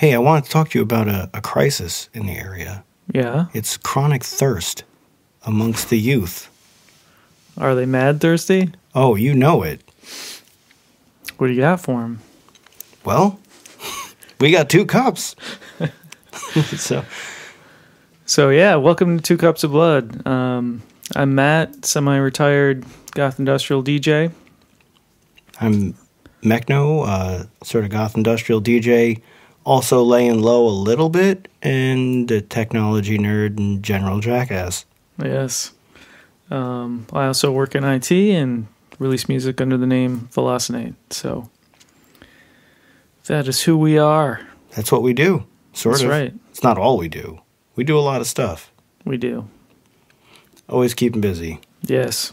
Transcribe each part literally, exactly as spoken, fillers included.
Hey, I want to talk to you about a, a crisis in the area. Yeah? It's chronic thirst amongst the youth. Are they mad thirsty? Oh, you know it. What do you got for them? Well, we got two cups. so, so, yeah, welcome to Two Cups of Blood. Um, I'm Matt, semi-retired goth-industrial D J. I'm Mechno, uh, sort of goth-industrial D J, also laying low a little bit, and a technology nerd and general jackass. Yes. Um, I also work in I T and release music under the name Vellocet. So that is who we are. That's what we do, sort That's of. right. It's not all we do. We do a lot of stuff. We do. Always keeping busy. Yes.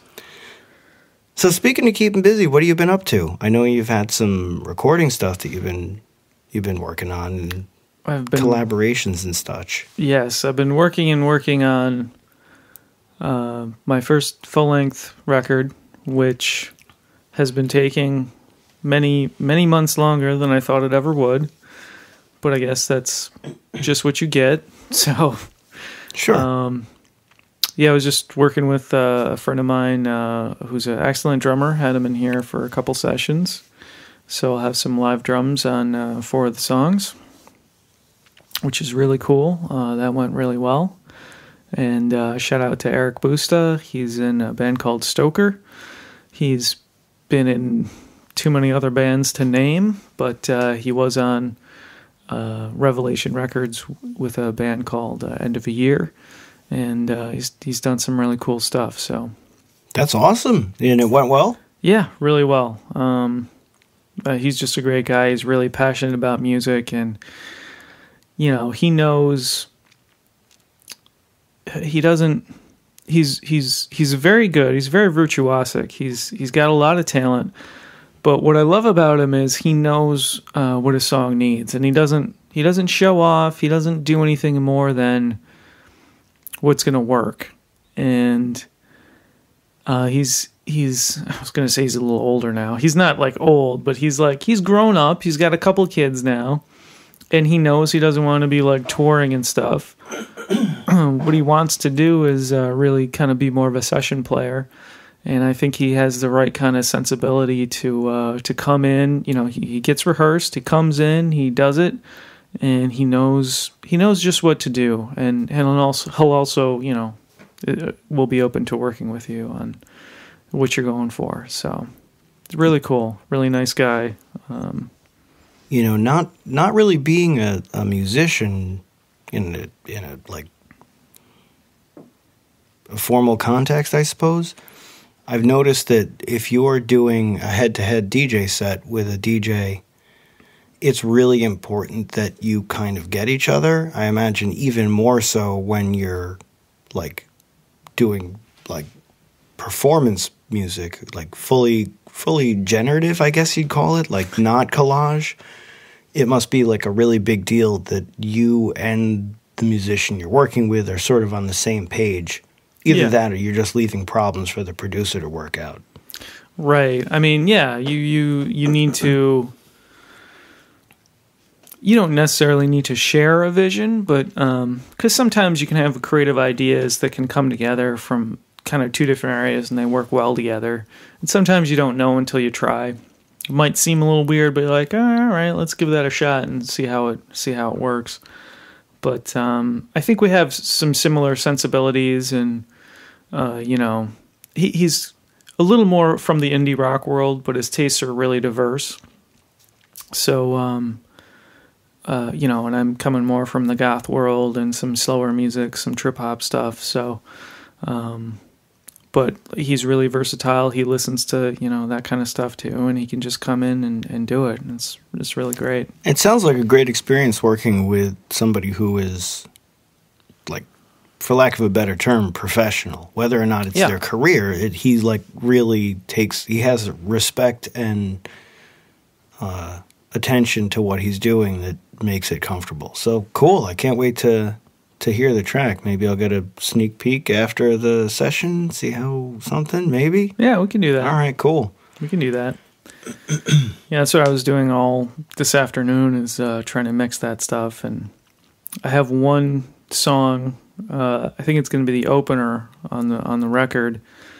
So speaking of keeping busy, what have you been up to? I know you've had some recording stuff that you've been you've been working on, and I've been collaborations and such. Yes, I've been working and working on uh, my first full-length record, which has been taking many, many months longer than I thought it ever would. But I guess that's just what you get. So, sure. Um, yeah, I was just working with uh, a friend of mine uh, who's an excellent drummer. Had him in here for a couple sessions. So I'll have some live drums on uh, four of the songs, which is really cool. Uh, that went really well. And uh, shout out to Eric Busta. He's in a band called Stoker. He's been in too many other bands to name, but uh, he was on uh, Revelation Records with a band called uh, End of a Year. And uh, he's he's done some really cool stuff. So that's awesome. And it went well? Yeah, really well. Um, uh, he's just a great guy. He's really passionate about music, and you know, he knows. He doesn't. He's he's he's very good. He's very virtuosic. He's he's got a lot of talent. But what I love about him is he knows uh, what a song needs, and he doesn't he doesn't show off. He doesn't do anything more than what's going to work. And uh, he's he's I was going to say he's a little older now. He's not like old, but he's like he's grown up. He's got a couple kids now, and he knows he doesn't want to be like touring and stuff. What he wants to do is uh, really kind of be more of a session player, and I think he has the right kind of sensibility to uh, to come in. You know, he, he gets rehearsed, he comes in, he does it, and he knows he knows just what to do, and and he'll also he'll also you know will be open to working with you on what you're going for. So it's really cool, really nice guy. Um, you know, not not really being a, a musician in a, in a like a formal context, I suppose. I've noticed that if you're doing a head-to-head D J set with a D J, it's really important that you kind of get each other. I imagine even more so when you're like doing like performance music, like fully fully generative, I guess you'd call it, like not collage. It must be like a really big deal that you and the musician you're working with are sort of on the same page. Either yeah. that or you're just leaving problems for the producer to work out. Right. I mean, yeah, you, you, you need to... You don't necessarily need to share a vision, but... Um, 'cause sometimes you can have creative ideas that can come together from kind of two different areas and they work well together. And sometimes you don't know until you try. It might seem a little weird, but you're like, oh, all right, let's give that a shot and see how it see how it works. But um, I think we have some similar sensibilities, and uh, you know, he, he's a little more from the indie rock world, but his tastes are really diverse. So, um, uh, you know, and I'm coming more from the goth world and some slower music, some trip hop stuff. So. Um, But he's really versatile. He listens to, you know, that kind of stuff too, and he can just come in and, and do it. And it's it's really great. It sounds like a great experience working with somebody who is, like, for lack of a better term, professional. Whether or not it's yeah. their career, it, he like really takes. He has respect and uh, attention to what he's doing that makes it comfortable. So cool! I can't wait to. to hear the track. Maybe I'll get a sneak peek after the session, see how something, maybe? Yeah, we can do that. All right, cool. We can do that. Yeah, that's what I was doing all this afternoon, is uh, trying to mix that stuff. And I have one song, uh, I think it's going to be the opener on the on the record,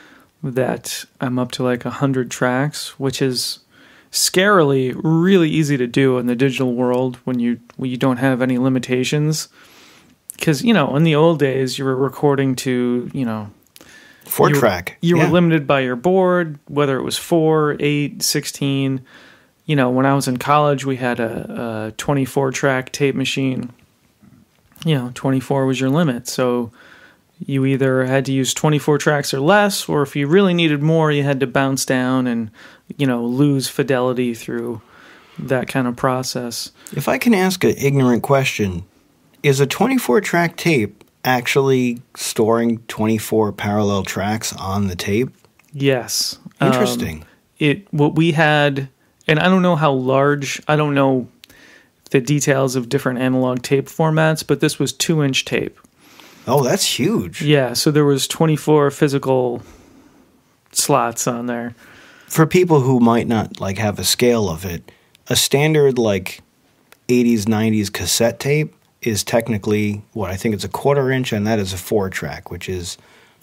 that I'm up to like one hundred tracks, which is scarily really easy to do in the digital world when you when you don't have any limitations. Because, you know, in the old days, you were recording to, you know... Four you track. Were, you yeah. were limited by your board, whether it was four, eight, sixteen. You know, when I was in college, we had a, a twenty-four track tape machine. You know, twenty-four was your limit. So you either had to use twenty-four tracks or less, or if you really needed more, you had to bounce down and, you know, lose fidelity through that kind of process. If I can ask an ignorant question, is a twenty-four track tape actually storing twenty-four parallel tracks on the tape? Yes. Interesting. Um, it what we had, and I don't know how large, I don't know the details of different analog tape formats, but this was two inch tape. Oh, that's huge. Yeah, so there was twenty-four physical slots on there. For people who might not like have a scale of it, a standard like eighties, nineties cassette tape is technically what I think it's a quarter inch, and that is a four track, which is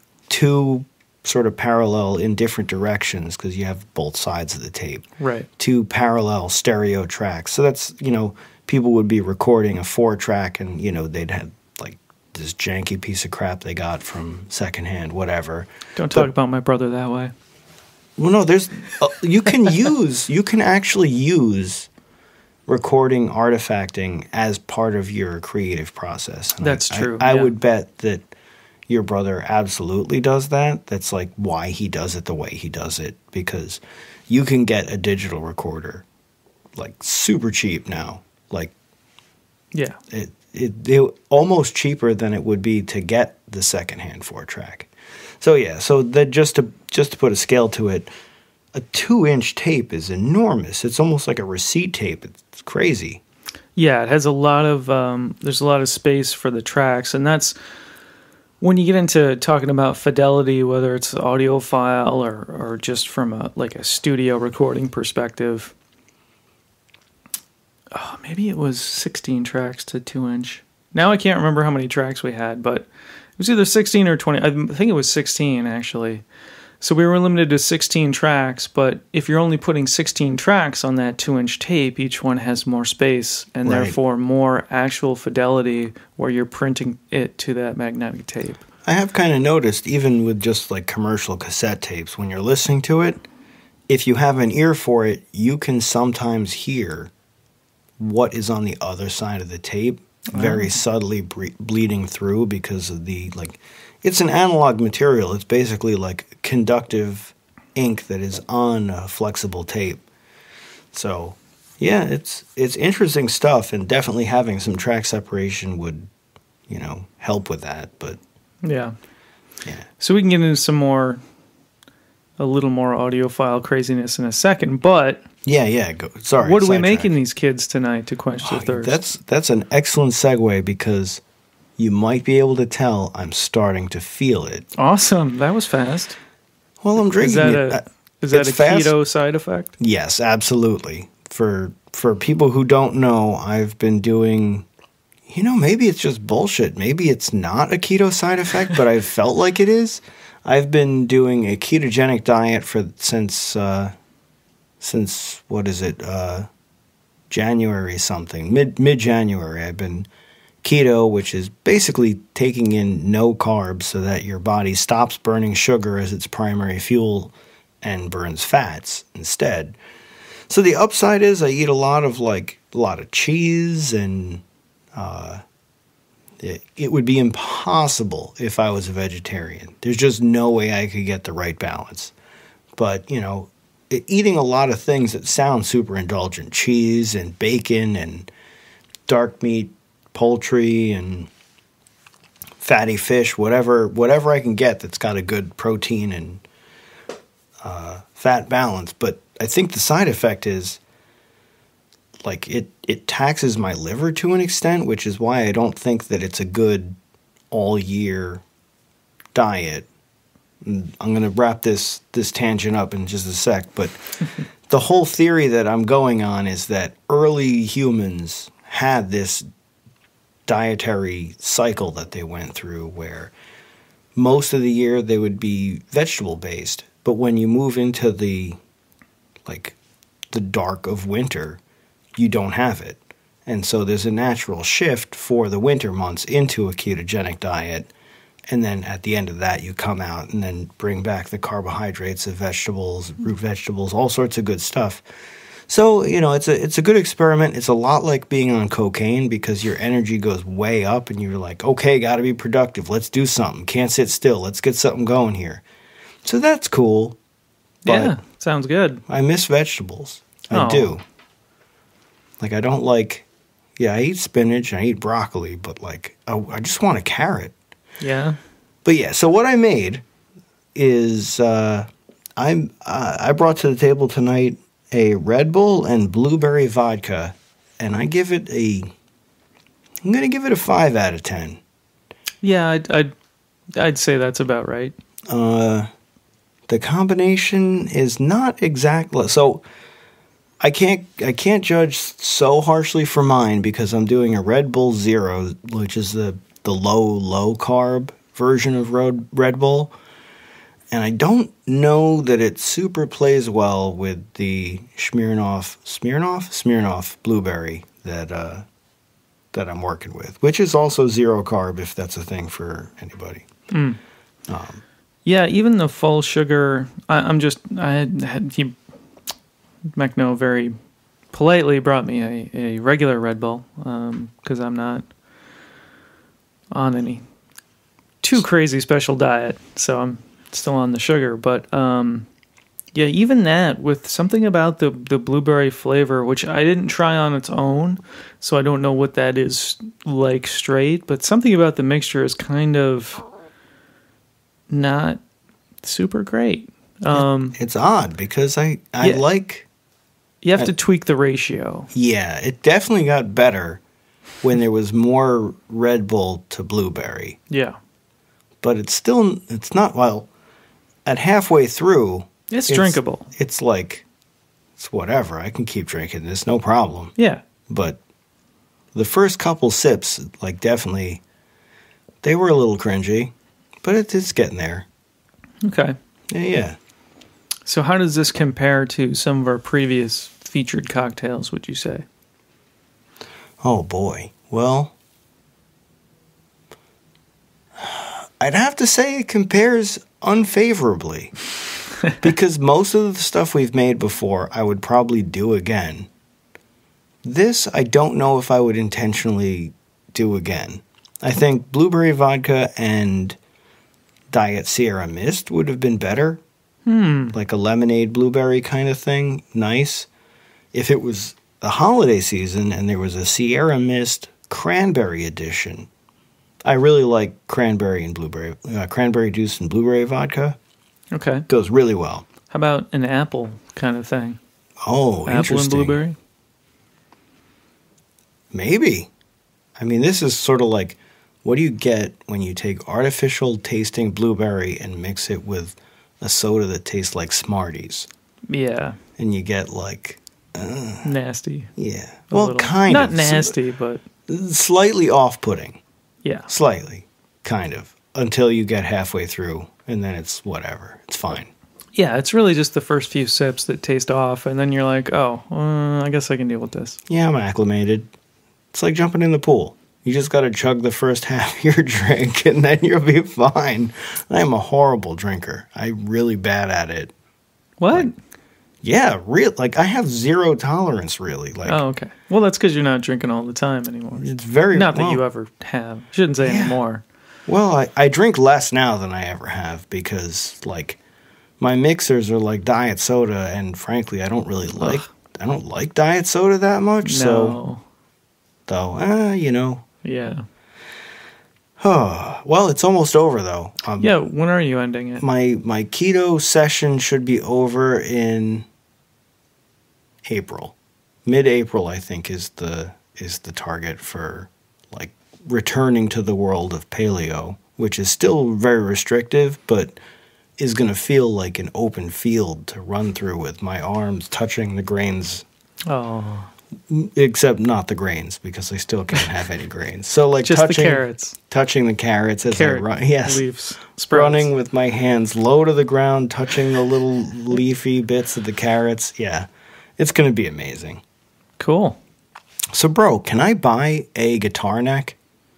two sort of parallel in different directions because you have both sides of the tape. Right. Two parallel stereo tracks. So that's, you know, people would be recording a four track and, you know, they'd have like this janky piece of crap they got from secondhand, whatever. Don't talk but, about my brother that way. Well, no, there's, uh, you can use, you can actually use recording artifacting as part of your creative process. And That's I, true. I, I yeah. would bet that your brother absolutely does that. That's like why he does it the way he does it, because you can get a digital recorder like super cheap now. Like Yeah. it, it, it almost cheaper than it would be to get the secondhand four track. So yeah, so that just to just to put a scale to it, a two inch tape is enormous. It's almost like a receipt tape. It's crazy. Yeah, it has a lot of, um, there's a lot of space for the tracks. And that's, when you get into talking about fidelity, whether it's audiophile or, or just from a like a studio recording perspective, oh, maybe it was sixteen tracks to two inch. Now I can't remember how many tracks we had, but it was either sixteen or twenty. I think it was sixteen, actually. So we were limited to sixteen tracks, but if you're only putting sixteen tracks on that two inch tape, each one has more space and Right. therefore more actual fidelity where you're printing it to that magnetic tape. I have kind of noticed, even with just like commercial cassette tapes, when you're listening to it, if you have an ear for it, you can sometimes hear what is on the other side of the tape very Oh. subtly bre- bleeding through because of the, like, it's an analog material. It's basically like conductive ink that is on a flexible tape. So, yeah, it's it's interesting stuff, and definitely having some track separation would, you know, help with that. But Yeah. yeah, So we can get into some more, a little more audiophile craziness in a second, but yeah, yeah. Go, sorry. what are we sidetrack. making these kids tonight to quench their Oh, thirst? That's that's an excellent segue because you might be able to tell I'm starting to feel it. Awesome. That was fast. Well, I'm drinking Is that it. a, Uh, is that it's a fast. keto side effect? Yes, absolutely. For for people who don't know, I've been doing, you know, maybe it's just bullshit. Maybe it's not a keto side effect, but I've felt like it is. I've been doing a ketogenic diet for since uh, since what is it? Uh, January something. Mid mid January. I've been keto, which is basically taking in no carbs so that your body stops burning sugar as its primary fuel and burns fats instead. So the upside is I eat a lot of like a lot of cheese, and uh, it, it would be impossible if I was a vegetarian. There's just no way I could get the right balance. But, you know, e- eating a lot of things that sound super indulgent, cheese and bacon and dark meat, poultry and fatty fish, whatever whatever I can get that's got a good protein and uh, fat balance. But I think the side effect is like it, it taxes my liver to an extent, which is why I don't think that it's a good all year diet. I'm going to wrap this this tangent up in just a sec, but the whole theory that I'm going on is that early humans had this dietary cycle that they went through where most of the year they would be vegetable based, but when you move into the like the dark of winter, you don't have it. And so there's a natural shift for the winter months into a ketogenic diet. And then at the end of that, you come out and then bring back the carbohydrates of vegetables, root vegetables, all sorts of good stuff. So, you know, it's a it's a good experiment. It's a lot like being on cocaine because your energy goes way up and you're like, okay, got to be productive. Let's do something. Can't sit still. Let's get something going here. So that's cool. Yeah, sounds good. I miss vegetables. I Oh. do. Like, I don't like, yeah, I eat spinach and I eat broccoli, but like, I, I just want a carrot. Yeah. But yeah, so what I made is uh, I'm uh, I brought to the table tonight a Red Bull and blueberry vodka, and I give it a I'm gonna give it a five out of ten. Yeah, I'd I'd, I'd say that's about right. Uh, the combination is not exactly so. I can't I can't judge so harshly for mine because I'm doing a Red Bull Zero, which is the the low low carb version of Red Red Bull. And I don't know that it super plays well with the Smirnoff, Smirnoff, Smirnoff blueberry that uh, that I'm working with, which is also zero carb if that's a thing for anybody. Mm. Um, Yeah, even the full sugar. I, I'm just I had, had he, Mechno very politely brought me a, a regular Red Bull because um, I'm not on any too crazy special diet, so I'm still on the sugar, but um, yeah, even that with something about the the blueberry flavor, which I didn't try on its own, so I don't know what that is like straight, but something about the mixture is kind of not super great. Um, it's odd because I, I yeah. like... You have I, to tweak the ratio. Yeah, it definitely got better when there was more Red Bull to blueberry. Yeah. But it's still, it's not, well... At halfway through, it's, it's drinkable. It's like, it's whatever. I can keep drinking this, no problem. Yeah. But the first couple sips, like, definitely, they were a little cringy, but it, it's getting there. Okay. Yeah, yeah. So how does this compare to some of our previous featured cocktails, would you say? Oh, boy. Well, I'd have to say it compares unfavorably because most of the stuff we've made before I would probably do again. This I don't know if I would intentionally do again. I think blueberry vodka and Diet Sierra Mist would have been better. Hmm. Like a lemonade blueberry kind of thing. Nice. If it was the holiday season and there was a Sierra Mist cranberry edition. I really like cranberry and blueberry, uh, cranberry juice and blueberry vodka. Okay. Goes really well. How about an apple kind of thing? Oh, apple interesting. and blueberry? Maybe. I mean, this is sort of like, what do you get when you take artificial tasting blueberry and mix it with a soda that tastes like Smarties? Yeah. And you get like... Uh, nasty. Yeah. A well, little. kind Not of. Not nasty, but... Slightly off-putting. Yeah. Slightly. Kind of. Until you get halfway through, and then it's whatever. It's fine. Yeah, it's really just the first few sips that taste off, and then you're like, oh, uh, I guess I can deal with this. Yeah, I'm acclimated. It's like jumping in the pool. You just got to chug the first half of your drink, and then you'll be fine. I'm a horrible drinker. I'm really bad at it. What? Like, yeah, real. Like, I have zero tolerance, really. Like, oh, okay. Well, that's because you're not drinking all the time anymore. It's very... Not that well, you ever have. Shouldn't say yeah. anymore. Well, I, I drink less now than I ever have because, like, my mixers are like diet soda, and frankly, I don't really like... Ugh. I don't like diet soda that much, no. so... Though, uh, you know... Yeah. Oh, well, it's almost over, though. Um, yeah, when are you ending it? My my keto session should be over in April. Mid-April, I think, is the is the target for, like, returning to the world of paleo, which is still very restrictive, but is going to feel like an open field to run through with my arms touching the grains. Oh. Except not the grains, because I still can't have any grains. So like just touching the carrots. Touching the carrots as Carrot I run. Yes. Leaves. Sprouts. Running with my hands low to the ground, touching the little leafy bits of the carrots. Yeah. It's going to be amazing. Cool. So, bro, can I buy a guitar neck?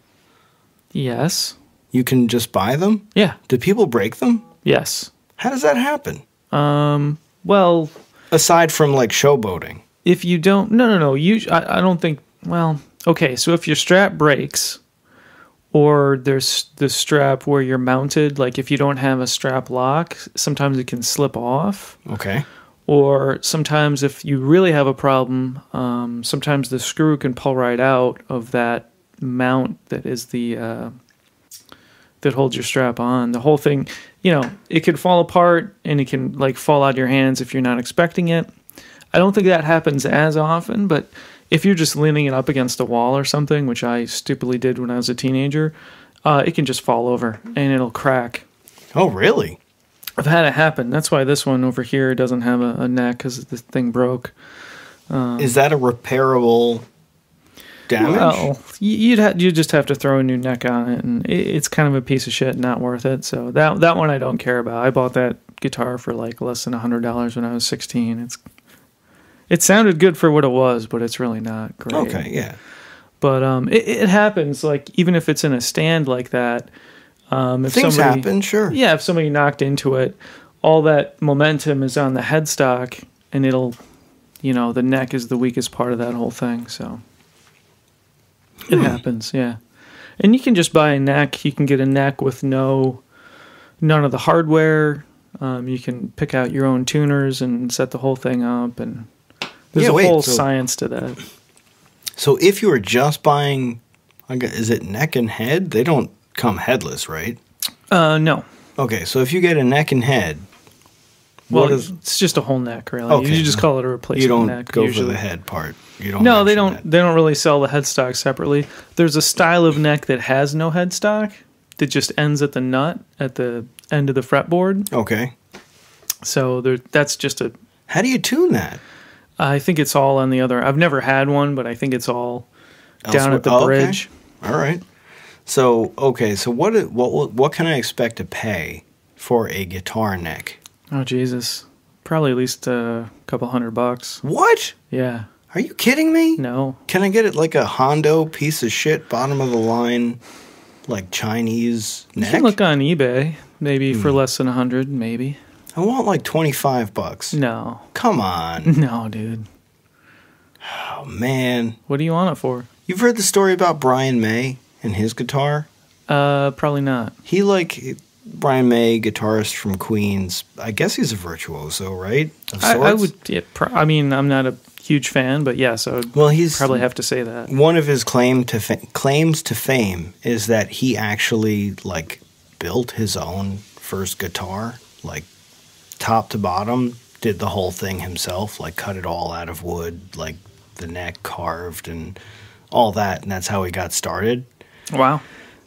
Yes. You can just buy them? Yeah. Do people break them? Yes. How does that happen? Um. Well, aside from like showboating. If you don't, no, no, no. You, I, I don't think. Well, okay. So if your strap breaks, or there's the strap where you're mounted, like if you don't have a strap lock, sometimes it can slip off. Okay. Or sometimes if you really have a problem, um, sometimes the screw can pull right out of that mount that is the uh, that holds your strap on. The whole thing, you know, it could fall apart and it can like fall out of your hands if you're not expecting it. I don't think that happens as often, but if you're just leaning it up against a wall or something, which I stupidly did when I was a teenager, uh, it can just fall over and it'll crack. Oh, really? I've had it happen. That's why this one over here doesn't have a, a neck, because the thing broke. Um, Is that a repairable damage? Well, you'd ha- you just have to throw a new neck on it, and it, it's kind of a piece of shit, not worth it. So that that one I don't care about. I bought that guitar for like less than a hundred dollars when I was sixteen. It's it sounded good for what it was, but it's really not great. Okay, yeah. But um, it, it happens. Like even if it's in a stand like that. Um, if Things somebody, happen, sure. Yeah, if somebody knocked into it, all that momentum is on the headstock, and it'll, you know, the neck is the weakest part of that whole thing. So it hmm. happens, yeah. And you can just buy a neck. You can get a neck with no, none of the hardware. Um, you can pick out your own tuners and set the whole thing up, and there's yeah, a wait, whole so, science to that. So if you were just buying, is it neck and head? They don't come headless, right? Uh, no. Okay, so if you get a neck and head, well, what is, it's just a whole neck, really. Okay, you just call it a replacement you don't neck. go usually. for the head part. You don't. No, they don't. That. They don't really sell the headstock separately. There's a style of neck that has no headstock that just ends at the nut at the end of the fretboard. Okay. So there, that's just a. How do you tune that? I think it's all on the other. I've never had one, but I think it's all Elsewhere. down at the oh, bridge. Okay. All right. So okay, so what what what can I expect to pay for a guitar neck? Oh Jesus, probably at least a couple hundred bucks. What? Yeah. Are you kidding me? No. Can I get it like a Hondo piece of shit, bottom of the line, like Chinese neck? You can look on eBay, maybe mm. for less than a hundred, maybe. I want like twenty-five bucks. No. Come on. No, dude. Oh man. What do you want it for? You've heard the story about Brian May and his guitar? Uh, probably not. He like Brian May, guitarist from Queens. I guess he's a virtuoso, right? Of I, sorts? I would. Yeah, pro- I mean, I'm not a huge fan, but yes, I would. Well, he's probably have to say that. One of his claim to fa- claims to fame is that he actually like built his own first guitar, like top to bottom, did the whole thing himself, like cut it all out of wood, like the neck carved and all that, and that's how he got started. Wow.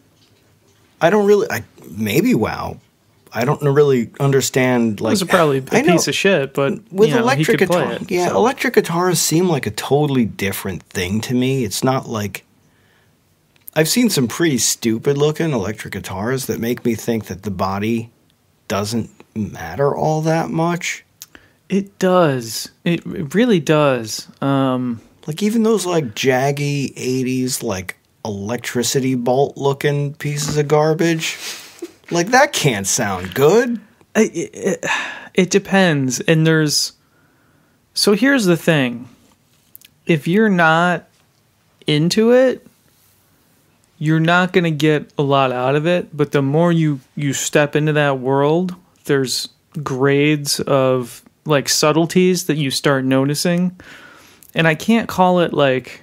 I don't really, I, maybe wow. I don't really understand. Like, it was probably a piece of shit, but with you know, electric he could guitar, play it, yeah, so. electric guitars seem like a totally different thing to me. It's not like I've seen some pretty stupid looking electric guitars that make me think that the body doesn't matter all that much. It does. It, it really does. Um, like even those like jaggy eighties like electricity bolt looking pieces of garbage. Like that can't sound good. It, it, it depends. And there's so here's the thing. If you're not into it, you're not going to get a lot out of it, but the more you you step into that world, there's grades of like subtleties that you start noticing. And I can't call it like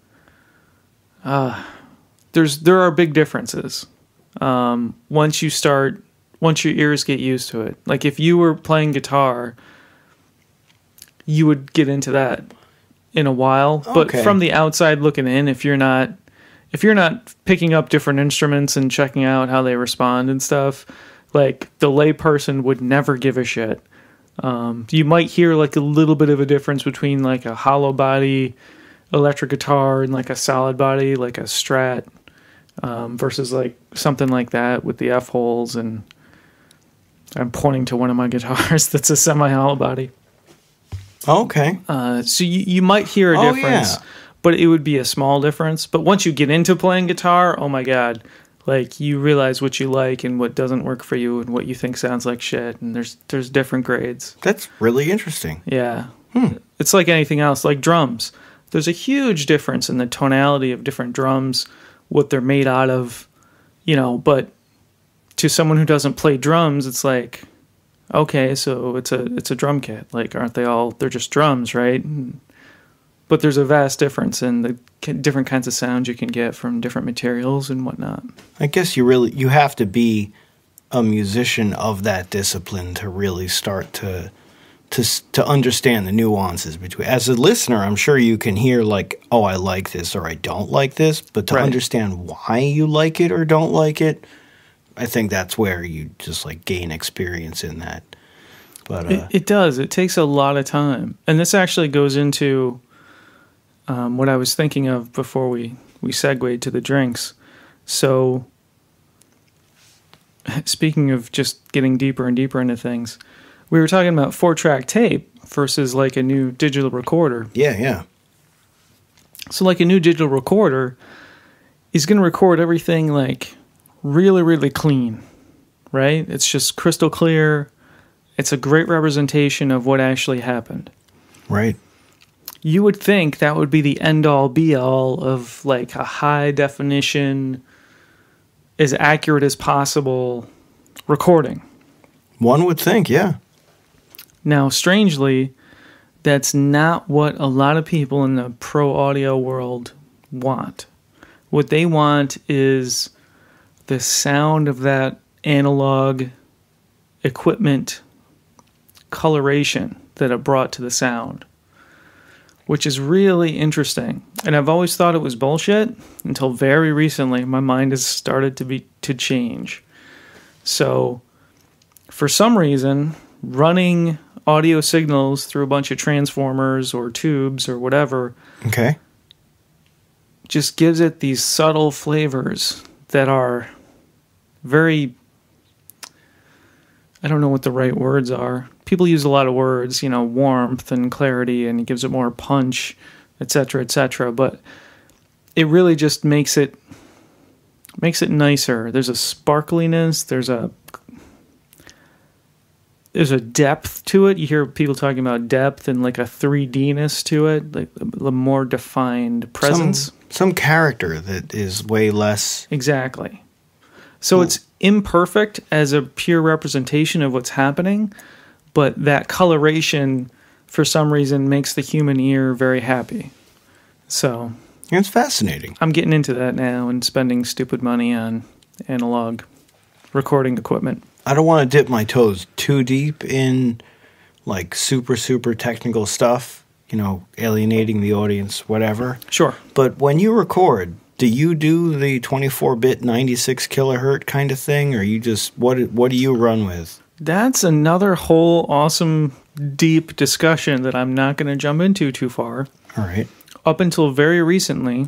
uh there's there are big differences. Um once you start once your ears get used to it. Like if you were playing guitar, you would get into that in a while, but okay. From the outside looking in, if you're not if you're not picking up different instruments and checking out how they respond and stuff, Like, the layperson would never give a shit. Um, you might hear, like, a little bit of a difference between, like, a hollow body electric guitar and, like, a solid body, like a Strat, um, versus, like, something like that with the F-holes. And I'm pointing to one of my guitars that's a semi-hollow body. Okay. Uh, so you, you might hear a Oh, difference, yeah. but it would be a small difference. But once you get into playing guitar, oh my God, like you realize what you like and what doesn't work for you and what you think sounds like shit. And there's there's different grades. That's really interesting. Yeah. Hmm. It's like anything else, like drums. There's a huge difference in the tonality of different drums, what they're made out of, you know, but to someone who doesn't play drums, it's like, okay, so it's a it's a drum kit. Like, aren't they all, they're just drums, right? But there's a vast difference in the different kinds of sounds you can get from different materials and whatnot. I guess you really, you have to be a musician of that discipline to really start to to to understand the nuances between. As a listener, I'm sure you can hear like, oh, I like this or I don't like this, but to Right. understand why you like it or don't like it, I think that's where you just like gain experience in that. But uh, It, it does. It takes a lot of time. And this actually goes into um, what I was thinking of before we, we segued to the drinks. So, speaking of just getting deeper and deeper into things, we were talking about four-track tape versus like a new digital recorder. yeah, yeah. So like a new digital recorder is going to record everything like really, really clean, right? It's just crystal clear. It's a great representation of what actually happened. Right. You would think that would be the end-all, be-all of like a high-definition, as accurate as possible recording. One would think, yeah. Now, strangely, that's not what a lot of people in the pro audio world want. What they want is the sound of that analog equipment coloration that it brought to the sound, which is really interesting. And I've always thought it was bullshit until very recently my mind has started to be to change. So, for some reason, running audio signals through a bunch of transformers or tubes or whatever Okay. just gives it these subtle flavors that are very, I don't know what the right words are. People use a lot of words, you know, warmth and clarity, and it gives it more punch, et cetera, et cetera. But it really just makes it makes it nicer. There's a sparkliness. There's a there's a depth to it. You hear people talking about depth and like a three D-ness to it, like a more defined presence. Some, some character that is way less. Exactly. So Cool. it's imperfect as a pure representation of what's happening, but that coloration, for some reason, makes the human ear very happy. So It's fascinating. I'm getting into that now and spending stupid money on analog recording equipment. I don't want to dip my toes too deep in like super, super technical stuff, you know, alienating the audience, whatever. Sure. But when you record, do you do the twenty-four bit ninety-six kilohertz kind of thing, or you just, what what do you run with? That's another whole awesome, deep discussion that I'm not going to jump into too far. All right. Up until very recently,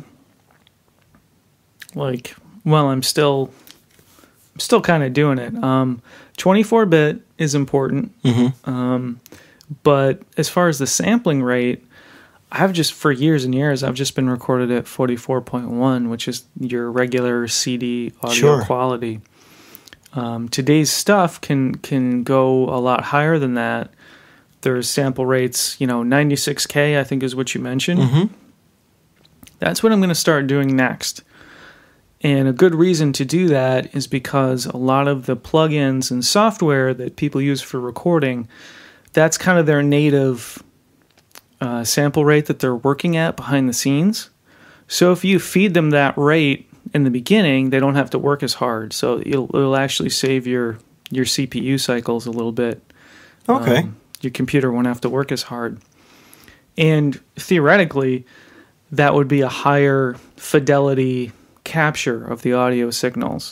like, well, I'm still, still kind of doing it. Um, twenty-four bit is important, Mm-hmm. um, but as far as the sampling rate, I've just, for years and years, I've just been recorded at forty-four point one, which is your regular C D audio Sure. quality. Um, today's stuff can can go a lot higher than that. There's sample rates, you know, ninety-six K, I think is what you mentioned. Mm-hmm. That's what I'm going to start doing next. And a good reason to do that is because a lot of the plugins and software that people use for recording, that's kind of their native uh, sample rate that they're working at behind the scenes. So if you feed them that rate in the beginning, they don't have to work as hard. So it'll, it'll actually save your, your C P U cycles a little bit. Okay. Um, your computer won't have to work as hard. And theoretically, that would be a higher fidelity capture of the audio signals.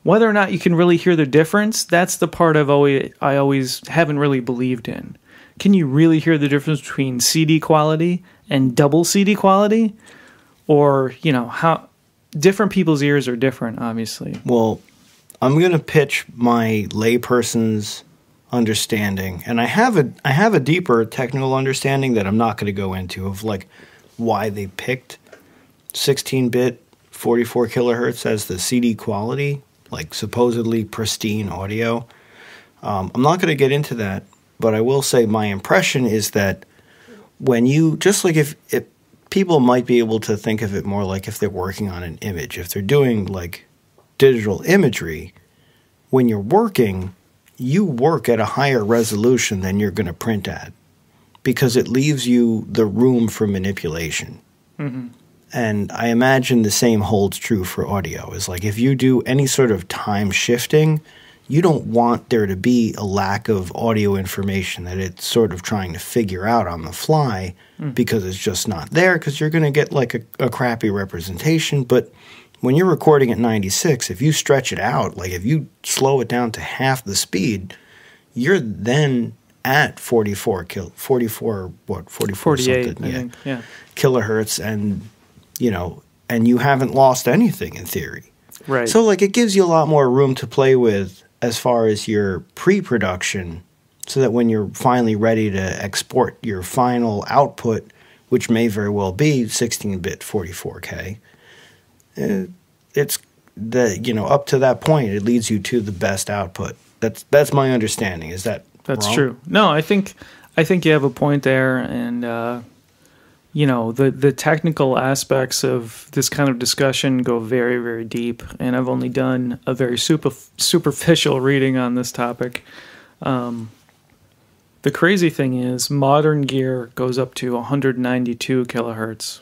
whether or not you can really hear the difference, that's the part I've always I always haven't really believed in. Can you really hear the difference between C D quality and double C D quality? Or, you know, how different people's ears are different, obviously. Well, I'm going to pitch my layperson's understanding, and I have a I have a deeper technical understanding that I'm not going to go into of like why they picked sixteen-bit forty-four kilohertz as the C D quality, like supposedly pristine audio. Um, I'm not going to get into that, but I will say my impression is that when you, just like if, if people might be able to think of it more like if they're working on an image, if they're doing like digital imagery, when you're working, you work at a higher resolution than you're going to print at because it leaves you the room for manipulation. Mm-hmm. And I imagine the same holds true for audio. Is like if you do any sort of time shifting, you don't want there to be a lack of audio information that it's sort of trying to figure out on the fly mm. because it's just not there because you're going to get like a, a crappy representation. But when you're recording at ninety-six, if you stretch it out, like if you slow it down to half the speed, you're then at forty-four kil, forty-four what forty-four something, I yeah, think, yeah, kilohertz, and you know, and you haven't lost anything in theory, right? So like it gives you a lot more room to play with as far as your pre-production, so that when you're finally ready to export your final output, which may very well be sixteen-bit forty-four K. It's the you know up to that point it leads you to the best output. That's that's my understanding. Is that that's wrong? true? No, I think I think you have a point there, and uh, you know the the technical aspects of this kind of discussion go very very deep. And I've only done a very super superficial reading on this topic. Um, the crazy thing is, modern gear goes up to one hundred ninety-two kilohertz.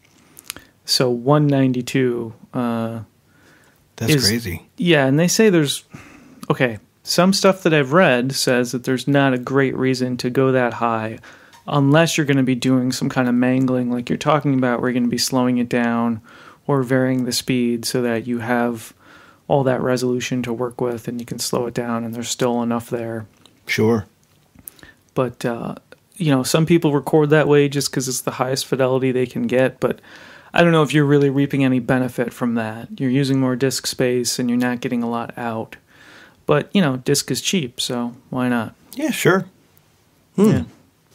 So one ninety-two uh, That's is, crazy. Yeah, and they say there's... Okay, some stuff that I've read says that there's not a great reason to go that high unless you're going to be doing some kind of mangling like you're talking about, where you're going to be slowing it down or varying the speed so that you have all that resolution to work with and you can slow it down and there's still enough there. Sure. But, uh, you know, some people record that way just because it's the highest fidelity they can get, but I don't know if you're really reaping any benefit from that. You're using more disk space and you're not getting a lot out. But, you know, disk is cheap, so why not? Yeah, sure. Hmm. Yeah.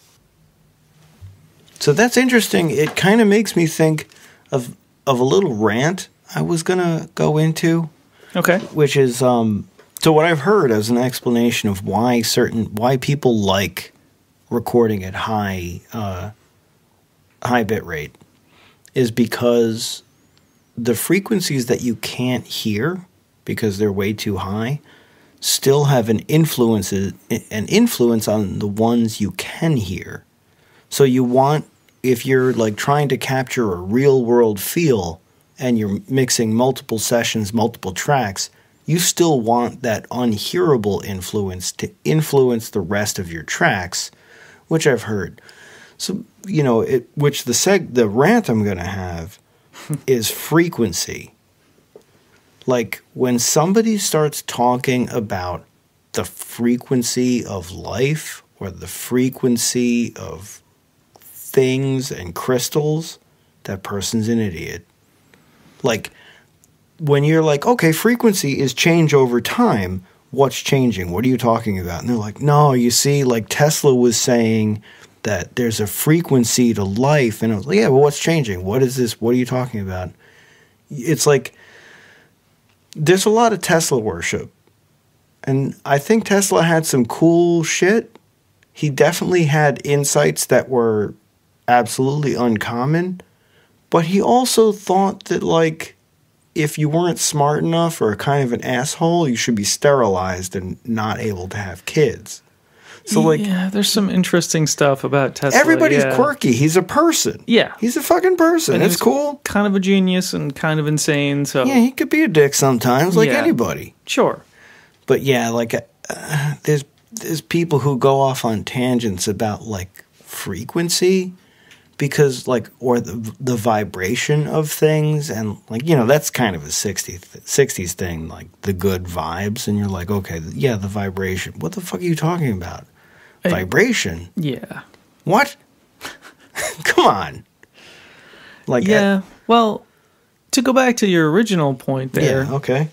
So that's interesting. It kind of makes me think of of a little rant I was going to go into. Okay. Which is, um, so what I've heard as an explanation of why certain, why people like recording at high, uh, high bit rate is because the frequencies that you can't hear because they're way too high still have an influence an influence on the ones you can hear. So you want, if you're like trying to capture a real world feel and you're mixing multiple sessions, multiple tracks, you still want that unhearable influence to influence the rest of your tracks, which I've heard. So, you know, it, which the seg the rant I'm going to have is frequency. Like when somebody starts talking about the frequency of life or the frequency of things and crystals, that person's an idiot. Like when you're like, okay, frequency is change over time. What's changing? What are you talking about? And they're like, no, you see, like Tesla was saying that there's a frequency to life. And I was like, yeah, well, what's changing? What is this? What are you talking about? It's like, there's a lot of Tesla worship. And I think Tesla had some cool shit. He definitely had insights that were absolutely uncommon. But he also thought that, like, if you weren't smart enough or kind of an asshole, you should be sterilized and not able to have kids. So, like, yeah, there's some interesting stuff about Tesla. Everybody's yeah. quirky. He's a person. Yeah. He's a fucking person. And it's cool. Kind of a genius and kind of insane. So yeah, he could be a dick sometimes, like yeah. anybody. Sure. But yeah, like, uh, there's there's people who go off on tangents about, like, frequency because like, or the, the vibration of things, and like, you know, that's kind of a sixties thing, like the good vibes, and you're like, okay, yeah, the vibration. What the fuck are you talking about? I, vibration? Yeah. What? Come on. Like, yeah. I, well, to go back to your original point there. Yeah, okay.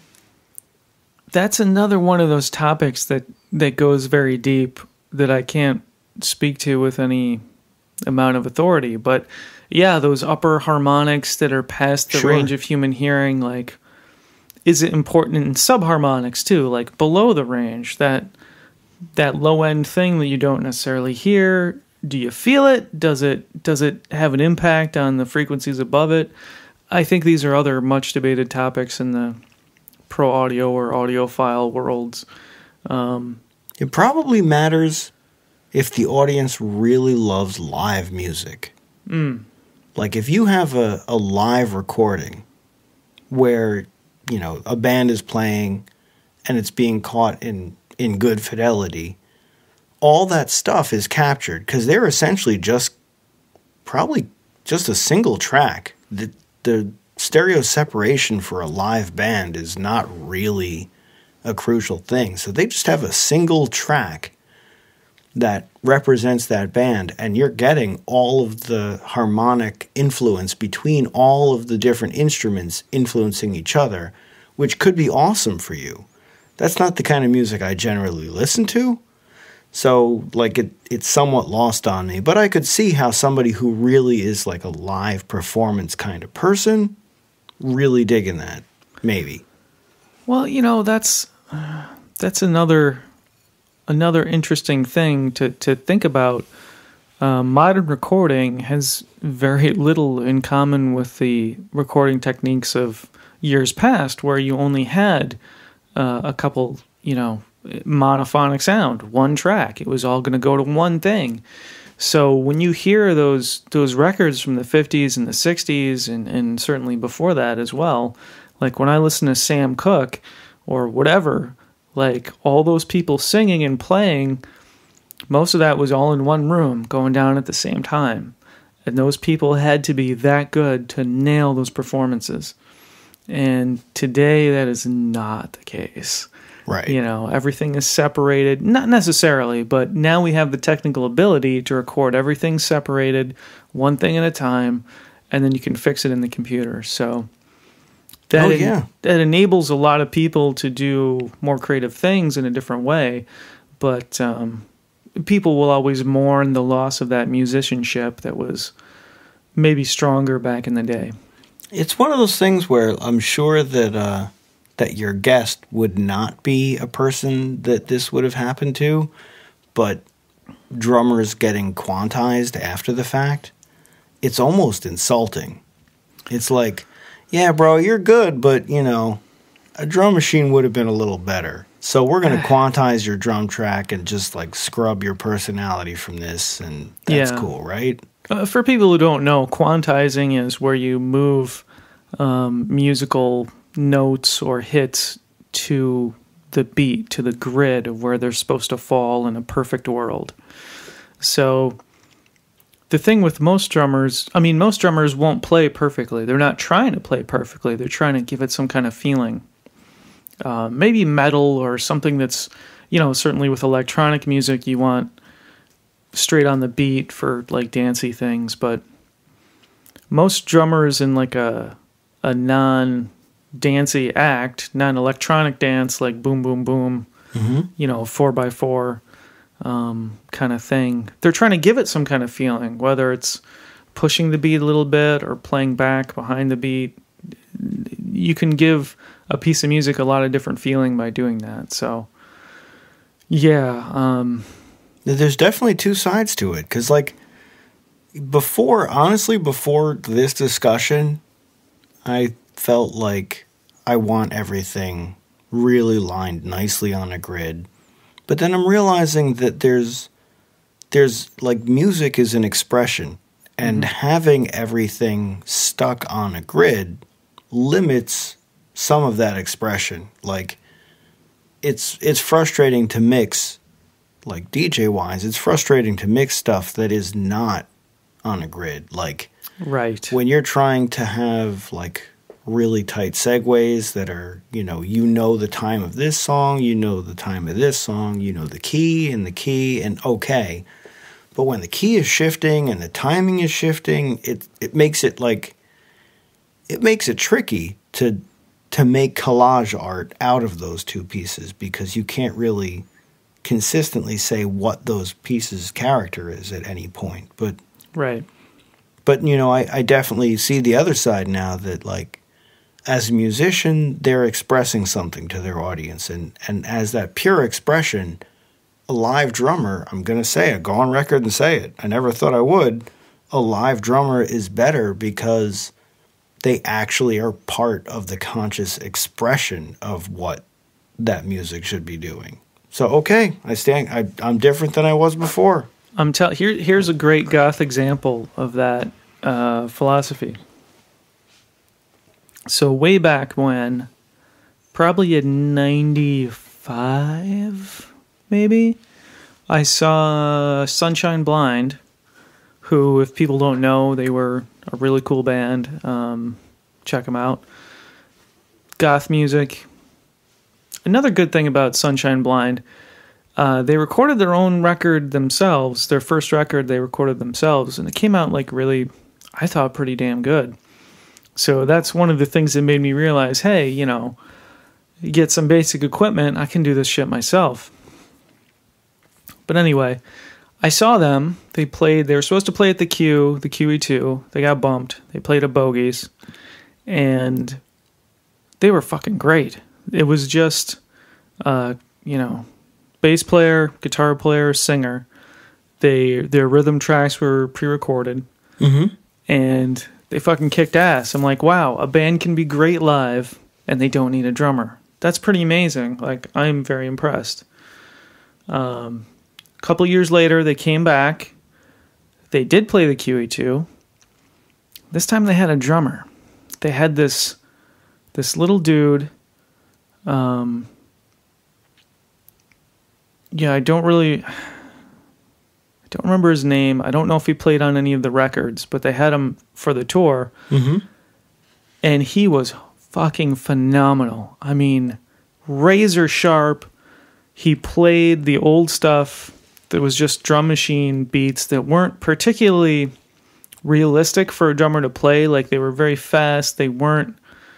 That's another one of those topics that, that goes very deep that I can't speak to with any amount of authority. But yeah, those upper harmonics that are past the sure. range of human hearing, like, is it important in subharmonics too? Like below the range, that that low end thing that you don't necessarily hear. Do you feel it? Does it does it have an impact on the frequencies above it? I think these are other much debated topics in the pro audio or audiophile worlds. Um, it probably matters if the audience really loves live music. Mm. Like if you have a, a live recording where, you know, a band is playing and it's being caught in, in good fidelity, all that stuff is captured because they're essentially just probably just a single track. The, the stereo separation for a live band is not really a crucial thing. So they just have a single track that represents that band, and you're getting all of the harmonic influence between all of the different instruments influencing each other, which could be awesome for you. That's not the kind of music I generally listen to, so like it, it's somewhat lost on me, but I could see how somebody who really is like a live performance kind of person really digging that, maybe. Well, you know, that's uh, that's another another interesting thing to, to think about. Uh, modern recording has very little in common with the recording techniques of years past, where you only had uh, a couple, you know, monophonic sound, one track. It was all going to go to one thing. So when you hear those those records from the fifties and the sixties, and, and certainly before that as well, like when I listen to Sam Cooke or whatever, like all those people singing and playing, most of that was all in one room going down at the same time. And those people had to be that good to nail those performances. And today that is not the case. Right. You know, everything is separated, not necessarily, but now we have the technical ability to record everything separated, one thing at a time, and then you can fix it in the computer. So that, oh, yeah. en- that enables a lot of people to do more creative things in a different way. But um, people will always mourn the loss of that musicianship that was maybe stronger back in the day. It's one of those things where I'm sure that uh, that your guest would not be a person that this would have happened to, but drummers getting quantized after the fact, it's almost insulting. It's like, yeah, bro, you're good, but, you know, a drum machine would have been a little better. So we're going to quantize your drum track and just, like, scrub your personality from this, and that's yeah. cool, right? Uh, for people who don't know, quantizing is where you move um, musical notes or hits to the beat, to the grid of where they're supposed to fall in a perfect world. So the thing with most drummers, I mean, most drummers won't play perfectly. They're not trying to play perfectly. They're trying to give it some kind of feeling. Uh, maybe metal or something that's, you know, certainly with electronic music, you want straight on the beat for like dancey things, but most drummers in like a a non-dancey act, non-electronic dance, like boom, boom, boom, mm-hmm. you know, four by four um, kind of thing. They're trying to give it some kind of feeling, whether it's pushing the beat a little bit or playing back behind the beat. You can give a piece of music a lot of different feeling by doing that. So, yeah. Um, There's definitely two sides to it, because, like, before, honestly, before this discussion, I felt like I want everything really lined nicely on a grid. But then I'm realizing that there's, there's like, music is an expression, and mm-hmm. having everything stuck on a grid limits some of that expression. Like, it's it's frustrating to mix, like D J-wise, it's frustrating to mix stuff that is not on a grid. Like, right. when you're trying to have, like, really tight segues that are, you know, you know the time of this song, you know the time of this song, you know the key and the key, and okay. But when the key is shifting and the timing is shifting, it it makes it like it makes it tricky to to make collage art out of those two pieces, because you can't really consistently say what those pieces' character is at any point. But right. But you know, I, I definitely see the other side now, that like, as a musician, they're expressing something to their audience, and, and as that pure expression, a live drummer, I'm going to say it, go on record and say it, I never thought I would, a live drummer is better because they actually are part of the conscious expression of what that music should be doing. So, okay, I stand, I, I'm different than I was before. I'm tell here. Here's a great goth example of that uh, philosophy. So way back when, probably in ninety-five, maybe, I saw Sunshine Blind, who, if people don't know, they were a really cool band. Um, check them out. Goth music. Another good thing about Sunshine Blind, uh, they recorded their own record themselves. Their first record they recorded themselves, and it came out like really, I thought, pretty damn good. So that's one of the things that made me realize, hey, you know, you get some basic equipment, I can do this shit myself. But anyway, I saw them. They played, they were supposed to play at the Q, the Q E two. They got bumped. They played at Bogies. And they were fucking great. It was just, uh, you know, bass player, guitar player, singer. They Their rhythm tracks were pre-recorded. Mm-hmm. And they fucking kicked ass. I'm like, wow, a band can be great live and they don't need a drummer. That's pretty amazing. Like, I'm very impressed. Um, a couple years later, they came back. They did play the Q E two. This time they had a drummer. They had this this little dude. Um, yeah, I don't really... I don't remember his name. I don't know if he played on any of the records, but they had him for the tour. Mm-hmm. And he was fucking phenomenal. I mean, razor sharp. He played the old stuff that was just drum machine beats that weren't particularly realistic for a drummer to play. Like, they were very fast. They weren't...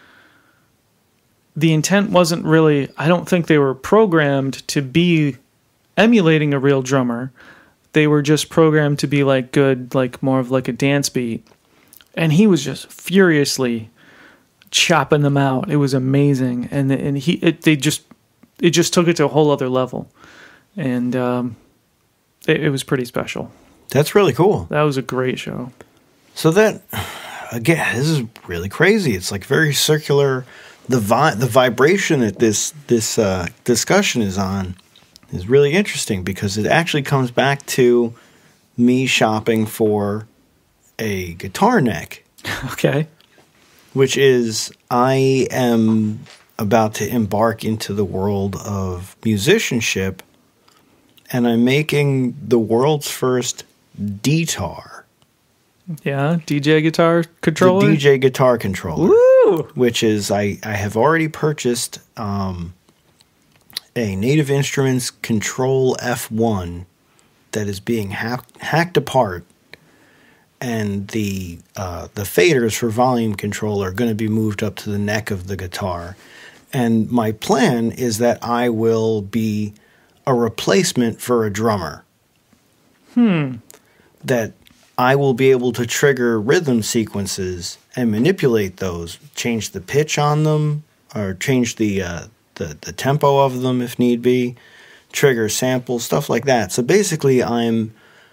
The intent wasn't really... I don't think they were programmed to be emulating a real drummer. They were just programmed to be like good, like more of like a dance beat. And he was just furiously chopping them out. It was amazing. And and he it, they just it just took it to a whole other level. And um, it, it was pretty special. That's really cool. That was a great show. So that, again, this is really crazy. It's like very circular. The vi- the vibration that this this uh, discussion is on is really interesting, because it actually comes back to me shopping for a guitar neck. Okay. Which is, I am about to embark into the world of musicianship, and I'm making the world's first D-tar. Yeah, D J guitar controller? The D J guitar controller. Woo! Which is, I, I have already purchased... Um, a Native Instruments Control F one that is being hack, hacked apart, and the uh, the faders for volume control are going to be moved up to the neck of the guitar. And my plan is that I will be a replacement for a drummer. Hmm. That I will be able to trigger rhythm sequences and manipulate those, change the pitch on them, or change the... Uh, The, the tempo of them if need be, trigger samples, stuff like that. So basically I'm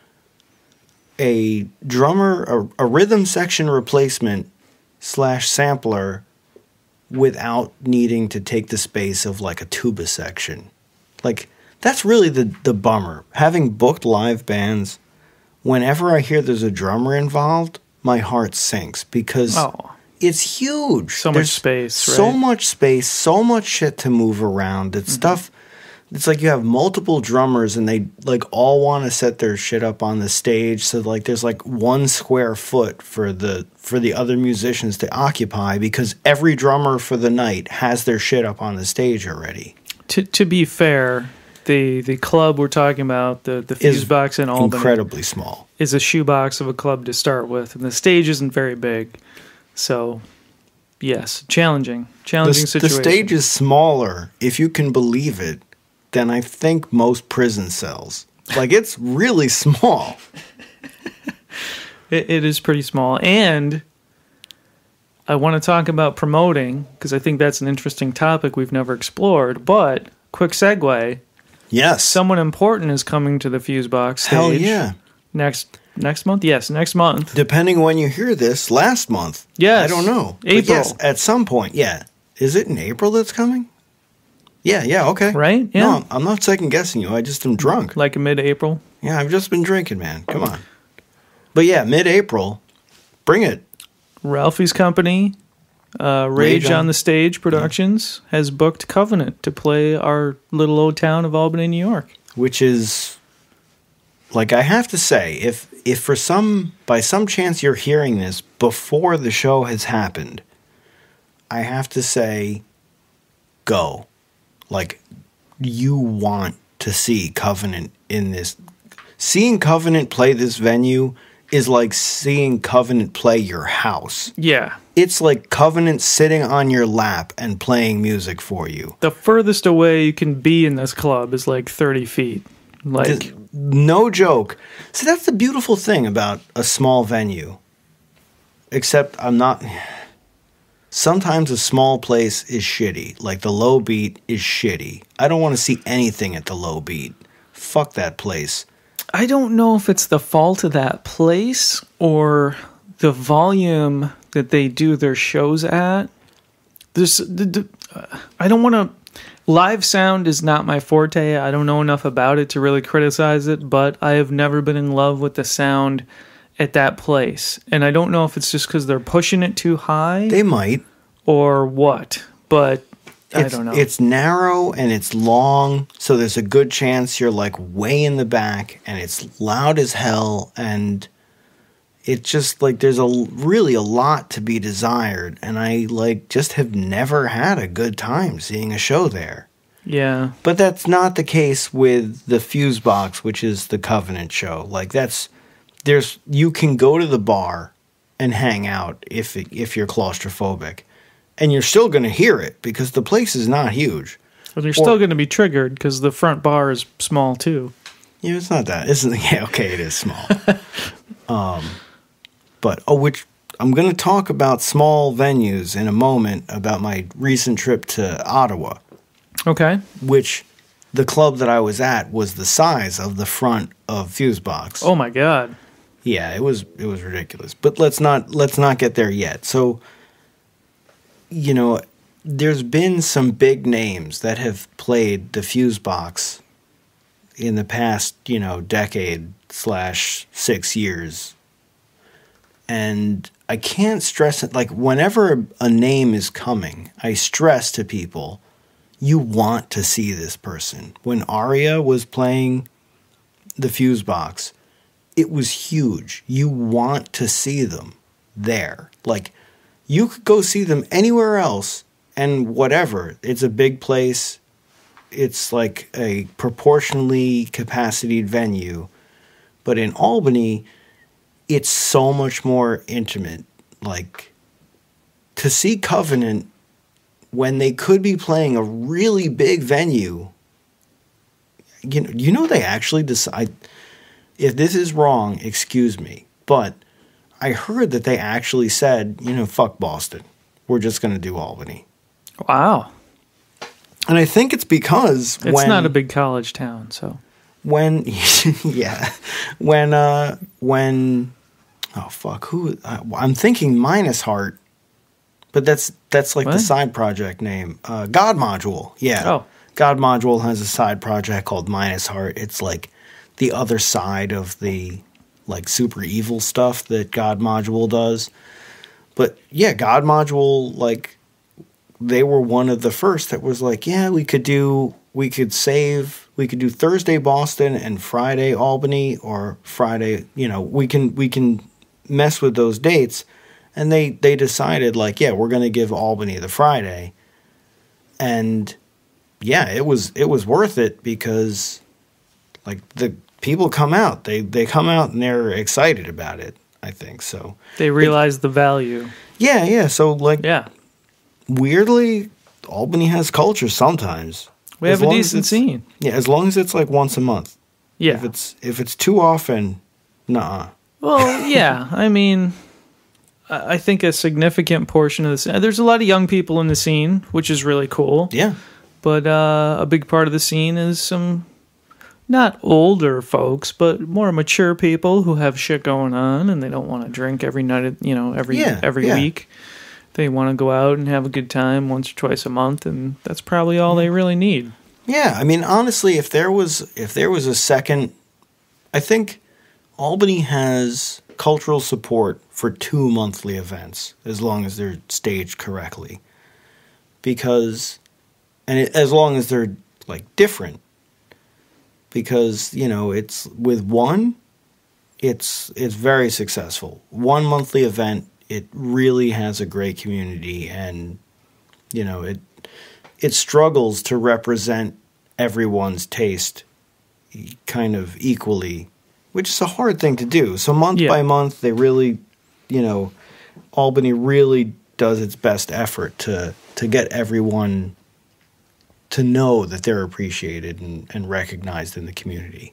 a drummer, a, a rhythm section replacement slash sampler without needing to take the space of like a tuba section. Like, that's really the, the bummer. Having booked live bands, whenever I hear there's a drummer involved, my heart sinks, because... Oh. It's huge. So There's much space, right? So much space, so much shit to move around. It's mm-hmm. stuff it's like you have multiple drummers and they like all want to set their shit up on the stage. So like there's like one square foot for the for the other musicians to occupy because every drummer for the night has their shit up on the stage already. To to be fair, the the club we're talking about, the the Fuse Box in Albany, incredibly small, is a shoebox of a club to start with, and the stage isn't very big. So, yes, challenging, challenging the, situation. The stage is smaller, if you can believe it, than I think most prison cells. Like, it's really small. it, it is pretty small. And I want to talk about promoting, because I think that's an interesting topic we've never explored. But, quick segue. Yes. Someone important is coming to the Fuse Box stage. Hell yeah. Next next month? Yes, next month. Depending when you hear this, last month. Yes. I don't know. April. But yes, at some point, yeah. Is it in April that's coming? Yeah, yeah, okay. Right? Yeah. No, I'm not second guessing you. I just am drunk. Like mid-April? Yeah, I've just been drinking, man. Come on. But yeah, mid-April, bring it. Ralphie's company, uh, Rage, Rage on, on the Stage Productions, yeah. has booked Covenant to play our little old town of Albany, New York. Which is, like, I have to say, if if for some, by some chance you're hearing this before the show has happened, I have to say, go. Like, you want to see Covenant in this. Seeing Covenant play this venue is like seeing Covenant play your house. Yeah. It's like Covenant sitting on your lap and playing music for you. The furthest away you can be in this club is like thirty feet. Like, Just, no joke. See, that's the beautiful thing about a small venue. Except I'm not... Sometimes a small place is shitty. Like, the Low Beat is shitty. I don't want to see anything at the Low Beat. Fuck that place. I don't know if it's the fault of that place or the volume that they do their shows at. There's, I don't want to... Live sound is not my forte. I don't know enough about it to really criticize it, but I have never been in love with the sound at that place. And I don't know if it's just because they're pushing it too high. They might. Or what, but I it's, don't know. It's narrow and it's long, so there's a good chance you're like way in the back, and it's loud as hell, and it's just like there's a really a lot to be desired, and I like just have never had a good time seeing a show there. Yeah. But that's not the case with the Fuse Box, which is the Covenant show. Like, that's... There's you can go to the bar and hang out if if you're claustrophobic, and you're still going to hear it because the place is not huge. But you're or, still going to be triggered because the front bar is small too. Yeah, it's not that. Isn't yeah? Okay, it is small. um, but oh, which I'm going to talk about small venues in a moment about my recent trip to Ottawa. Okay. Which the club that I was at was the size of the front of Fuse Box. Oh my god. Yeah, it was it was ridiculous. But let's not let's not get there yet. So, you know, there's been some big names that have played the Fuse Box in the past, you know, decade slash six years. And I can't stress it. Like, whenever a name is coming, I stress to people, you want to see this person. When Aria was playing the Fuse Box, it was huge. You want to see them there. Like, you could go see them anywhere else and whatever. It's a big place. It's like a proportionally capacitated venue. But in Albany, it's so much more intimate. Like, to see Covenant when they could be playing a really big venue, you know, you know they actually decide... If this is wrong, excuse me, but I heard that they actually said, you know, fuck Boston. We're just going to do Albany. Wow. And I think it's because it's when... not a big college town, so... When... yeah. When, uh... When... Oh, fuck. Who... Uh, I'm thinking Minus Heart, but that's that's like what? The side project name. Uh, God Module. Yeah. Oh. God Module has a side project called Minus Heart. It's like... the other side of the like super evil stuff that God Module does. But yeah, God Module, like, they were one of the first that was like, yeah, we could do we could save, we could do Thursday Boston and Friday Albany, or Friday, you know, we can we can mess with those dates. And they, they decided, like, yeah, we're going to give Albany the Friday. And yeah, it was it was worth it because, like, the people come out. They they come out and they're excited about it, I think. So They realize they, the value. Yeah, yeah. So, like, yeah. weirdly, Albany has culture sometimes. We have a decent scene. Yeah, as long as it's, like, once a month. Yeah. If it's, if it's too often, nah. Well, yeah. I mean... I think a significant portion of this, there's a lot of young people in the scene, which is really cool. Yeah. But uh, a big part of the scene is some, not older folks, but more mature people who have shit going on and they don't want to drink every night, you know, every yeah, every yeah. week. They want to go out and have a good time once or twice a month, and that's probably all they really need. Yeah, I mean, honestly, if there was if there was a second, I think Albany has cultural support for two monthly events, as long as they're staged correctly. Because, and it, as long as they're, like, different. Because, you know, it's, with one, it's it's very successful. One monthly event, it really has a great community, and, you know, it it struggles to represent everyone's taste kind of equally, which is a hard thing to do. So month yeah. by month, they really, you know, Albany really does its best effort to to get everyone to know that they're appreciated and, and recognized in the community.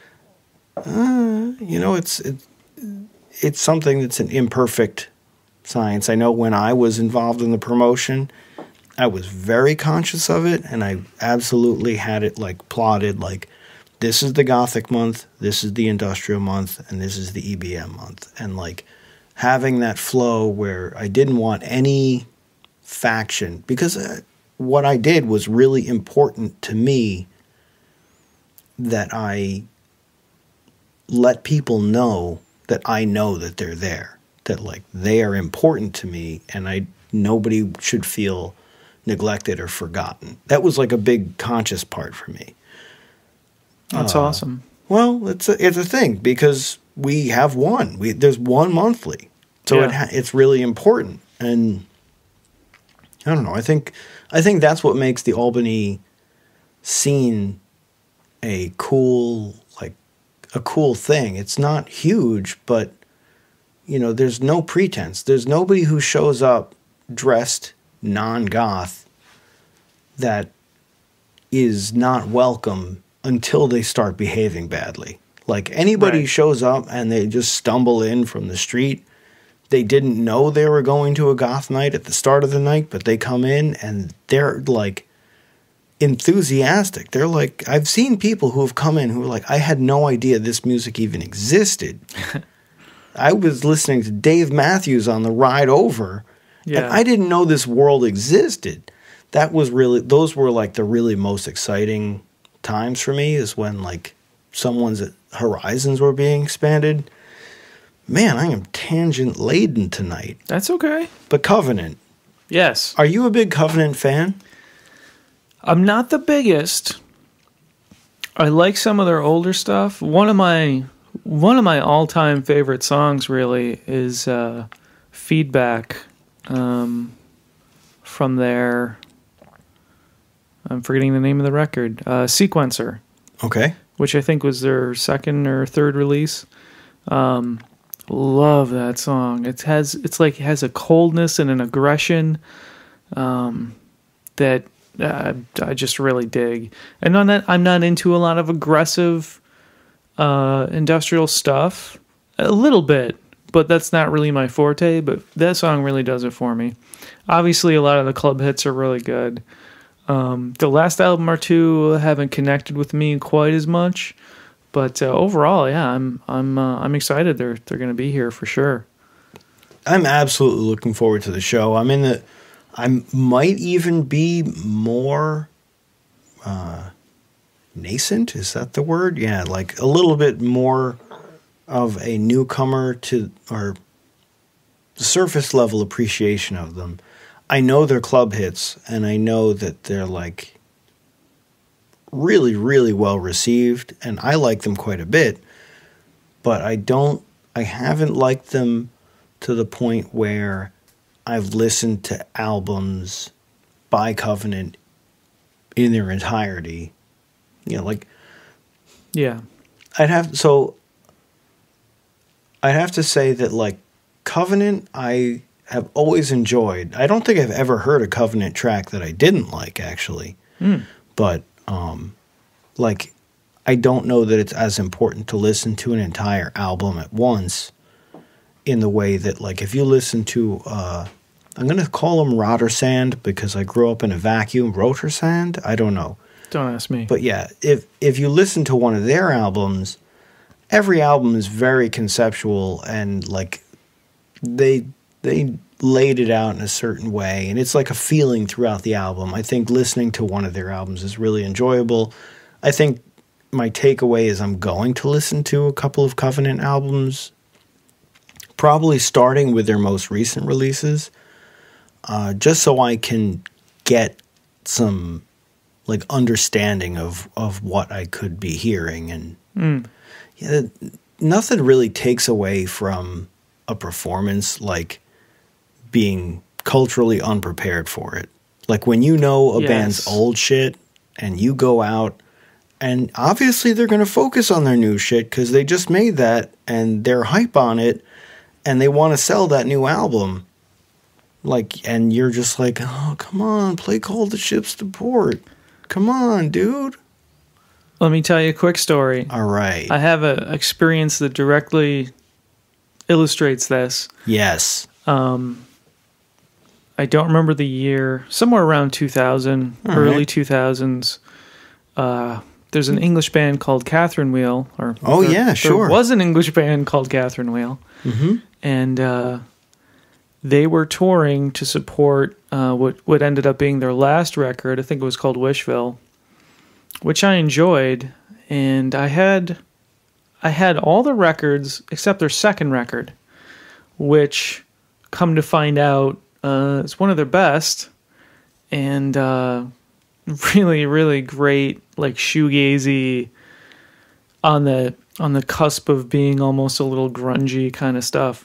Uh, you know, it's it, it's something that's an imperfect science. I know when I was involved in the promotion, I was very conscious of it, and I absolutely had it, like, plotted, like, this is the Gothic month, this is the Industrial month, and this is the E B M month. And, like, having that flow where I didn't want any faction, because uh, what I did was really important to me, that I let people know that I know that they're there, that, like, they are important to me, and I nobody should feel neglected or forgotten. That was, like, a big conscious part for me. That's uh, awesome. Well, it's a, it's a thing because we have one. We there's one monthly, so yeah. it ha- it's really important. And I don't know. I think I think that's what makes the Albany scene a cool like a cool thing. It's not huge, but you know, there's no pretense. There's nobody who shows up dressed non-goth that is not welcome until they start behaving badly. Like, anybody right. shows up and they just stumble in from the street, they didn't know they were going to a goth night at the start of the night, but they come in and they're, like, enthusiastic. They're like, I've seen people who have come in who are like, I had no idea this music even existed. I was listening to Dave Matthews on the ride over, yeah. and I didn't know this world existed. That was really, those were, like, the really most exciting times for me, is when, like, someone's horizons were being expanded. Man, I am tangent laden tonight. That's okay. But Covenant. Yes. Are you a big Covenant fan? I'm not the biggest. I like some of their older stuff. One of my one of my all-time favorite songs really is uh, Feedback um, from their, I'm forgetting the name of the record, uh, Sequencer. Okay. Which I think was their second or third release. Um, love that song. It has, it's like, it has a coldness and an aggression um, that uh, I just really dig. And I'm not, I'm not into a lot of aggressive uh, industrial stuff. A little bit, but that's not really my forte. But that song really does it for me. Obviously, a lot of the club hits are really good. Um, the last album or two haven't connected with me quite as much, but uh, overall, yeah, I'm I'm uh, I'm excited. They're they're going to be here for sure. I'm absolutely looking forward to the show. I'm in the. I might even be more uh, nascent. Is that the word? Yeah, like a little bit more of a newcomer to, or the surface level appreciation of them. I know they're club hits, and I know that they're, like, really, really well received, and I like them quite a bit, but I don't, I haven't liked them to the point where I've listened to albums by Covenant in their entirety. You know, like, yeah, I'd have, so I'd have to say that, like, Covenant, I have always enjoyed. I don't think I've ever heard a Covenant track that I didn't like, actually. Mm. But, um, like, I don't know that it's as important to listen to an entire album at once in the way that, like, if you listen to, uh, I'm going to call them Rotter Sand because I grew up in a vacuum. Rotor Sand? I don't know. Don't ask me. But yeah, if if you listen to one of their albums, every album is very conceptual and, like, they they laid it out in a certain way, and it's like a feeling throughout the album. I think listening to one of their albums is really enjoyable. I think my takeaway is I'm going to listen to a couple of Covenant albums, probably starting with their most recent releases, uh, just so I can get some, like, understanding of, of what I could be hearing. And mm. yeah, nothing really takes away from a performance like being culturally unprepared for it. Like, when you know a Yes. band's old shit and you go out, and obviously they're going to focus on their new shit because they just made that and they're hype on it and they want to sell that new album. Like, and you're just like, oh, come on, play Call the Ships to Port. Come on, dude. Let me tell you a quick story. All right. I have an experience that directly illustrates this. Yes. Um, I don't remember the year, somewhere around two thousand, All early right. two thousands. Uh, there's an English band called Catherine Wheel. Or Oh, there, yeah, sure. There was an English band called Catherine Wheel. Mm-hmm. And uh, they were touring to support uh, what, what ended up being their last record. I think it was called Wishville, which I enjoyed. And I had I had all the records except their second record, which, come to find out, uh, is one of their best. And uh, really, really great, like, shoegazy, on the on the cusp of being almost a little grungy kind of stuff.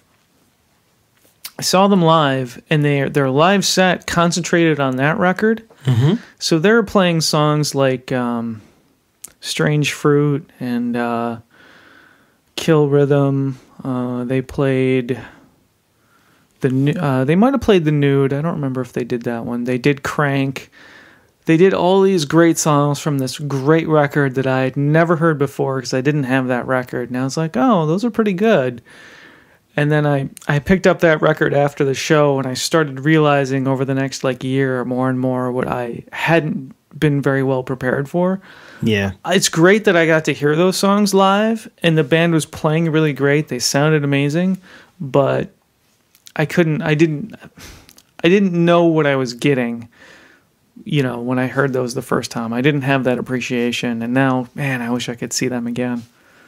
I saw them live, and their their live set concentrated on that record. Mm-hmm. So they were playing songs like um, "Strange Fruit" and uh, "Kill Rhythm." Uh, they played the Nu- uh, they might have played "The Nude." I don't remember if they did that one. They did "Crank." They did all these great songs from this great record that I had never heard before because I didn't have that record. And I was like, oh, those are pretty good. And then I, I picked up that record after the show, and I started realizing over the next, like, year more and more what I hadn't been very well prepared for. Yeah. It's great that I got to hear those songs live, and the band was playing really great. They sounded amazing, but I couldn't, I didn't, I didn't know what I was getting, you know, when I heard those the first time. I didn't have that appreciation, and now, man, I wish I could see them again.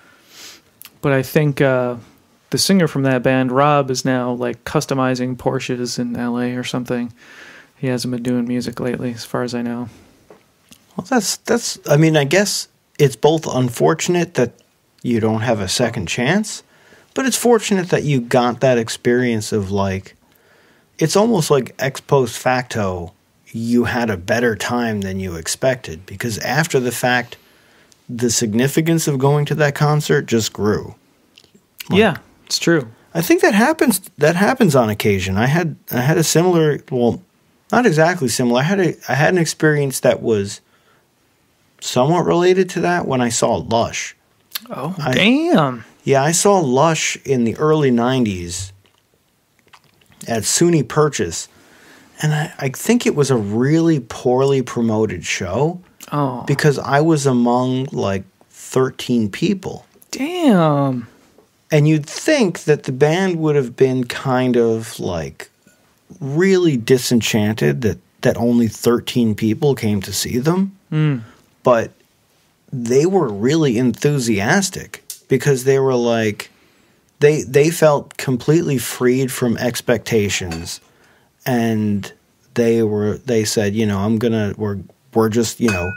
But I think uh, the singer from that band, Rob, is now, like, customizing Porsches in L A or something. He hasn't been doing music lately, as far as I know. Well, that's, that's, I mean, I guess it's both unfortunate that you don't have a second chance, but it's fortunate that you got that experience of, like, it's almost like ex post facto, you had a better time than you expected, because after the fact, the significance of going to that concert just grew. Like, yeah, it's true. I think that happens. That happens on occasion. I had I had a similar, well, not exactly similar. I had a I had an experience that was somewhat related to that when I saw Lush. Oh, I, damn. Yeah, I saw Lush in the early nineties at SUNY Purchase. And I, I think it was a really poorly promoted show Oh, because I was among, like, thirteen people. damn. And you'd think that the band would have been kind of, like, really disenchanted that, that only thirteen people came to see them. Mm. But they were really enthusiastic because they were like, they they felt completely freed from expectations. And they were, they said, you know, I'm gonna, we're, we're just, you know,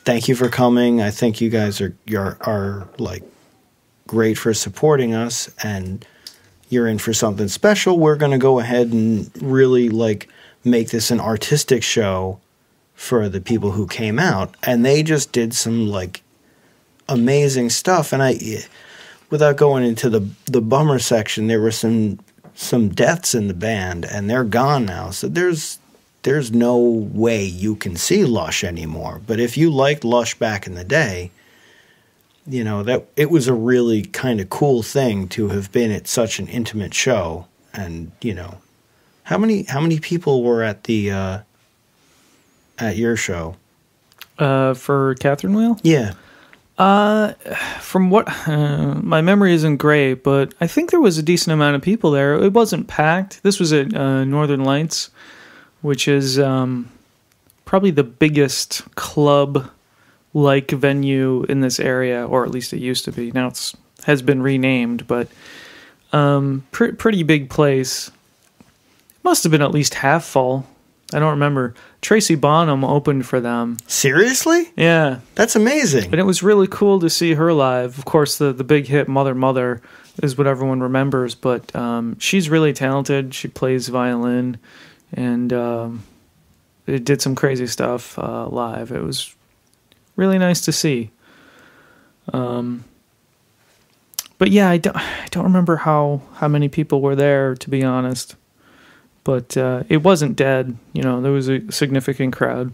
thank you for coming. I think you guys are you're, are like great for supporting us, and you're in for something special. We're going to go ahead and really like make this an artistic show for the people who came out, and they just did some like amazing stuff. And I, without going into the the bummer section, there were some some deaths in the band, and they're gone now. So there's there's no way you can see Lush anymore. But if you liked Lush back in the day, you know, that it was a really kind of cool thing to have been at such an intimate show. And, you know, how many how many people were at the uh, at your show? Uh, for Catherine Wheel? Yeah. Uh, from what uh, my memory isn't great, but I think there was a decent amount of people there. It wasn't packed. This was at uh, Northern Lights, which is um, probably the biggest club-like venue in this area, or at least it used to be. Now it's has been renamed, but um, pr- pretty big place. It must have been at least half full. I don't remember. Tracy Bonham opened for them. Seriously? Yeah. That's amazing. And it was really cool to see her live. Of course, the, the big hit Mother Mother is what everyone remembers, but um, she's really talented. She plays violin, and um, it did some crazy stuff uh, live. It was really nice to see. Um, but yeah, I don't, I don't remember how, how many people were there, to be honest. But uh, it wasn't dead. You know, there was a significant crowd.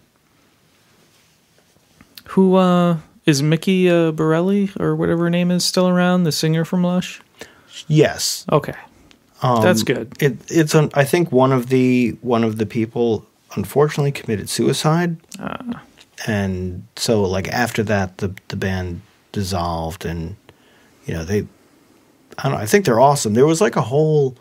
Who uh, is Mickey uh, Borelli, or whatever her name is, still around? The singer from Lush? Yes. Okay, um, that's good. It, it's an, I think one of the one of the people unfortunately committed suicide, Uh, and so like after that, the the band dissolved, and you know they, I don't know. I think they're awesome. There was like a whole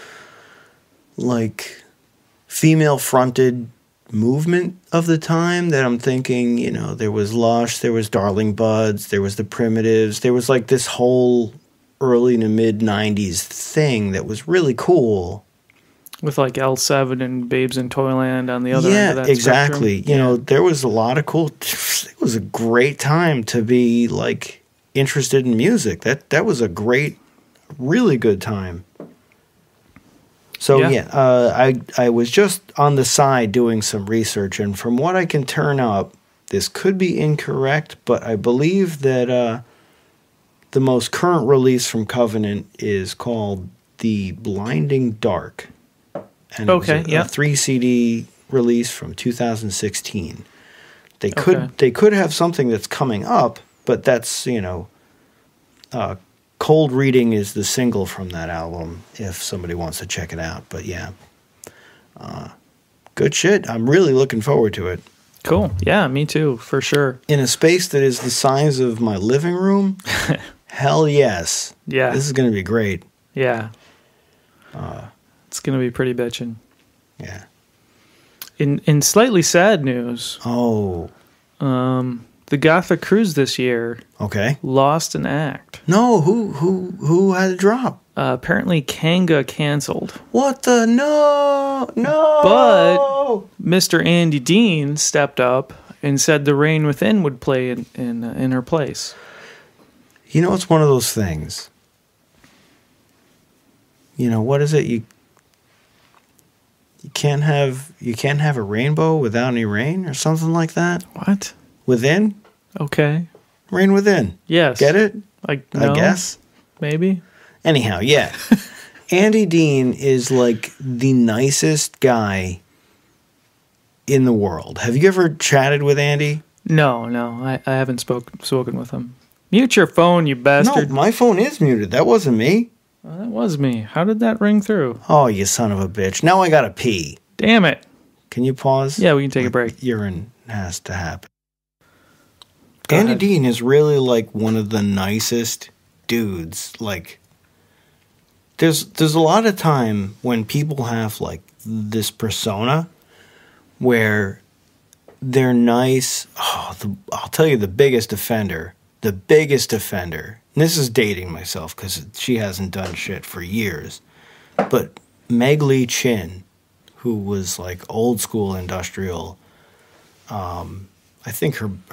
like female-fronted movement of the time that I'm thinking, you know, there was Lush, there was Darling Buds, there was the Primitives, there was like this whole early to mid nineties thing that was really cool. with like L seven and Babes in Toyland on the other yeah, end of that exactly. spectrum. You know, there was a lot of cool. It was a great time to be like interested in music. That that was a great, really good time. So yeah, Yeah. uh, I I was just on the side doing some research, and from what I can turn up, this could be incorrect, but I believe that uh, the most current release from Covenant is called The Blinding Dark. And Okay, it was a, yeah. a three C D release from two thousand sixteen. They could Okay. they could have something that's coming up, but that's, you know, uh, Cold Reading is the single from that album if somebody wants to check it out. But yeah, uh, good shit. I'm really looking forward to it. Cool. Yeah, me too, for sure. In a space that is the size of my living room, hell yes. Yeah. This is going to be great. Yeah. Uh, It's going to be pretty bitchin'. yeah. In in slightly sad news, Oh, um, the Gothic Cruise this year okay. lost an act. No, who who who had a drop? Uh, apparently, Kanga canceled. What the? No, no. But Mister Andy Dean stepped up and said The Rain Within would play in in, uh, in her place. You know, it's one of those things. You know, what is it? You you can't have you can't have a rainbow without any rain, or something like that. What? Within, Okay. rain within. Yes. Get it? Like, no, I guess. maybe. Anyhow, yeah. Andy Dean is like the nicest guy in the world. Have you ever chatted with Andy? No, no, I, I haven't spoke, spoken with him. Mute your phone, you bastard. No, my phone is muted. That wasn't me. Oh, that was me. How did that ring through? Oh, you son of a bitch. Now I gotta pee. Damn it. Can you pause? Yeah, we can take a break. Urine has to happen. Go Andy ahead. Dean is really like one of the nicest dudes. Like, there's there's a lot of time when people have like this persona where they're nice. Oh, the, I'll tell you the biggest offender. The biggest offender. And this is dating myself because she hasn't done shit for years. But Meg Lee Chin, who was like old school industrial, um, I think her her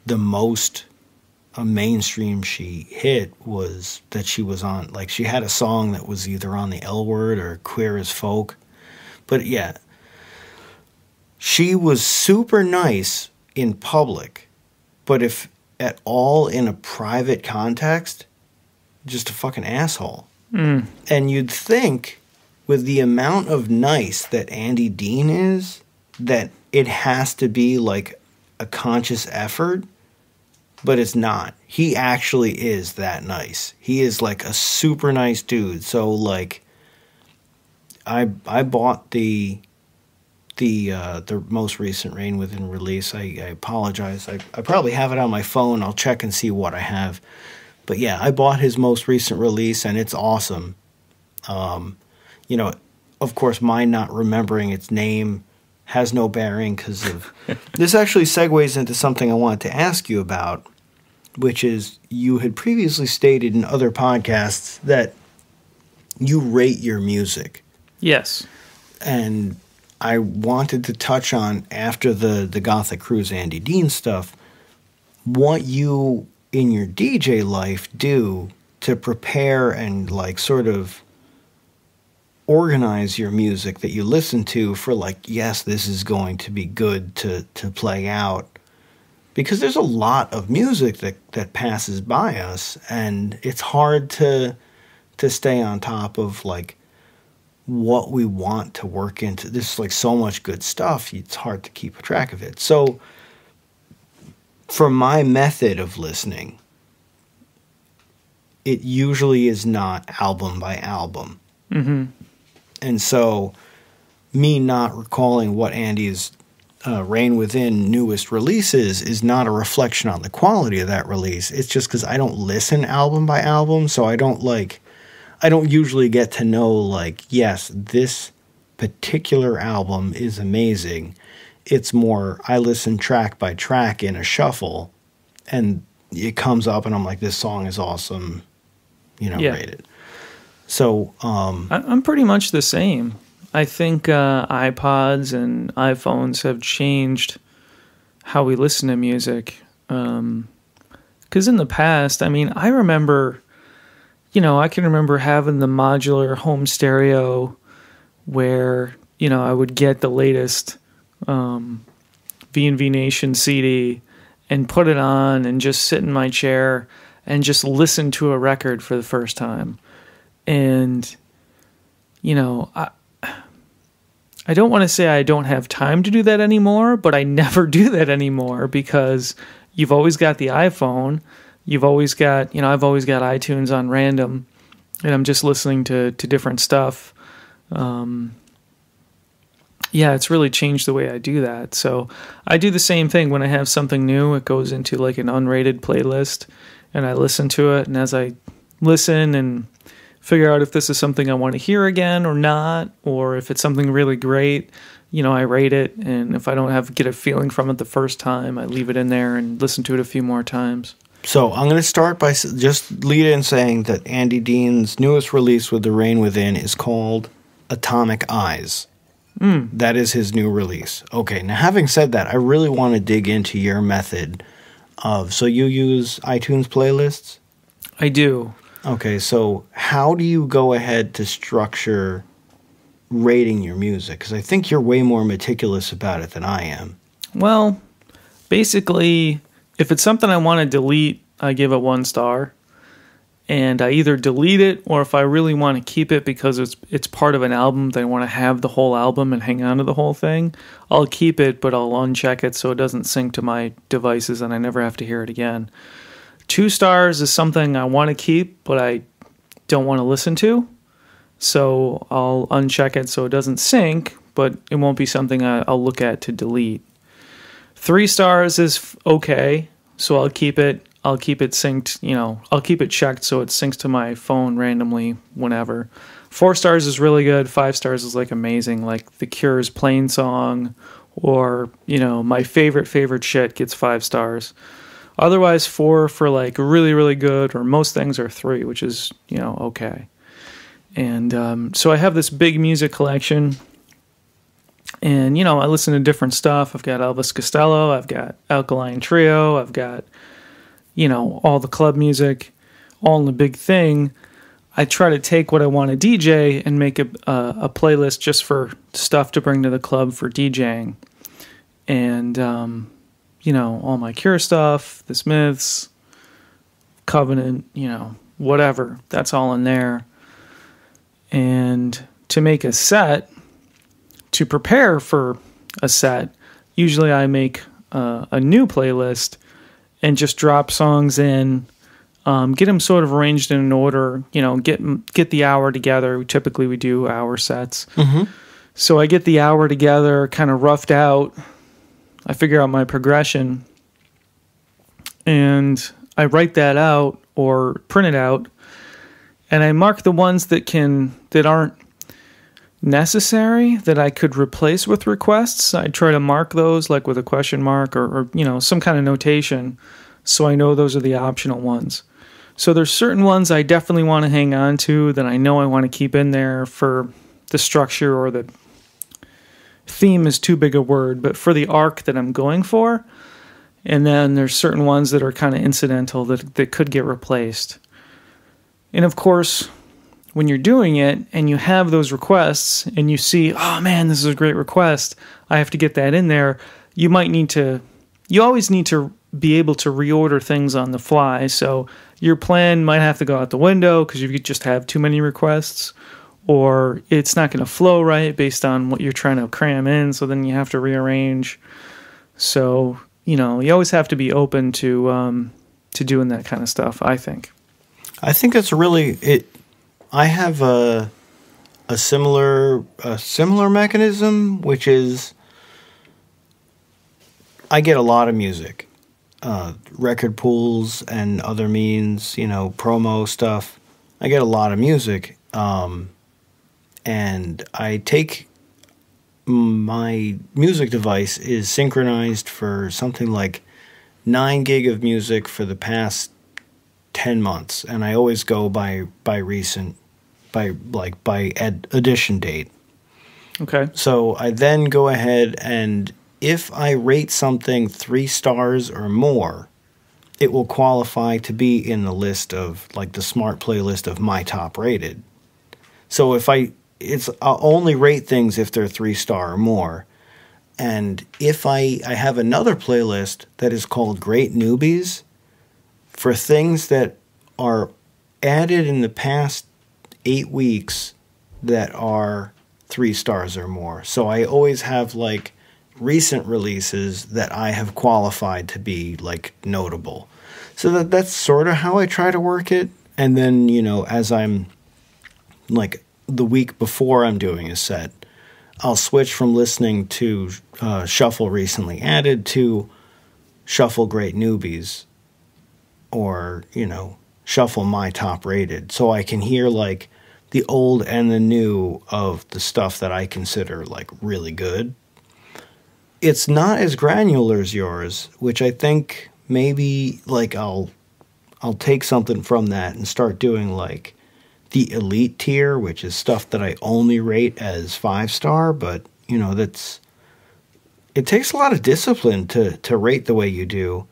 the most a mainstream she hit was that she was on, like, she had a song that was either on the L Word or Queer as Folk. But yeah, she was super nice in public, but if at all in a private context, just a fucking asshole. Mm. And you'd think with the amount of nice that Andy Dean is, that it has to be like a conscious effort, but it's not. He actually is that nice. He is like a super nice dude. So like, I I bought the the uh, the most recent Rain Within release. I, I apologize. I, I probably have it on my phone. I'll check and see what I have. But yeah, I bought his most recent release, and it's awesome. Um, you know, of course, mine not remembering its name has no bearing because of... This actually segues into something I wanted to ask you about, which is you had previously stated in other podcasts that you rate your music. Yes. And I wanted to touch on, after the, the Gothic Cruise Andy Dean stuff, what you in your D J life do to prepare and like sort of organize your music that you listen to for like, yes, this is going to be good to, to play out. Because there's a lot of music that, that passes by us, and it's hard to to stay on top of like what we want to work into. There's like so much good stuff, it's hard to keep track of it. So for my method of listening, it usually is not album by album. Mm-hmm. And so me not recalling what Andy's uh, Rain Within newest release is, is not a reflection on the quality of that release. It's just because I don't listen album by album, so I don't like, I don't usually get to know like, yes, this particular album is amazing. It's more, I listen track by track in a shuffle, and it comes up and I'm like, this song is awesome, you know, yeah. rate it. So um, I'm pretty much the same. I think uh, iPods and iPhones have changed how we listen to music. Um, 'cause in the past, I mean, I remember, you know, I can remember having the modular home stereo where, you know, I would get the latest um, V and V Nation C D and put it on and just sit in my chair and just listen to a record for the first time. And, you know, I, I don't want to say I don't have time to do that anymore, but I never do that anymore because you've always got the iPhone. You've always got, you know, I've always got iTunes on random, and I'm just listening to, to different stuff. Um, yeah, it's really changed the way I do that. So I do the same thing when I have something new. It goes into like an unrated playlist, and I listen to it. And as I listen and figure out if this is something I want to hear again or not, or if it's something really great, you know, I rate it. And if I don't have get a feeling from it the first time, I leave it in there and listen to it a few more times. So I'm going to start by just lead in saying that Andy Dean's newest release with the Rain Within is called Atomic Eyes. Mm. That is his new release. Okay, now having said that, I really want to dig into your method of, so you use iTunes playlists? I do. Okay, so how do you go ahead to structure rating your music? Because I think you're way more meticulous about it than I am. Well, basically, if it's something I want to delete, I give it one star. And I either delete it, or if I really want to keep it because it's it's part of an album that I want to have the whole album and hang on to the whole thing, I'll keep it, but I'll uncheck it so it doesn't sync to my devices and I never have to hear it again. Two stars is something I want to keep, but I don't want to listen to. So I'll uncheck it so it doesn't sync, but it won't be something I, I'll look at to delete. Three stars is okay, so I'll keep it. I'll keep it synced, you know, I'll keep it checked so it syncs to my phone randomly whenever. Four stars is really good. Five stars is like amazing, like The Cure's Plain Song, or, you know, my favorite, favorite shit gets five stars. Otherwise, four for like really, really good, or most things are three, which is, you know, okay. And um, so I have this big music collection And, you know, I listen to different stuff. I've got Elvis Costello. I've got Alkaline Trio. I've got, you know, all the club music, all in the big thing. I try to take what I want to D J and make a, a, a playlist just for stuff to bring to the club for DJing. And, um, you know, all my Cure stuff, the Smiths, Covenant, you know, whatever. That's all in there. And to make a set, to prepare for a set, usually I make uh, a new playlist and just drop songs in, um, get them sort of arranged in an order, you know, get get the hour together. Typically we do hour sets. Mm-hmm. So I get the hour together, kind of roughed out. I figure out my progression, and I write that out or print it out, and I mark the ones that can that aren't necessary that I could replace with requests. I try to mark those like with a question mark or, or you know, some kind of notation, so I know those are the optional ones. So there's certain ones I definitely want to hang on to that I know I want to keep in there for the structure, or the theme is too big a word, but for the arc that I'm going for. And then there's certain ones that are kind of incidental that, that could get replaced. And of course, when you're doing it and you have those requests and you see, oh man, this is a great request, I have to get that in there, you might need to, you always need to be able to reorder things on the fly. So your plan might have to go out the window because you just have too many requests, or it's not going to flow right based on what you're trying to cram in, so then you have to rearrange. So, you know, you always have to be open to um, to doing that kind of stuff, I think. I think it's really it. I have a a similar a similar mechanism, which is I get a lot of music, uh, record pools and other means, you know, promo stuff. I get a lot of music, um, and I take my music device is synchronized for something like nine gig of music for the past ten months, and I always go by by recent, by like by ed, edition date. Okay. So I then go ahead, and if I rate something three stars or more, it will qualify to be in the list of like the smart playlist of my top rated. So if I it's I'll only rate things if they're three star or more. And if I, I have another playlist that is called Great Newbies for things that are added in the past eight weeks that are three stars or more. So I always have like recent releases that I have qualified to be like notable. So that that's sort of how I try to work it. And then, you know, as I'm like the week before I'm doing a set, I'll switch from listening to uh, Shuffle Recently Added to Shuffle Great Newbies, or, you know, Shuffle My Top Rated, so I can hear like the old and the new of the stuff that I consider like really good. It's not as granular as yours, which I think maybe like I'll I'll take something from that and start doing like the elite tier, which is stuff that I only rate as five star, but you know, that's it takes a lot of discipline to to rate the way you do.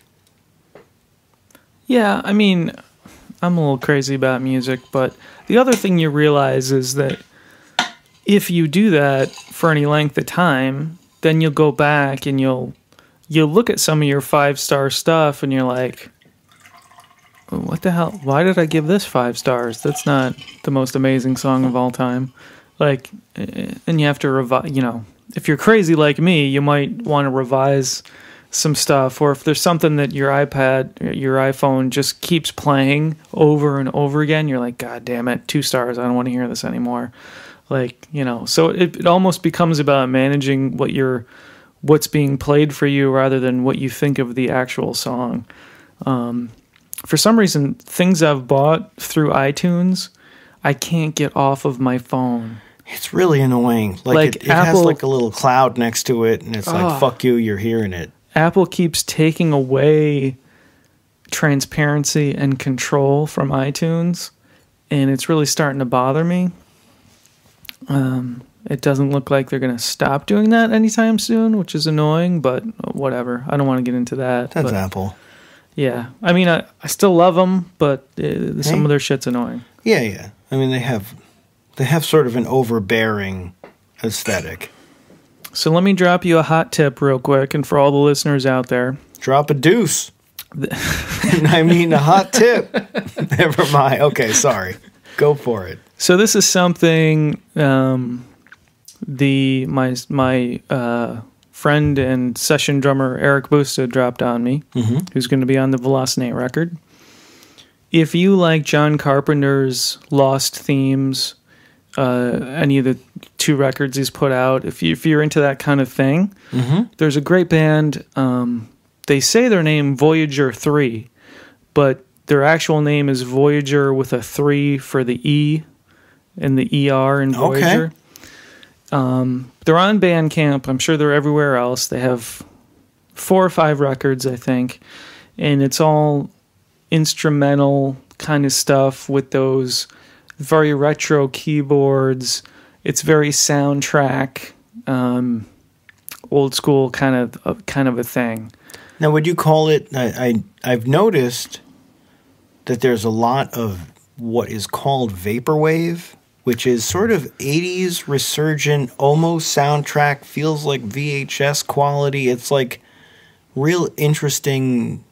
Yeah, I mean, I'm a little crazy about music, but the other thing you realize is that if you do that for any length of time, then you'll go back and you'll you'll look at some of your five star stuff and you're like, what the hell? Why did I give this five stars? That's not the most amazing song of all time. Like, and you have to revise, you know, if you're crazy like me, you might want to revise some stuff. Or if there's something that your iPad, your iPhone just keeps playing over and over again, you're like, God damn it, two stars. I don't want to hear this anymore. Like, you know, so it, it almost becomes about managing what you're, what's being played for you rather than what you think of the actual song. Um, For some reason, things I've bought through iTunes, I can't get off of my phone. It's really annoying. Like, like it, it Apple, has like a little cloud next to it, and it's oh, like, fuck you, you're hearing it. Apple keeps taking away transparency and control from iTunes, and it's really starting to bother me. Um, it doesn't look like they're going to stop doing that anytime soon, which is annoying, but whatever. I don't want to get into that. That's but, Apple. Yeah. I mean, I, I still love them, but uh, Hey. some of their shit's annoying. Yeah, yeah. I mean, they have they have sort of an overbearing aesthetic. So let me drop you a hot tip real quick, and for all the listeners out there. Drop a deuce. I mean, a hot tip. Never mind. Okay, sorry. Go for it. So this is something um, the my my uh, friend and session drummer Eric Busta dropped on me, mm-hmm. who's going to be on the Vellocet record. If you like John Carpenter's Lost themes, uh, any of the two records he's put out, if you if you're into that kind of thing, mm-hmm. there's a great band. Um, they say their name Voyager three, but their actual name is Voyager with a three for the E and the E R in Voyager. Okay. Um, they're on Bandcamp. I'm sure they're everywhere else. They have four or five records, I think, and it's all instrumental kind of stuff with those very retro keyboards. It's very soundtrack, um, old school kind of uh, kind of a thing. Now, would you call it? I, I I've noticed that there's a lot of what is called vaporwave, which is sort of eighties resurgent, almost soundtrack, feels like V H S quality. It's like real interesting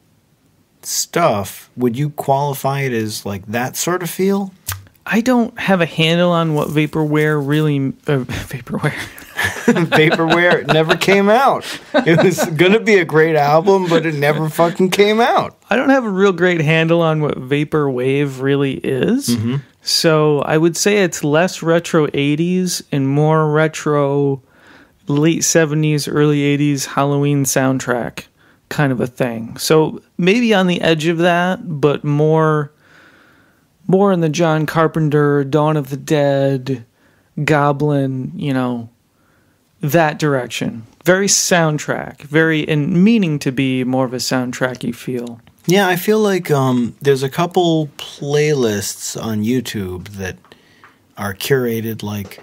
stuff. Would you qualify it as like that sort of feel? I don't have a handle on what vaporware really uh, vaporware. Vaporware never came out. It was going to be a great album, but it never fucking came out. I don't have a real great handle on what vaporwave really is. Mm-hmm. So I would say it's less retro eighties and more retro late seventies, early eighties Halloween soundtrack kind of a thing. So maybe on the edge of that, but more more in the John Carpenter, Dawn of the Dead, Goblin, you know, that direction. Very soundtrack, very and meaning to be more of a soundtracky feel. Yeah, I feel like um, there's a couple playlists on YouTube that are curated like...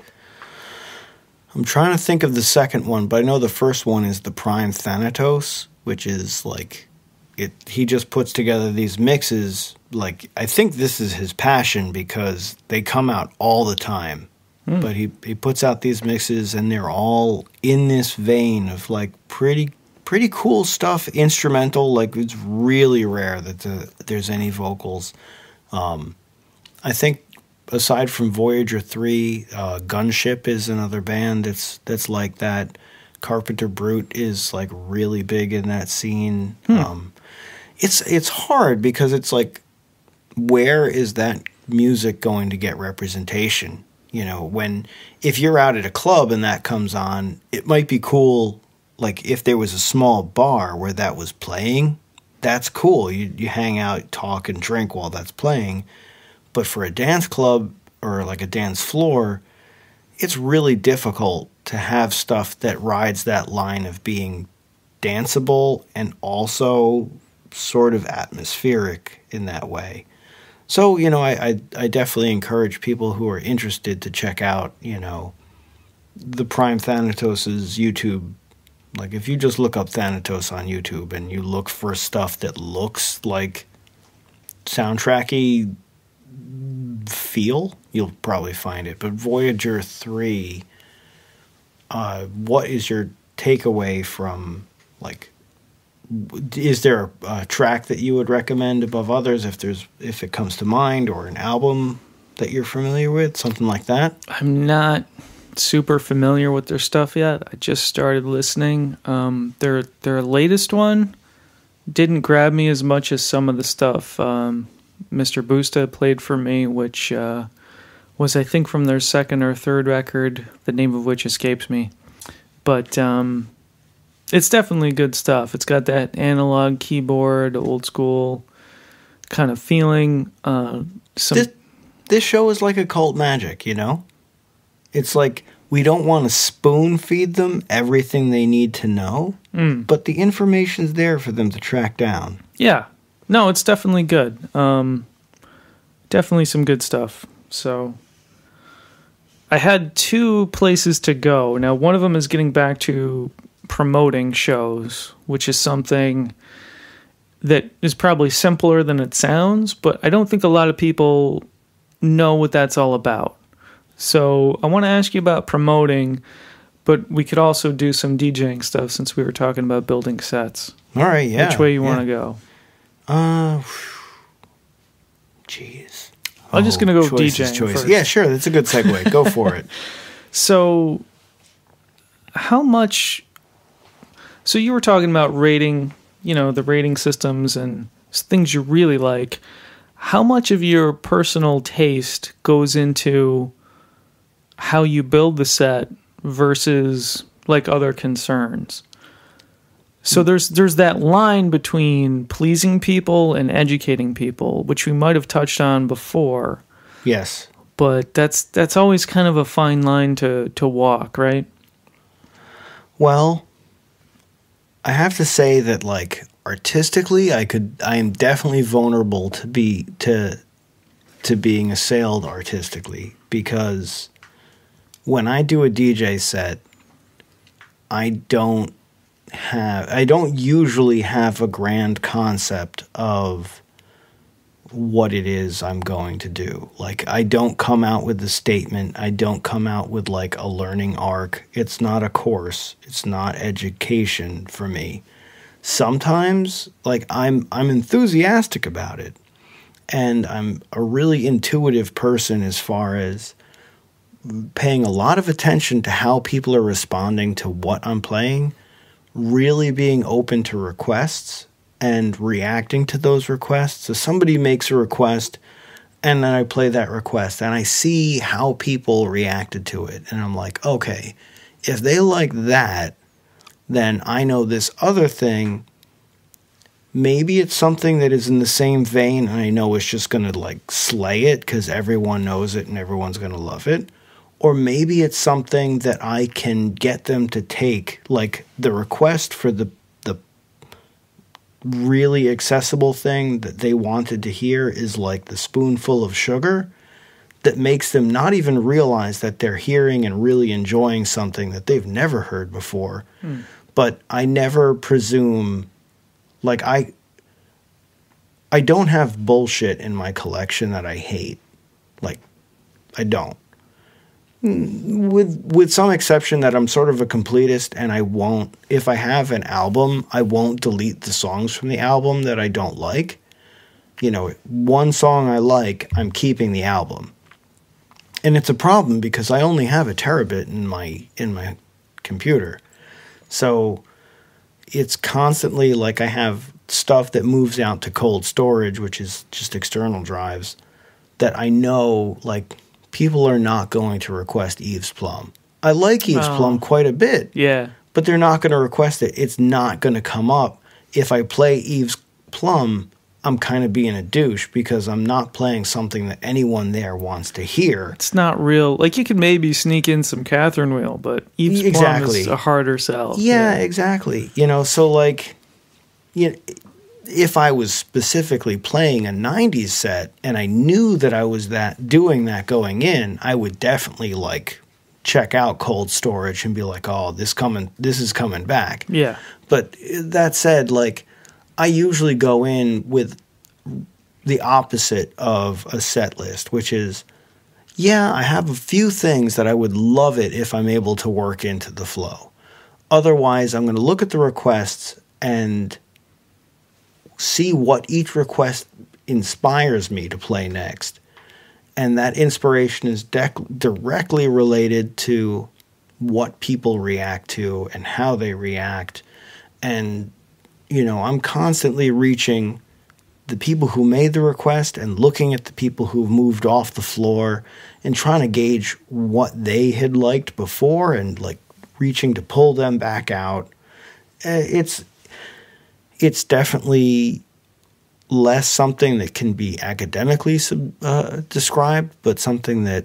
I'm trying to think of the second one, but I know the first one is the Prime Thanatos, which is like... it. He just puts together these mixes. Like, I think this is his passion because they come out all the time. Mm. But he, he puts out these mixes, and they're all in this vein of like pretty... pretty cool stuff, instrumental. Like, it's really rare that the, there's any vocals. Um, I think aside from Voyager three, uh, Gunship is another band that's that's like that. Carpenter Brute is like really big in that scene. Hmm. Um, it's it's hard because it's like, where is that music going to get representation? You know, when if you're out at a club and that comes on, it might be cool. Like, if there was a small bar where that was playing, that's cool. You you hang out, talk, and drink while that's playing. But for a dance club or, like, a dance floor, it's really difficult to have stuff that rides that line of being danceable and also sort of atmospheric in that way. So, you know, I, I, I definitely encourage people who are interested to check out, you know, the Prime Thanatos' YouTube. Like, if you just look up Thanatos on YouTube and you look for stuff that looks like soundtracky feel, you'll probably find it. But Voyager three, uh, what is your takeaway from, like, is there a, a track that you would recommend above others if there's if it comes to mind, or an album that you're familiar with, something like that? I'm not super familiar with their stuff yet. I just started listening. Um, their their latest one didn't grab me as much as some of the stuff um, Mister Busta played for me, which uh, was, I think, from their second or third record, the name of which escapes me. But um, it's definitely good stuff. It's got that analog keyboard, old school kind of feeling. Uh, some this, this show is like occult magic, you know? It's like we don't want to spoon feed them everything they need to know, mm. but the information's there for them to track down. Yeah. No, it's definitely good. Um, definitely some good stuff. So I had two places to go. Now, one of them is getting back to promoting shows, which is something that is probably simpler than it sounds, but I don't think a lot of people know what that's all about. So I want to ask you about promoting, but we could also do some DJing stuff since we were talking about building sets. All right, yeah. Which way you yeah. want to go? Uh, jeez. I'm oh, just going to go choices, DJing choices. first. Yeah, sure. That's a good segue. Go for it. So how much... So you were talking about rating, you know, the rating systems and things you really like. How much of your personal taste goes into how you build the set versus like other concerns? So there's there's that line between pleasing people and educating people, which we might have touched on before. Yes. But that's that's always kind of a fine line to, to walk, right? Well, I have to say that, like, artistically, I could I am definitely vulnerable to be to to being assailed artistically, because when I do a D J set, I don't have I don't usually have a grand concept of what it is I'm going to do. Like, I don't come out with a statement. I don't come out with like a learning arc. It's not a course. It's not education for me. Sometimes, like, I'm I'm enthusiastic about it, and I'm a really intuitive person as far as paying a lot of attention to how people are responding to what I'm playing, really being open to requests and reacting to those requests. So somebody makes a request, and then I play that request, and I see how people reacted to it, and I'm like, okay, if they like that, then I know this other thing, maybe it's something that is in the same vein, and I know it's just going to like slay it because everyone knows it and everyone's going to love it. Or maybe it's something that I can get them to take, like the request for the the really accessible thing that they wanted to hear is like the spoonful of sugar, that makes them not even realize that they're hearing and really enjoying something that they've never heard before. Hmm. But I never presume, like I, I don't have bullshit in my collection that I hate. Like, I don't. With with some exception that I'm sort of a completist, and I won't, if I have an album, I won't delete the songs from the album that I don't like. You know, one song I like, I'm keeping the album. And it's a problem because I only have a terabit in my in my computer. So it's constantly like I have stuff that moves out to cold storage, which is just external drives, that I know, like, people are not going to request Eve's Plum. I like Eve's oh. Plum quite a bit. Yeah. But they're not going to request it. It's not going to come up. If I play Eve's Plum, I'm kind of being a douche because I'm not playing something that anyone there wants to hear. It's not real. Like, you could maybe sneak in some Catherine Wheel, but Eve's exactly. Plum is a harder sell. Yeah, yeah, exactly. You know, so like, you know, if I was specifically playing a nineties set and I knew that I was that doing that going in, I would definitely like check out cold storage and be like, "Oh, this coming, this is coming back." Yeah. But that said, like, I usually go in with the opposite of a set list, which is, yeah, I have a few things that I would love it if I'm able to work into the flow. Otherwise, I'm going to look at the requests and see what each request inspires me to play next. And that inspiration is dec- directly related to what people react to and how they react. And, you know, I'm constantly reaching the people who made the request and looking at the people who've moved off the floor and trying to gauge what they had liked before and, like, reaching to pull them back out. It's it's definitely less something that can be academically sub, uh, described, but something that,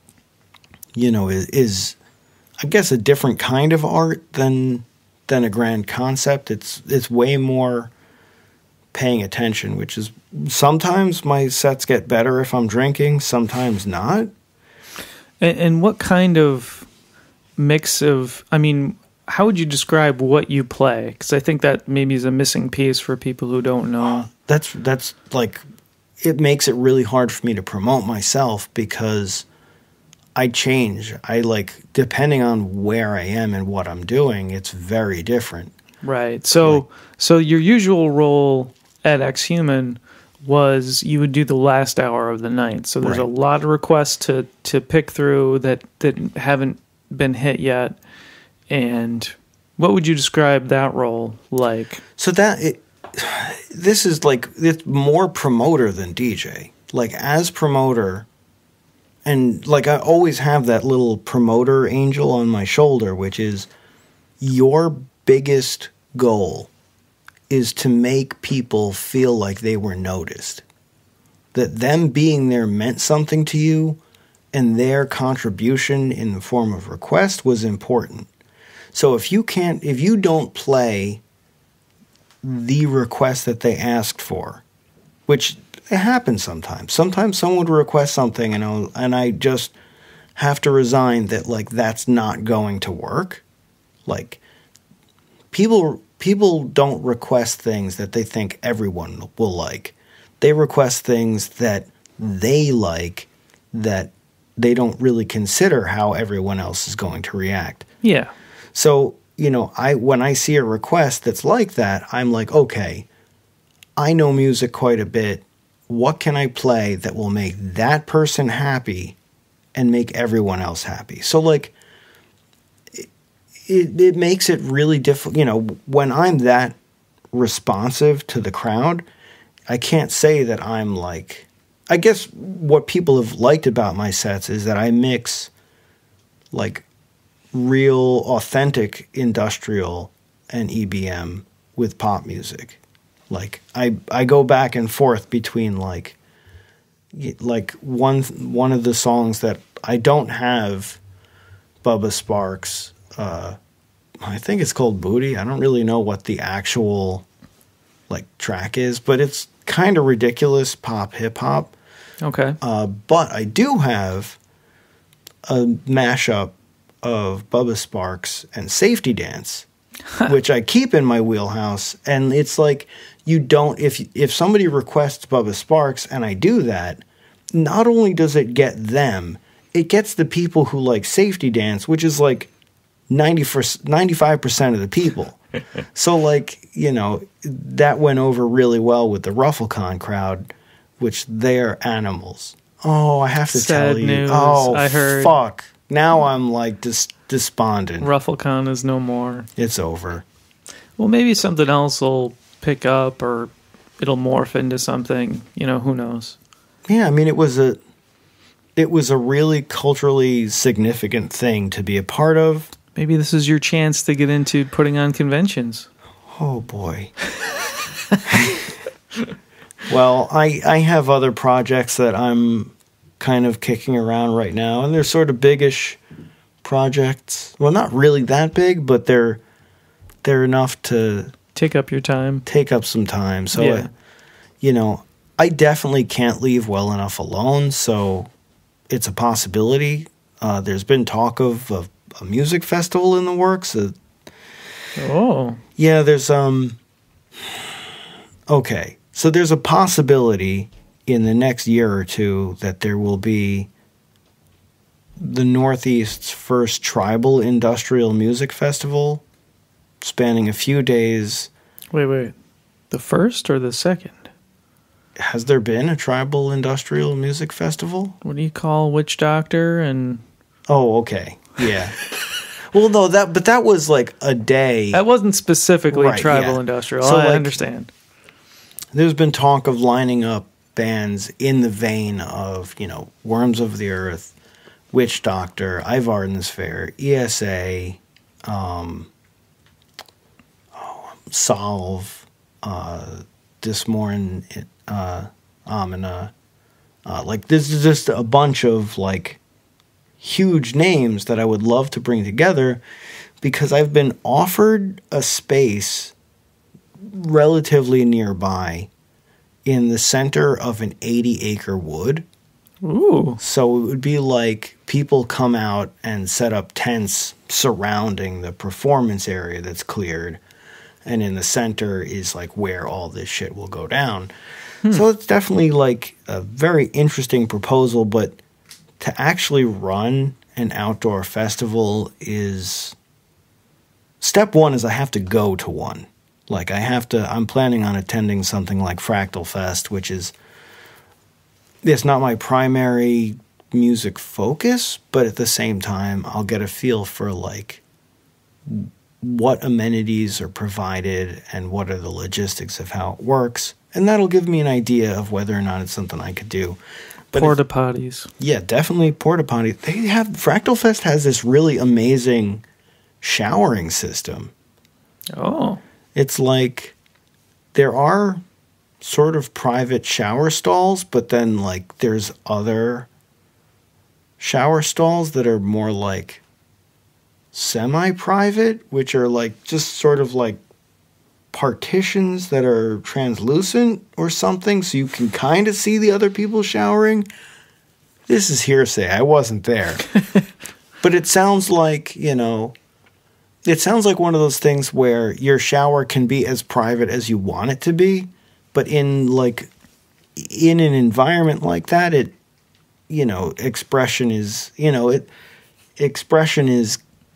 you know, is, is, I guess, a different kind of art than than a grand concept. It's it's way more paying attention, which is sometimes my sets get better if I'm drinking, sometimes not. And, and what kind of mix of, I mean, how would you describe what you play? Because I think that maybe is a missing piece for people who don't know. That's, that's like, it makes it really hard for me to promote myself because I change. I like, depending on where I am and what I'm doing, it's very different. Right. So, like, so your usual role at X-Human was you would do the last hour of the night. So there's right. a lot of requests to, to pick through that, that haven't been hit yet. And what would you describe that role like? So that it, this is like, it's more promoter than D J. Like as promoter, and like I always have that little promoter angel on my shoulder, which is your biggest goal is to make people feel like they were noticed. That them being there meant something to you and their contribution in the form of request was important. So if you can't, if you don't play the request that they asked for, which it happens sometimes. Sometimes someone would request something and I'll, and I just have to resign that like that's not going to work. Like people people don't request things that they think everyone will like. They request things that they like that they don't really consider how everyone else is going to react. Yeah. So, you know, I when I see a request that's like that, I'm like, okay, I know music quite a bit. What can I play that will make that person happy and make everyone else happy? So, like, it, it, it makes it really difficult. You know, when I'm that responsive to the crowd, I can't say that I'm like, I guess what people have liked about my sets is that I mix, like, real, authentic industrial and E B M with pop music. Like I, I go back and forth between like, like one one of the songs that I don't have, Bubba Sparks. Uh, I think it's called Booty. I don't really know what the actual like track is, but it's kind of ridiculous pop hip hop. Okay. Uh, but I do have a mashup of Bubba Sparks and Safety Dance, which I keep in my wheelhouse. And it's like, you don't, if if somebody requests Bubba Sparks and I do that, not only does it get them, it gets the people who like Safety Dance, which is like ninety for, ninety-five percent of the people. So like, you know, that went over really well with the RuffleCon crowd, which they're animals. Oh, I have to Sad tell you. News, oh, I heard. Fuck. Now I'm like dis- despondent. RuffleCon is no more. It's over. Well, maybe something else will pick up or it'll morph into something. You know, who knows? Yeah, I mean, it was a, it was a really culturally significant thing to be a part of. Maybe this is your chance to get into putting on conventions. Oh, boy. Well, I, I have other projects that I'm kind of kicking around right now, and they're sort of biggish projects. Well, not really that big, but they're they're enough to take up your time. Take up some time. So, yeah. uh, you know, I definitely can't leave well enough alone, so it's a possibility. Uh, there's been talk of, of a music festival in the works. Uh, oh. Yeah, there's... um. Okay, so there's a possibility in the next year or two that there will be the Northeast's first tribal industrial music festival spanning a few days. Wait, wait. The first or the second? Has there been a tribal industrial music festival? What do you call Witch Doctor and... Oh, okay. Yeah. Well, no, that but that was like a day. That wasn't specifically right, tribal yeah. industrial. So, I like, understand. There's been talk of lining up bands in the vein of, you know, Worms of the Earth, Witch Doctor, Ivarden's Fair, E S A, um, oh, Solve, uh, Dismorn, uh, Amina. Uh, like, this is just a bunch of, like, huge names that I would love to bring together because I've been offered a space relatively nearby in the center of an eighty acre wood. Ooh. So it would be like people come out and set up tents surrounding the performance area that's cleared. And in the center is like where all this shit will go down. Hmm. So it's definitely like a very interesting proposal, but to actually run an outdoor festival is... Step one is I have to go to one. Like I have to, I'm planning on attending something like Fractal Fest, which is, it's not my primary music focus, but at the same time, I'll get a feel for like what amenities are provided and what are the logistics of how it works. And that'll give me an idea of whether or not it's something I could do. But porta potties. Yeah, definitely porta potties. They have, Fractal Fest has this really amazing showering system. Oh. It's like there are sort of private shower stalls, but then like there's other shower stalls that are more like semi-private, which are like just sort of like partitions that are translucent or something, so you can kind of see the other people showering. This is hearsay. I wasn't there. But it sounds like, you know, it sounds like one of those things where your shower can be as private as you want it to be, but in like in an environment like that, it, you know, expression is, you know, it expression is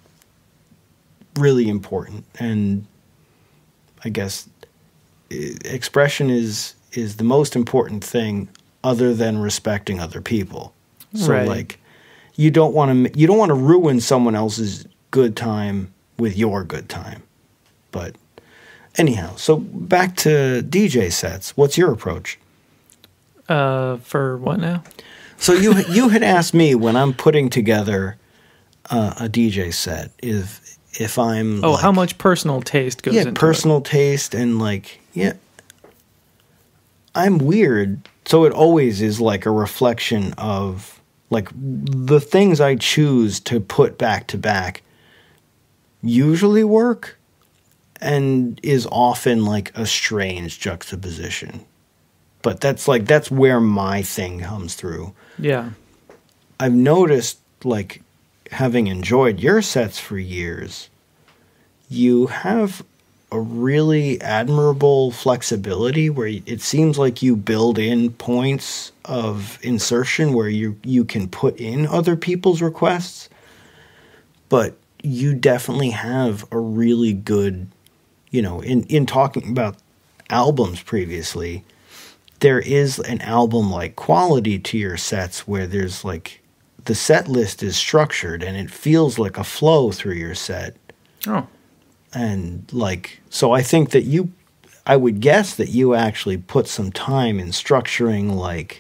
really important. And I guess expression is is the most important thing other than respecting other people. So right. like you don't want to you don't want to ruin someone else's good time with your good time. But anyhow, so back to D J sets. What's your approach? Uh, for what now? So you you had asked me when I'm putting together uh, a D J set if if I'm oh like, how much personal taste goes yeah into personal it. taste and like yeah I'm weird, so it always is like a reflection of like the things I choose to put back to back usually work and is often like a strange juxtaposition. But that's like that's where my thing comes through. Yeah. I've noticed, like, having enjoyed your sets for years, you have a really admirable flexibility where it seems like you build in points of insertion where you you can put in other people's requests, but you definitely have a really good, you know, in, in talking about albums previously, there is an album-like quality to your sets where there's like, the set list is structured and it feels like a flow through your set. Oh. And like, so I think that you, I would guess that you actually put some time in structuring like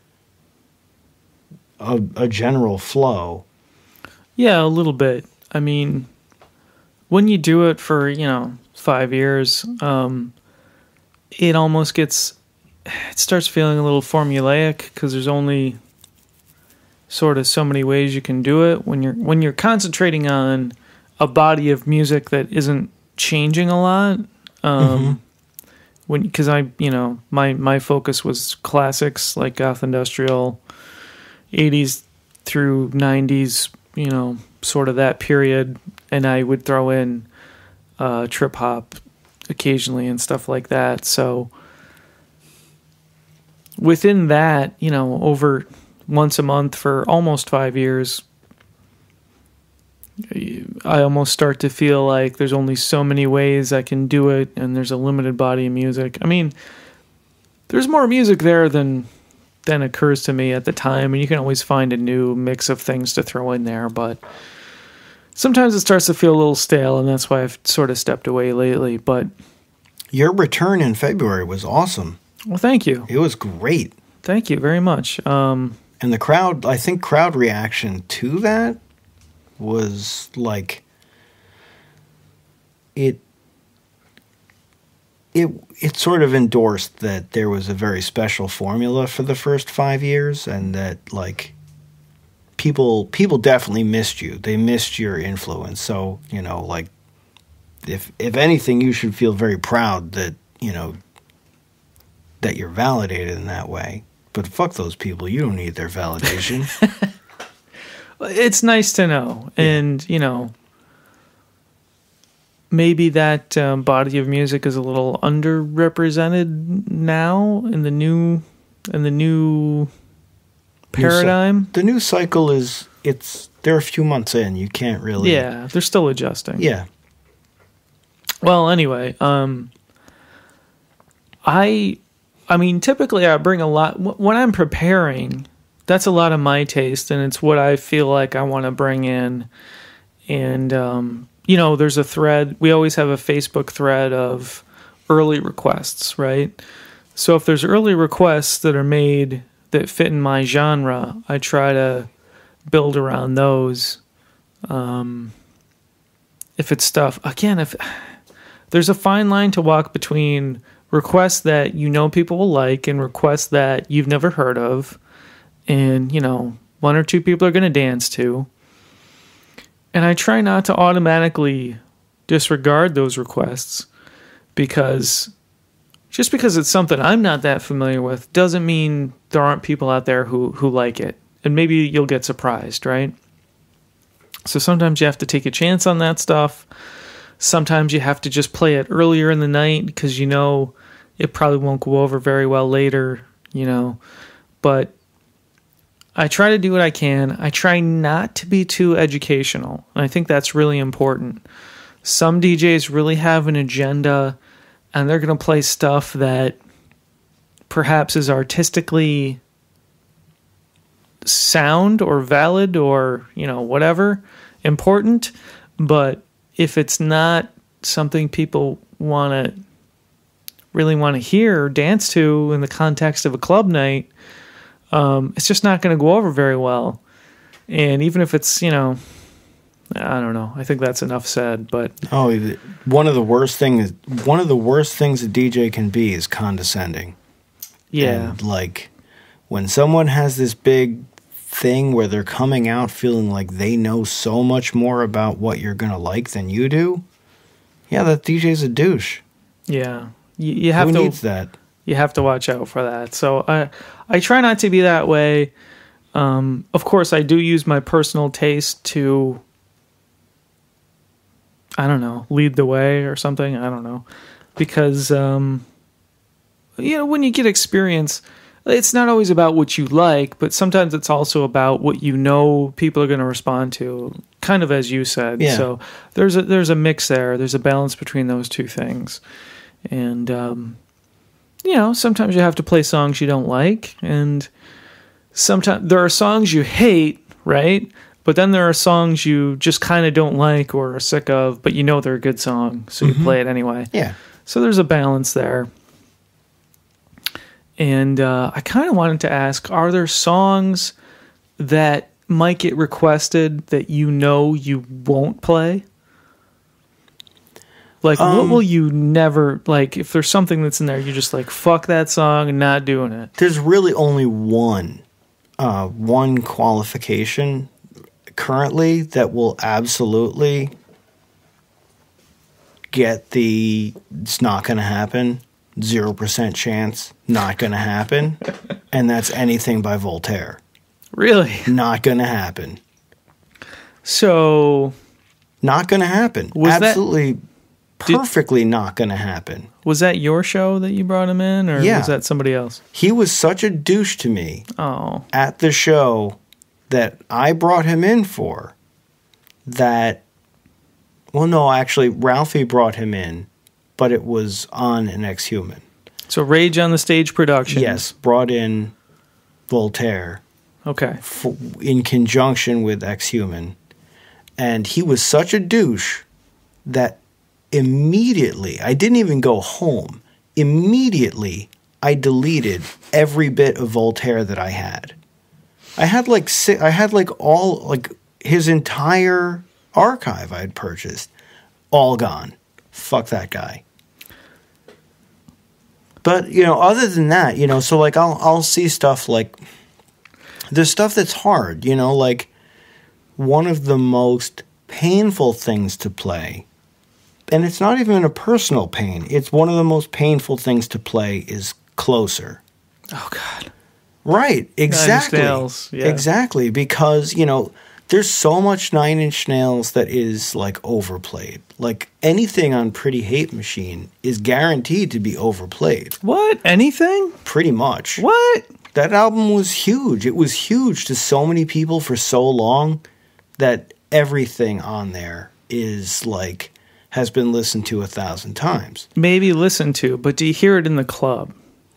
a, a general flow. Yeah, a little bit. I mean, when you do it for, you know, five years, um, it almost gets, it starts feeling a little formulaic because there's only sort of so many ways you can do it. When you're when you're concentrating on a body of music that isn't changing a lot, um, mm-hmm. when because I, you know, my my focus was classics like goth-industrial, eighties through nineties, you know, sort of that period, and I would throw in uh, trip hop occasionally and stuff like that. So within that, you know, over once a month for almost five years, I almost start to feel like there's only so many ways I can do it, and there's a limited body of music. I mean, there's more music there than than occurs to me at the time, and you can always find a new mix of things to throw in there, but sometimes it starts to feel a little stale, and that's why I've sort of stepped away lately. But your return in February was awesome. Well, thank you. It was great. Thank you very much. Um, and the crowd, I think crowd reaction to that was like, it, it, it sort of endorsed that there was a very special formula for the first five years and that like people, people definitely missed you. They missed your influence. So, you know, like if, if anything, you should feel very proud that, you know, that you're validated in that way. but fuck those people. You don't need their validation. It's nice to know. Yeah. And, you know, maybe that um, body of music is a little underrepresented now in the new in the new paradigm. New, the new cycle is, it's, they're a few months in. You can't really... Yeah, they're still adjusting. Yeah. Well, anyway, um, I, I mean, typically I bring a lot, when I'm preparing, that's a lot of my taste, and it's what I feel like I want to bring in. And, um, you know, there's a thread, we always have a Facebook thread of early requests, right? So if there's early requests that are made that fit in my genre, I try to build around those. Um, if it's stuff, again, if there's a fine line to walk between requests that you know people will like and requests that you've never heard of, and, you know, one or two people are going to dance to. And I try not to automatically disregard those requests, because just because it's something I'm not that familiar with doesn't mean there aren't people out there who, who like it. And maybe you'll get surprised, right? So sometimes you have to take a chance on that stuff. Sometimes you have to just play it earlier in the night because you know it probably won't go over very well later, you know. But I try to do what I can. I try not to be too educational. And I think that's really important. Some D Js really have an agenda, and they're going to play stuff that perhaps is artistically sound or valid or, you know, whatever, important. But if it's not something people want to really want to hear or dance to in the context of a club night, um, it's just not going to go over very well. And even if it's, you know, I don't know. I think that's enough said. But oh, one of the worst things, one of the worst things a D J can be is condescending. Yeah, and like when someone has this big thing where they're coming out feeling like they know so much more about what you're gonna like than you do. Yeah, that D J's a douche. Yeah, you, you have Who to. needs that? You have to watch out for that. So I, I try not to be that way. Um, of course, I do use my personal taste to, I don't know, lead the way or something. I don't know, because um, you know, when you get experience, it's not always about what you like, but sometimes it's also about what you know people are going to respond to, kind of as you said. Yeah. So there's a there's a mix there. There's a balance between those two things. And, um, you know, sometimes you have to play songs you don't like. And sometimes there are songs you hate, right? But then there are songs you just kind of don't like or are sick of, but you know they're a good song, so Mm-hmm. you play it anyway. Yeah. So there's a balance there. And uh, I kind of wanted to ask, are there songs that might get requested that you know you won't play? Like, um, what will you never, like, if there's something that's in there, you're just like, fuck that song and not doing it. There's really only one, uh, one qualification currently that will absolutely get the, it's not going to happen. Zero percent chance, not going to happen. And that's anything by Voltaire. Really? Not going to happen. So. Not going to happen. Was Absolutely that, perfectly did, not going to happen. Was that your show that you brought him in, or yeah. was that somebody else? He was such a douche to me oh. at the show that I brought him in for that. Well, no, actually, Ralphie brought him in. But it was on an Ex-Human. So Rage on the Stage production. Yes, brought in Voltaire. Okay. For, in conjunction with Ex-Human. And he was such a douche that immediately, I didn't even go home. Immediately, I deleted every bit of Voltaire that I had. I had like I had like all like his entire archive I had purchased, all gone. Fuck that guy. But, you know, other than that, you know, so like I'll I'll see stuff like there's stuff that's hard, you know, like one of the most painful things to play, and it's not even a personal pain, it's one of the most painful things to play is Closer. Oh God. Right, exactly. Nine Inch Nails, yeah. Exactly, because, you know, there's so much Nine Inch Nails that is, like, overplayed. Like, anything on Pretty Hate Machine is guaranteed to be overplayed. What? Anything? Pretty much. What? That album was huge. It was huge to so many people for so long that everything on there is, like, has been listened to a thousand times. Maybe listened to, but do you hear it in the club?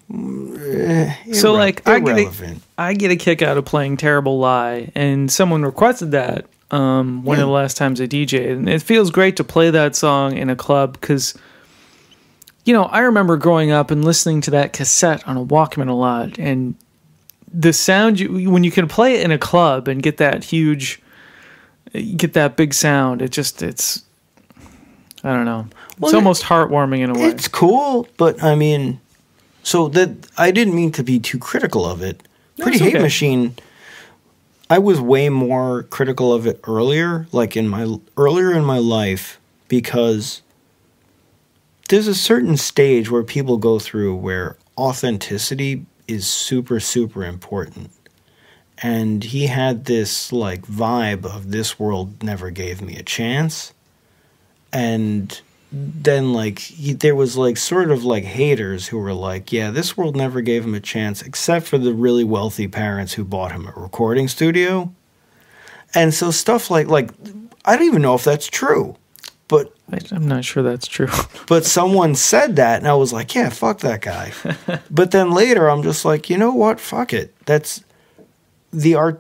Uh, so, like, I get, a, irrelevant. I get a kick out of playing Terrible Lie, and someone requested that um, one Yeah. of the last times I D J'd. And it feels great to play that song in a club because, you know, I remember growing up and listening to that cassette on a Walkman a lot, and the sound, you, when you can play it in a club and get that huge, get that big sound, it just, it's, I don't know. It's Well, almost heartwarming in a way. It's cool, but I mean, so that I didn't mean to be too critical of it. No, Pretty it's Hate okay. Machine, I was way more critical of it earlier, like in my earlier in my life, because there's a certain stage where people go through where authenticity is super, super important. And he had this like vibe of this world never gave me a chance. And then like he, there was like sort of like haters who were like, yeah, this world never gave him a chance except for the really wealthy parents who bought him a recording studio. And so stuff like like I don't even know if that's true. But I, I'm not sure that's true. but someone said that and I was like, yeah, fuck that guy. But then later I'm just like, you know what? Fuck it. That's the art.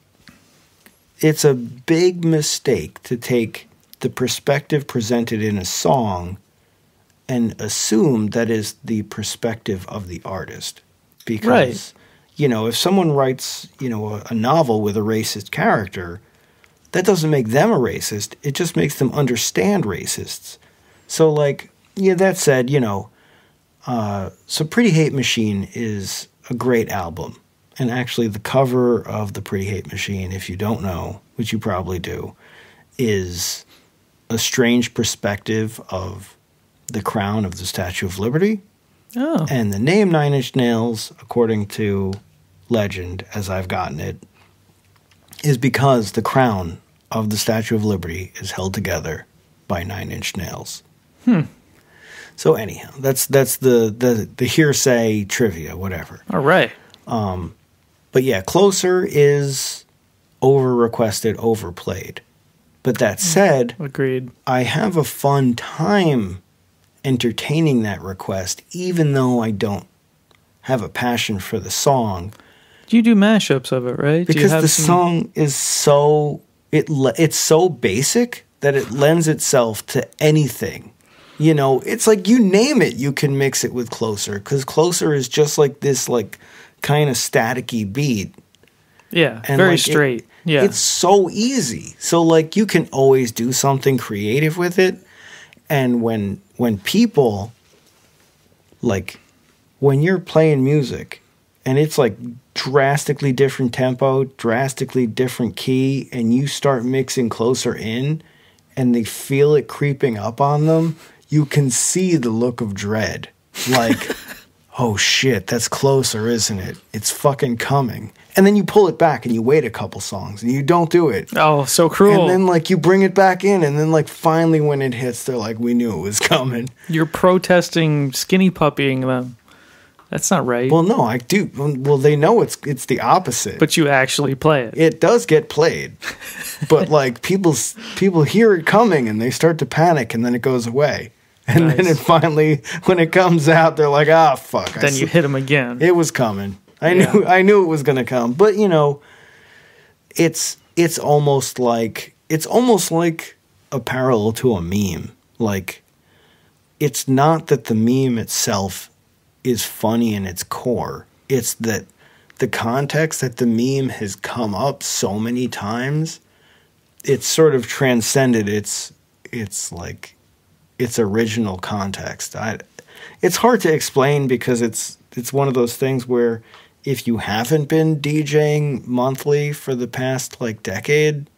It's a big mistake to take the perspective presented in a song and assume that is the perspective of the artist. Because, Right. you know, if someone writes, you know, a, a novel with a racist character, that doesn't make them a racist. It just makes them understand racists. So, like, yeah, that said, you know, uh, so Pretty Hate Machine is a great album. And actually the cover of the Pretty Hate Machine, if you don't know, which you probably do, is a strange perspective of the crown of the Statue of Liberty. Oh. And the name Nine Inch Nails, according to legend, as I've gotten it, is because the crown of the Statue of Liberty is held together by nine inch nails. Hmm. So anyhow, that's that's the, the, the hearsay trivia, whatever. All right. Um, but yeah, Closer is over-requested, overplayed. But that said, Agreed. I have a fun time entertaining that request, even though I don't have a passion for the song. You do mashups of it, right? Do you Because have the some- song is so it le- it's so basic that it lends itself to anything. You know, it's like you name it, you can mix it with Closer, because Closer is just like this, like kind of staticky beat. Yeah, And very like, straight. It, yeah. It's so easy. So like you can always do something creative with it. And when when people like when you're playing music and it's like drastically different tempo, drastically different key, and you start mixing Closer in and they feel it creeping up on them, you can see the look of dread. Like, oh shit, that's Closer, isn't it? It's fucking coming. And then you pull it back and you wait a couple songs and you don't do it. oh, so cruel. And then like you bring it back in and then like finally when it hits, they're like, we knew it was coming. You're protesting skinny puppying them. That's not right. Well, no, I do. Well, they know it's it's the opposite. but you actually play it. It does get played. But like people people hear it coming and they start to panic and then it goes away. And then Nice. it finally, when it comes out, they're like, ah, fuck. I Then you s- hit them again. It was coming. I Yeah. knew I knew it was gonna come. But you know, it's it's almost like it's almost like a parallel to a meme. Like it's not that the meme itself is funny in its core. It's that the context that the meme has come up so many times, it's sort of transcended its its like its original context. I it's hard to explain because it's it's one of those things where if you haven't been DJing monthly for the past like decade,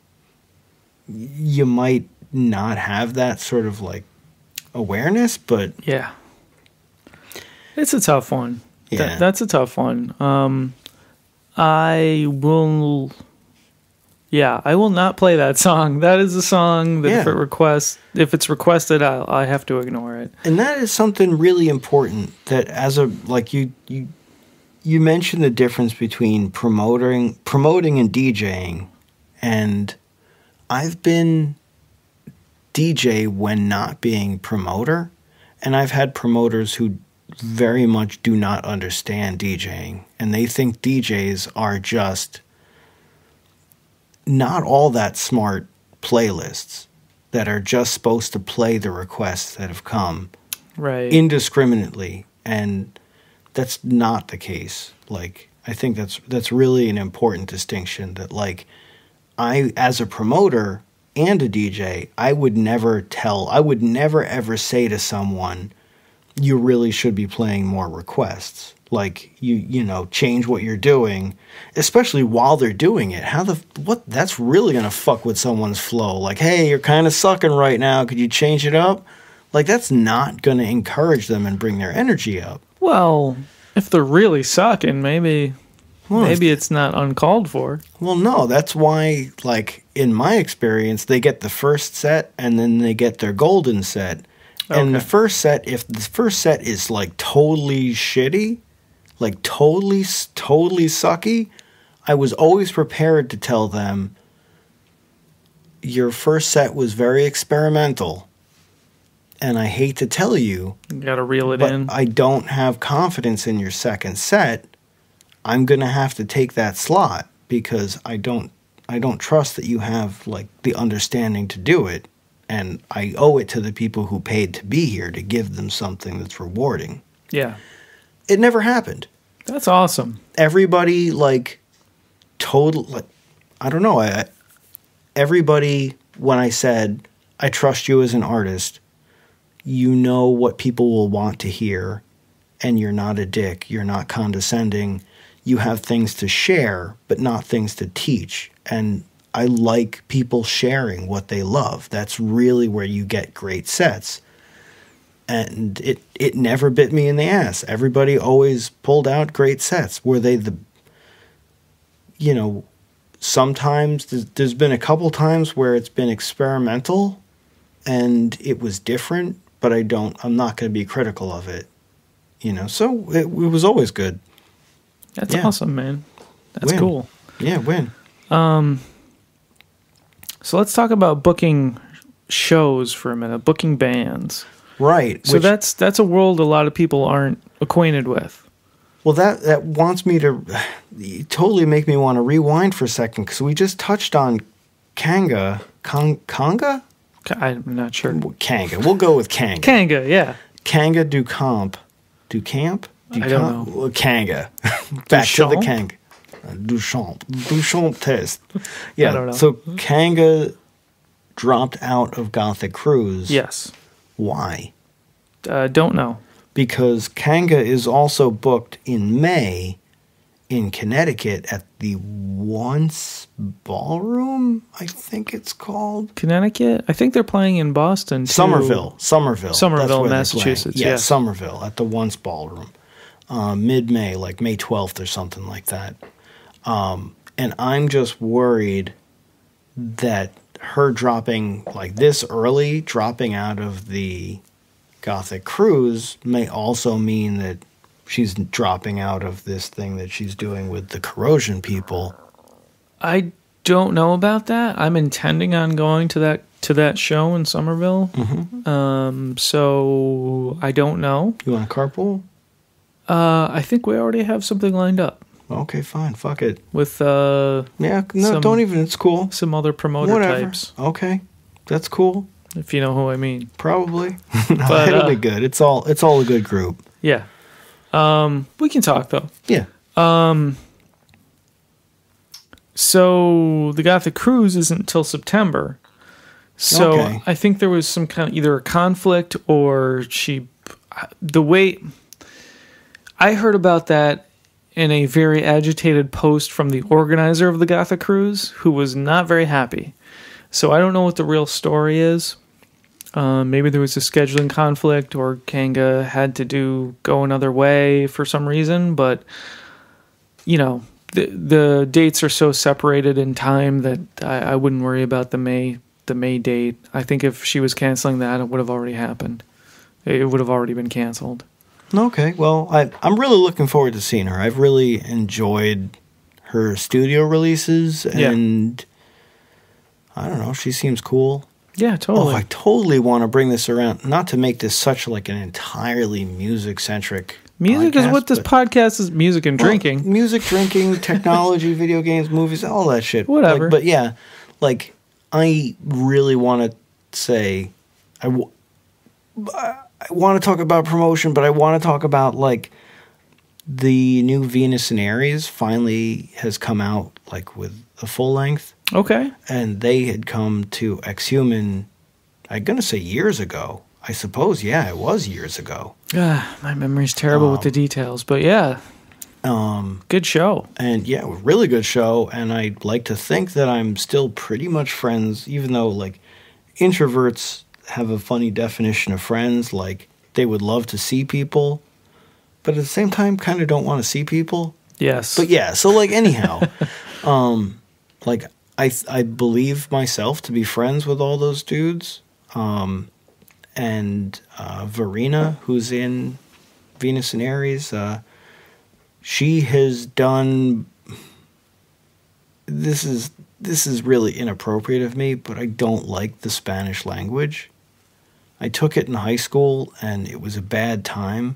you might not have that sort of like awareness, but Yeah. It's a tough one. Yeah. That, that's a tough one. Um, I will. Yeah, I will not play that song. That is a song that Yeah. if it requests, if it's requested, I I have to ignore it. And that is something really important. That as a like you you you mentioned the difference between promoting promoting and DJing, and I've been D J when not being promoter, and I've had promoters who very much do not understand DJing, and they think D Js are just not all that smart playlists that are just supposed to play the requests that have come Right. indiscriminately, and that's not the case. Like, I think that's that's really an important distinction, that like I, as a promoter and a D J, I would never tell I would never ever say to someone, you really should be playing more requests. Like, you you know, change what you're doing, especially while they're doing it. How the what that's really gonna fuck with someone's flow. Like, hey, you're kind of sucking right now. Could you change it up? Like, that's not gonna encourage them and bring their energy up. Well, if they're really sucking, maybe Well, maybe it's not uncalled for. Well, no, that's why, like, in my experience, they get the first set and then they get their golden set. And Okay. the first set, if the first set is like totally shitty, like totally, totally sucky, I was always prepared to tell them, your first set was very experimental. And I hate to tell you, You gotta reel it but in. I don't have confidence in your second set. I'm going to have to take that slot because I don't I don't trust that you have like the understanding to do it, and I owe it to the people who paid to be here to give them something that's rewarding. Yeah. It never happened. That's awesome. Everybody like total like I don't know, I everybody when I said I trust you as an artist, you know what people will want to hear, and you're not a dick, you're not condescending. You have things to share, but not things to teach. And I like people sharing what they love. That's really where you get great sets. And it, it never bit me in the ass. Everybody always pulled out great sets. Were they the, you know, sometimes there's, there's been a couple times where it's been experimental and it was different, but I don't, I'm not going to be critical of it. You know, so it, it was always good. That's Yeah. awesome, man. That's Win. cool. Yeah, win. So let's talk about booking shows for a minute, booking bands. Right. So which- that's that's a world a lot of people aren't acquainted with. Well, that, that wants me to you totally make me want to rewind for a second, because we just touched on Kanga. Kong, Conga? I'm not sure. Kanga. We'll go with Kanga. Kanga, yeah. Kanga du Camp. Du Camp? Du I don't Camp? know. Well, Kanga. Back to the Duchamp? Kanga. Uh, Duchamp. Duchamp test. Yeah, I don't know. so Kanga dropped out of Gothic Cruise. Yes. Why? Uh, don't know. Because Kanga is also booked in May in Connecticut at the Once Ballroom, I think it's called. Connecticut? I think they're playing in Boston, too. Somerville. Somerville. Somerville, That's where they're Massachusetts, playing. Yeah, yes. Somerville at the Once Ballroom. Uh, mid-May, like May twelfth or something like that. Um, and I'm just worried that her dropping, like this early, dropping out of the Gothic Cruise may also mean that she's dropping out of this thing that she's doing with the Corrosion people. I don't know about that. I'm intending on going to that to that show in Somerville. Mm-hmm. Um, so I don't know. You want to carpool? Uh, I think we already have something lined up Okay, fine. Fuck it. with uh, Yeah, no, Some- don't even. It's cool. some other promoter Whatever. types, Okay, that's cool. if you know who I mean. Probably. No, But, it'll uh, be good. It's all. It's all a good group. Yeah. Um, we can talk though. Yeah. So the Gothic Cruise isn't until September. So Okay. I think there was some kind of either a conflict or she, the way I heard about that in a very agitated post from the organizer of the Gothic Cruise, who was not very happy. So I don't know what the real story is. Um, maybe there was a scheduling conflict, or Kanga had to do go another way for some reason. But you know, the the dates are so separated in time that I, I wouldn't worry about the May the May date. I think if she was canceling that, it would have already happened. It would have already been canceled. Okay, well, I, I'm really looking forward to seeing her. I've really enjoyed her studio releases, and yeah. I don't know, she seems cool. Yeah, totally. Oh, I totally want to bring this around, not to make this such like an entirely music-centric Music podcast, is what this podcast is, music and well, drinking. Music, drinking, technology, video games, movies, all that shit. Whatever. Like, but yeah, like, I really want to say, I, w- I want to talk about promotion, but I want to talk about, like, the new Venus and Aries finally has come out, like, with a full length. Okay. And they had come to Exhuman, I'm going to say years ago. I suppose, yeah, it was years ago. Ah, my memory's terrible um, with the details, but yeah. Um, good show. And yeah, really good show. And I'd like to think that I'm still pretty much friends, even though, like, introverts have a funny definition of friends. Like, they would love to see people, but at the same time, kind of don't want to see people. Yes. But yeah, so, like, anyhow, um, like, I I believe myself to be friends with all those dudes. Um, and uh, Verena, who's in Venus and Aries, uh, she has done. This is this is really inappropriate of me, but I don't like the Spanish language. I took it in high school, and it was a bad time,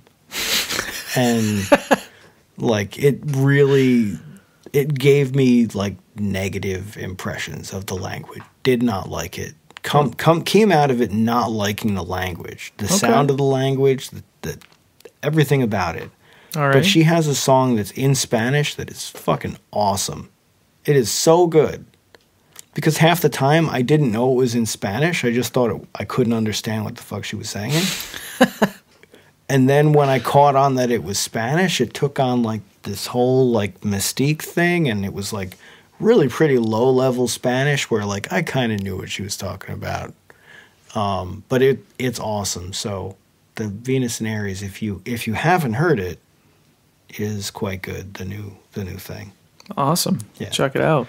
and like it really, it gave me like negative impressions of the language. Did not like it. Come, come, came out of it not liking the language, the okay. sound of the language, the, the everything about it. All right. But she has a song that's in Spanish that is fucking awesome. It is so good. Because half the time I didn't know it was in Spanish. I just thought it, I couldn't understand what the fuck she was saying. And then when I caught on that it was Spanish, it took on like this whole like mystique thing, and it was like really pretty low-level Spanish where, like, I kind of knew what she was talking about. Um, but it it's awesome. So the Venus and Aries, if you if you haven't heard it, is quite good, the new the new thing. Awesome. Yeah. Check it out.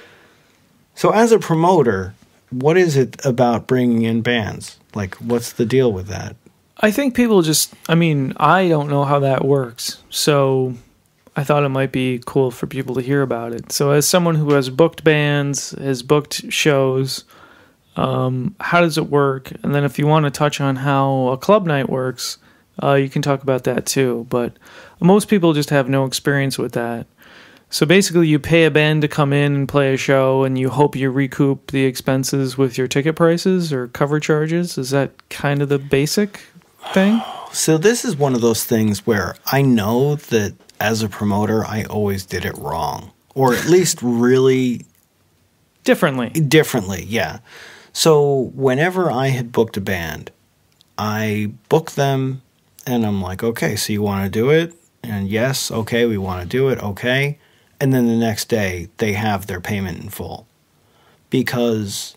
So as a promoter, what is it about bringing in bands? Like, what's the deal with that? I think people just, I mean, I don't know how that works. So I thought it might be cool for people to hear about it. So as someone who has booked bands, has booked shows, um, how does it work? And then if you want to touch on how a club night works, uh, you can talk about that too. But most people just have no experience with that. So basically you pay a band to come in and play a show, and you hope you recoup the expenses with your ticket prices or cover charges. Is that kind of the basic thing? So this is one of those things where I know that as a promoter, I always did it wrong, or at least really differently. Differently, yeah. So whenever I had booked a band, I booked them, and I'm like, okay, so you want to do it? And yes, okay, we want to do it, okay. And then the next day, they have their payment in full. Because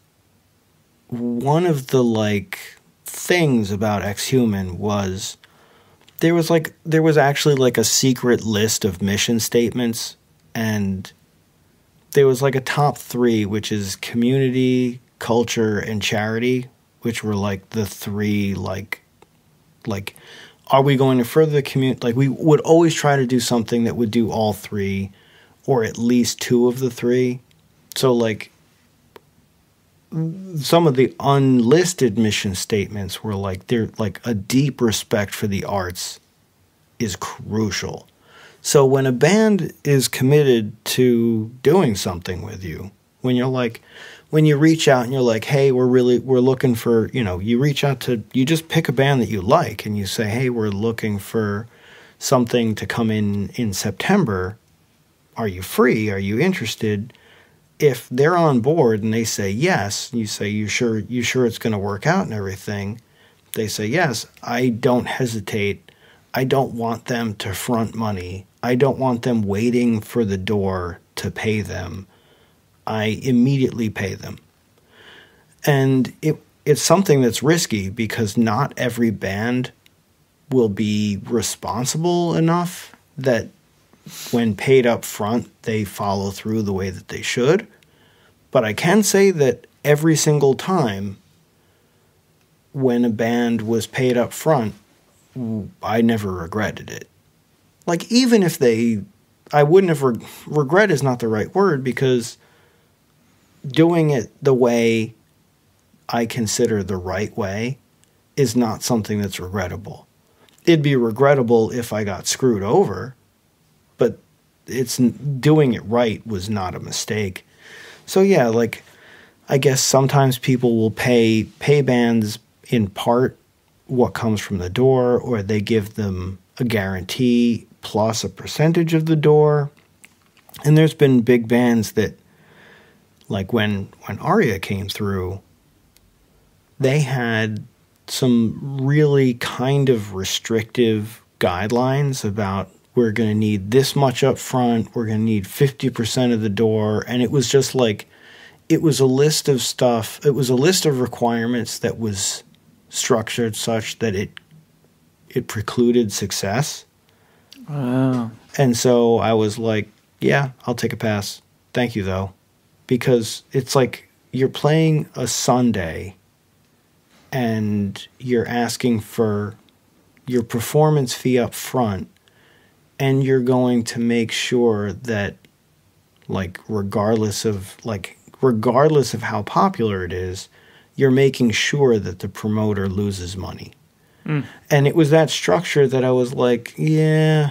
one of the, like, things about Exhuman was there was, like, there was actually, like, a secret list of mission statements, and there was, like, a top three, which is community, culture, and charity, which were, like, the three, like, like, are we going to further the community? Like, we would always try to do something that would do all three, or at least two of the three. So, like, some of the unlisted mission statements were like, they're like a deep respect for the arts is crucial. So when a band is committed to doing something with you, when you're like, when you reach out and you're like, hey, we're really, we're looking for, you know, you reach out to, you just pick a band that you like and you say, hey, we're looking for something to come in in September. Are you free? Are you interested? If they're on board and they say yes, you say, you sure, you sure it's going to work out and everything? They say yes. I don't hesitate. I don't want them to front money. I don't want them waiting for the door to pay them. I immediately pay them. And it it's something that's risky because not every band will be responsible enough that when paid up front, they follow through the way that they should. But I can say that every single time when a band was paid up front, I never regretted it. Like, even if they, I wouldn't have, re- regret is not the right word, because doing it the way I consider the right way is not something that's regrettable. It'd be regrettable if I got screwed over, but it's doing it right was not a mistake. So yeah, like, I guess sometimes people will pay pay bands in part what comes from the door, or they give them a guarantee plus a percentage of the door. And there's been big bands that, like when when Aria came through, they had some really kind of restrictive guidelines about, we're going to need this much up front, we're going to need fifty percent of the door. And it was just like, it was a list of stuff, it was a list of requirements that was structured such that it it precluded success. Wow. And so I was like, yeah, I'll take a pass. Thank you, though. Because it's like you're playing a Sunday and you're asking for your performance fee up front, and you're going to make sure that, like, regardless of, like, regardless of how popular it is, you're making sure that the promoter loses money. Mm. And it was that structure that I was like, yeah,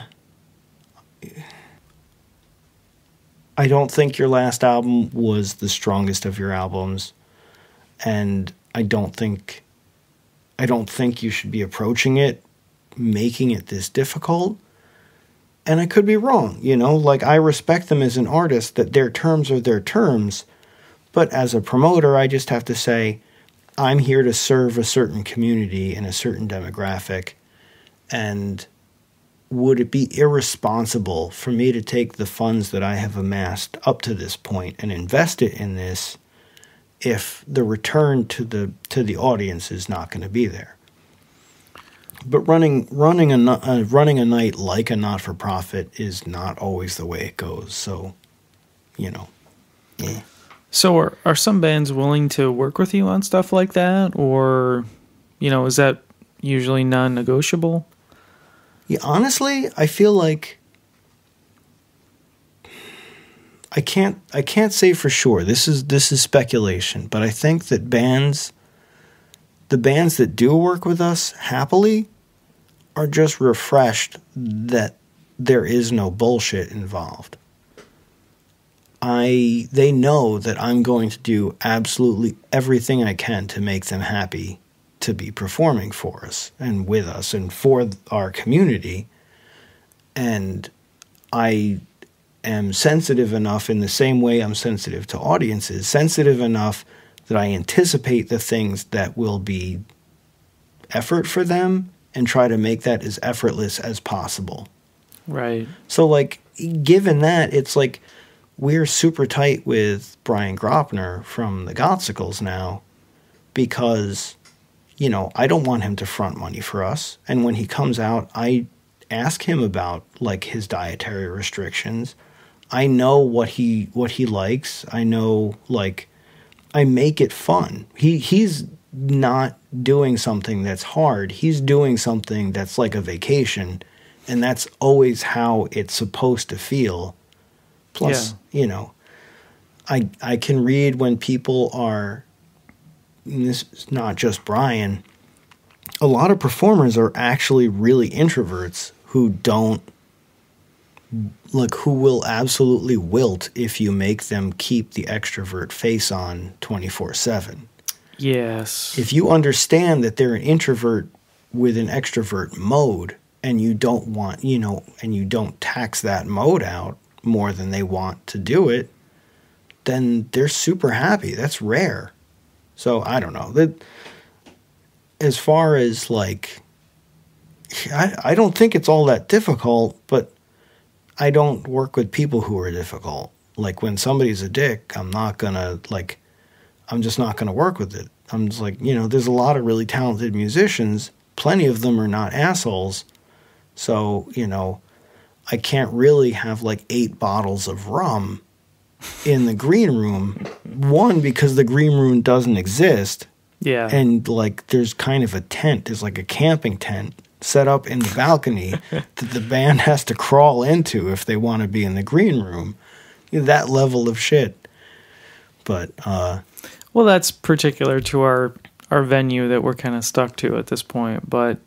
I don't think your last album was the strongest of your albums, and I don't think I don't think you should be approaching it, making it this difficult. And I could be wrong, you know, like, I respect them as an artist, that their terms are their terms, but as a promoter, I just have to say, I'm here to serve a certain community and a certain demographic, and would it be irresponsible for me to take the funds that I have amassed up to this point and invest it in this if the return to the to the audience is not going to be there? But running running a uh, running a night like a not-for-profit is not always the way it goes. So, you know, yeah. So are, are some bands willing to work with you on stuff like that? Or, you know, is that usually non-negotiable? Yeah, honestly, I feel like I can't I can't say for sure. This is this is speculation, but I think that bands the bands that do work with us happily are just refreshed that there is no bullshit involved. I they know that I'm going to do absolutely everything I can to make them happy to be performing for us and with us and for our community. And I am sensitive enough, in the same way I'm sensitive to audiences, sensitive enough that I anticipate the things that will be effort for them and try to make that as effortless as possible. Right. So, like, given that, it's like we're super tight with Brian Gropner from the Gothsicles now, because, you know, I don't want him to front money for us. And when he comes out, I ask him about, like, his dietary restrictions. I know what he what he likes. I know, like, I make it fun. He he's not doing something that's hard. He's doing something that's like a vacation, and that's always how it's supposed to feel. Plus, yeah. you know, I I can read when people are, and this is not just Brian, a lot of performers are actually really introverts who don't, like, who will absolutely wilt if you make them keep the extrovert face on twenty-four seven. Yes. If you understand that they're an introvert with an extrovert mode, and you don't want, you know, and you don't tax that mode out more than they want to do it, then they're super happy. That's rare. So I don't know. That, as far as, like, I, I don't think it's all that difficult, but I don't work with people who are difficult. Like, when somebody's a dick, I'm not gonna, like, I'm just not gonna work with it. I'm just like, you know, there's a lot of really talented musicians. Plenty of them are not assholes. So, you know, I can't really have like eight bottles of rum in the green room. One, because the green room doesn't exist. Yeah. And like there's kind of a tent, there's like a camping tent set up in the balcony that the band has to crawl into if they want to be in the green room. You know, that level of shit. But uh well, that's particular to our our venue that we're kind of stuck to at this point, but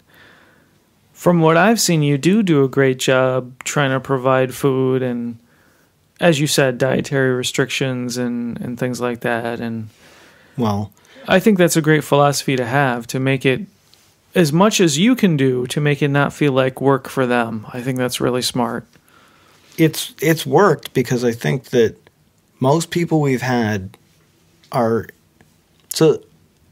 from what I've seen, you do do a great job trying to provide food and, as you said, dietary restrictions and, and things like that. And well, I think that's a great philosophy to have, to make it as much as you can do to make it not feel like work for them. I think that's really smart. It's it's worked because I think that most people we've had are so.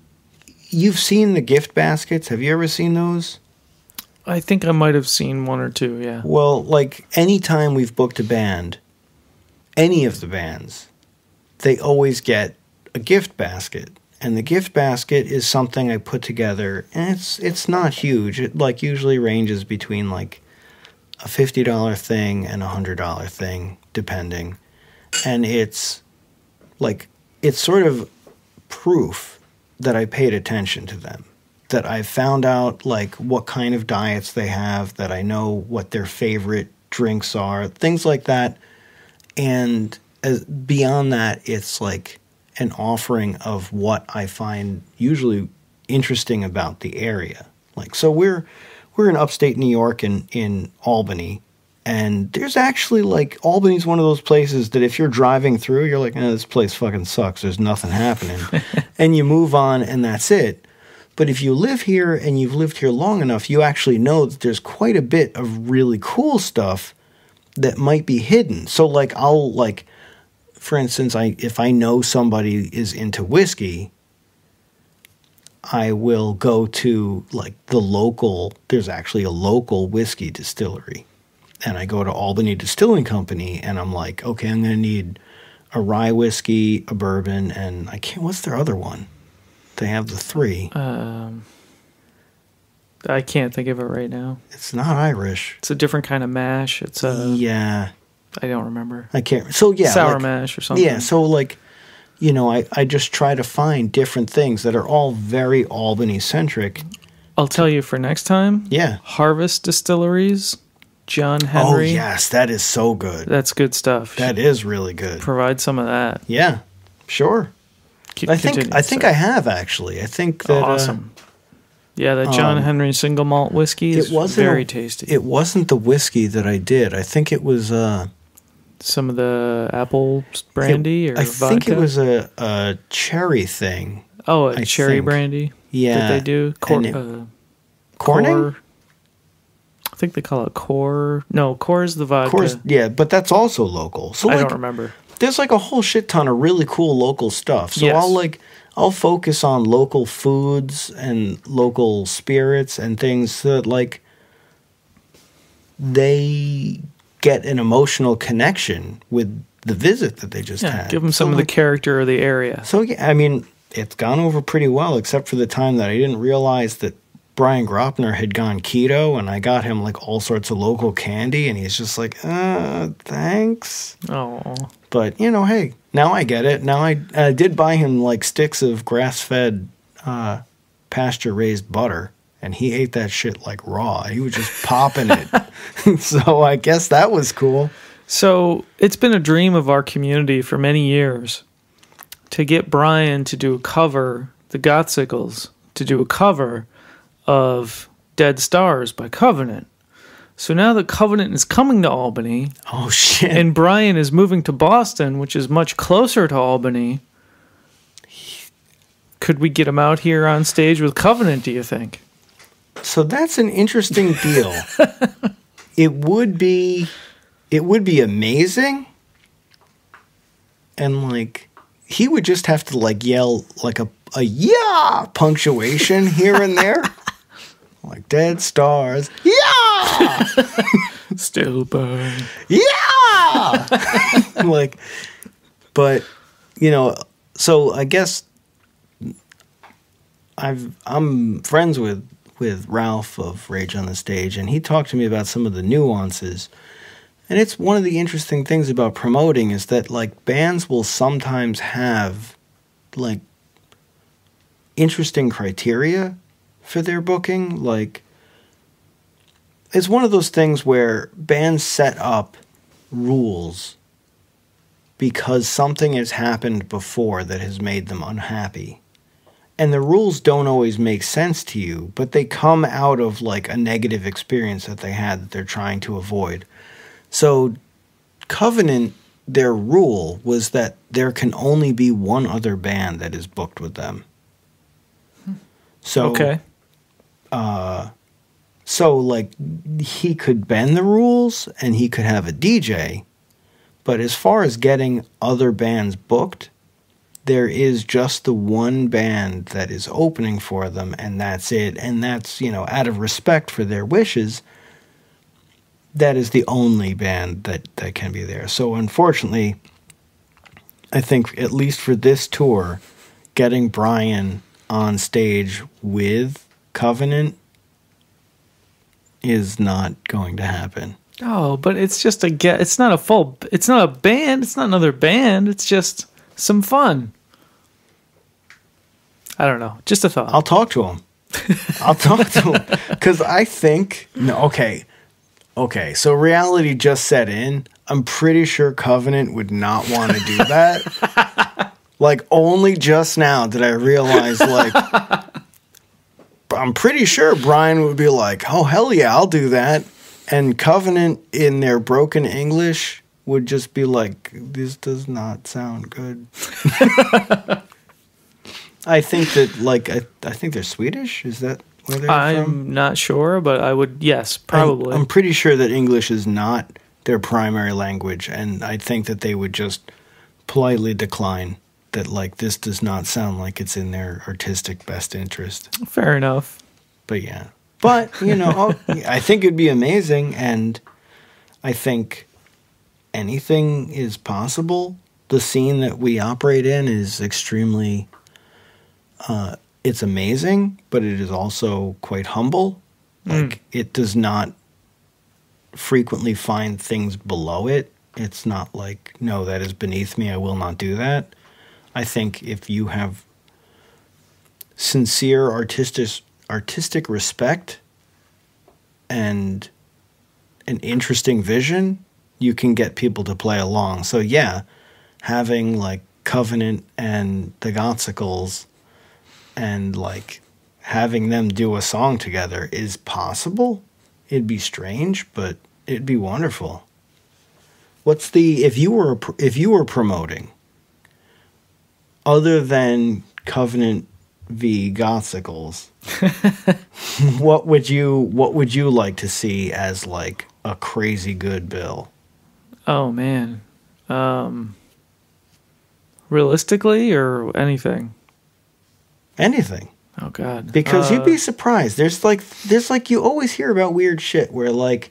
You've seen the gift baskets. Have you ever seen those? I think I might have seen one or two, yeah. Well, like, anytime we've booked a band, any of the bands, they always get a gift basket. And the gift basket is something I put together, and it's it's not huge. It, like, usually ranges between, like, a fifty dollars thing and a one hundred dollars thing, depending. And it's, like, it's sort of proof that I paid attention to them. That I've found out, like, what kind of diets they have, that I know what their favorite drinks are, things like that. And as, beyond that, it's like an offering of what I find usually interesting about the area. Like, so we're we're in upstate New York in, in Albany, and there's actually, like, Albany's one of those places that if you're driving through, you're like, eh, this place fucking sucks, there's nothing happening. And you move on, and that's it. But if you live here and you've lived here long enough, you actually know that there's quite a bit of really cool stuff that might be hidden. So, like, I'll, like, for instance, I if I know somebody is into whiskey, I will go to, like, the local, there's actually a local whiskey distillery. And I go to Albany Distilling Company, and I'm like, okay, I'm going to need a rye whiskey, a bourbon, and I can't, what's their other one? They have the three. Um, I can't think of it right now. It's not Irish. It's a different kind of mash. It's a yeah. I don't remember. I can't. So yeah, sour like, mash or something. Yeah. So like, you know, I I just try to find different things that are all very Albany centric. I'll tell you for next time. Yeah. Harvest Distilleries, John Henry. Oh yes, that is so good. That's good stuff. That is really good. Provide some of that. Yeah. Sure. C- I think continue, I think sorry. I have actually. I think that awesome. Uh, yeah, that John um, Henry single malt whiskey is it wasn't very a, tasty. It wasn't the whiskey that I did. I think it was uh, some of the apple brandy it, or I vodka. think it was a, a cherry thing. Oh, a I cherry think. brandy. Yeah, that they do. Cor- it, uh, Corning? Core, I think they call it core. No, core is the vodka. Course, yeah, but that's also local. So I like, don't remember. There's like a whole shit ton of really cool local stuff. So Yes. I'll like I'll focus on local foods and local spirits and things so that like they get an emotional connection with the visit that they just Yeah, had. give them some so of like, the character of the area. So yeah, I mean, it's gone over pretty well, except for the time that I didn't realize that Brian Gropner had gone keto, and I got him like all sorts of local candy, and he's just like, uh, thanks. Oh, But, you know, hey, now I get it. Now I, I did buy him like sticks of grass-fed uh, pasture-raised butter, and he ate that shit like raw. He was just popping it. So I guess that was cool. so it's been a dream of our community for many years to get Brian to do a cover, the Gothsicles, to do a cover of Dead Stars by Covenant. So now that Covenant is coming to Albany, Oh, shit. and Brian is moving to Boston, which is much closer to Albany, could we get him out here on stage with Covenant, do you think? So that's an interesting deal. It would be, it would be amazing. And like, he would just have to like yell like a, a yeah punctuation here and there. Like Dead Stars. Yeah! Still burn. Yeah! Like, but, you know, so I guess I've, I'm friends with, with Ralph of Rage on the Stage, and he talked to me about some of the nuances. And it's one of the interesting things about promoting is that, like, bands will sometimes have, like, interesting criteria for their booking. Like, it's one of those things where bands set up rules because something has happened before that has made them unhappy. And the rules don't always make sense to you, but they come out of, like, a negative experience that they had that they're trying to avoid. So Covenant, their rule was that there can only be one other band that is booked with them. So, okay. Uh, so, like, he could bend the rules and he could have a D J, but as far as getting other bands booked, there is just the one band that is opening for them, and that's it. And that's, you know, out of respect for their wishes, that is the only band that, that can be there. So unfortunately, I think at least for this tour, getting Brian on stage with Covenant is not going to happen. Oh, but it's just a get. It's not a full. It's not a band. It's not another band. It's just some fun. I don't know. Just a thought. I'll talk to him. I'll talk to him because I think no. Okay. Okay, so reality just set in. I'm pretty sure Covenant would not want to do that. Like, only just now did I realize, like, I'm pretty sure Brian would be like, oh, hell yeah, I'll do that. And Covenant, in their broken English, would just be like, this does not sound good. I think that, like, I, I think they're Swedish. Is that where they're I'm from? not sure, but I would, yes, probably. I'm, I'm pretty sure that English is not their primary language, and I think that they would just politely decline that, like, this does not sound like it's in their artistic best interest. Fair enough. But, yeah. But, you know, I think it'd be amazing, and I think anything is possible. The scene that we operate in is extremely... Uh, it's amazing, but it is also quite humble. Like, mm. It does not frequently find things below it. It's not like, no, that is beneath me, I will not do that. I think if you have sincere artistic artistic respect and an interesting vision, you can get people to play along. So yeah, having like Covenant and the Gothsicles and like having them do a song together is possible. It'd be strange, but it'd be wonderful. What's the if you were if you were promoting other than Covenant v Gothsicles, what would you what would you like to see as like a crazy good bill? Oh man. Um realistically or anything? Anything. Oh God! Because uh, you'd be surprised. There's like, there's like, you always hear about weird shit where like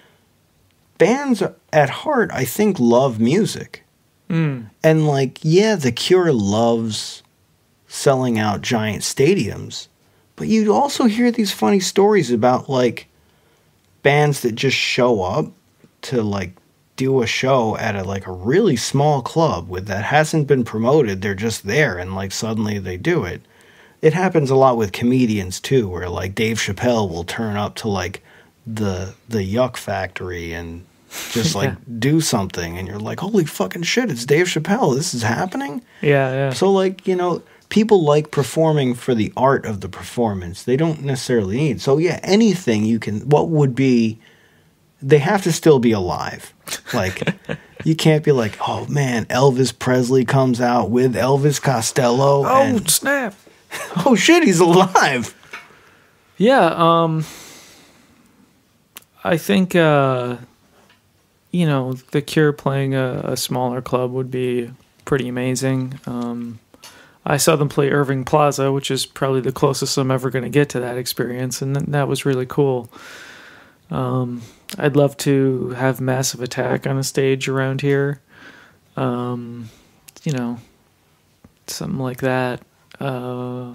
bands at heart, I think, love music, mm. and like, yeah, The Cure loves selling out giant stadiums, but you also hear these funny stories about like bands that just show up to like do a show at a like a really small club with that hasn't been promoted. They're just there, and like suddenly they do it. It happens a lot with comedians too, where like Dave Chappelle will turn up to like the the Yuck Factory and just like yeah. do something, and you're like, holy fucking shit, it's Dave Chappelle. This is happening. Yeah, yeah. So like, you know, people like performing for the art of the performance. They don't necessarily need. So yeah, anything you can. What would be? They have to still be alive. Like, you can't be like, oh man, Elvis Presley comes out with Elvis Costello. Oh and, snap! Oh shit, he's alive. Yeah, um I think uh you know, The Cure playing a, a smaller club would be pretty amazing. Um I saw them play Irving Plaza, which is probably the closest I'm ever going to get to that experience, and that was really cool. Um I'd love to have Massive Attack on a stage around here. Um you know, something like that. Uh,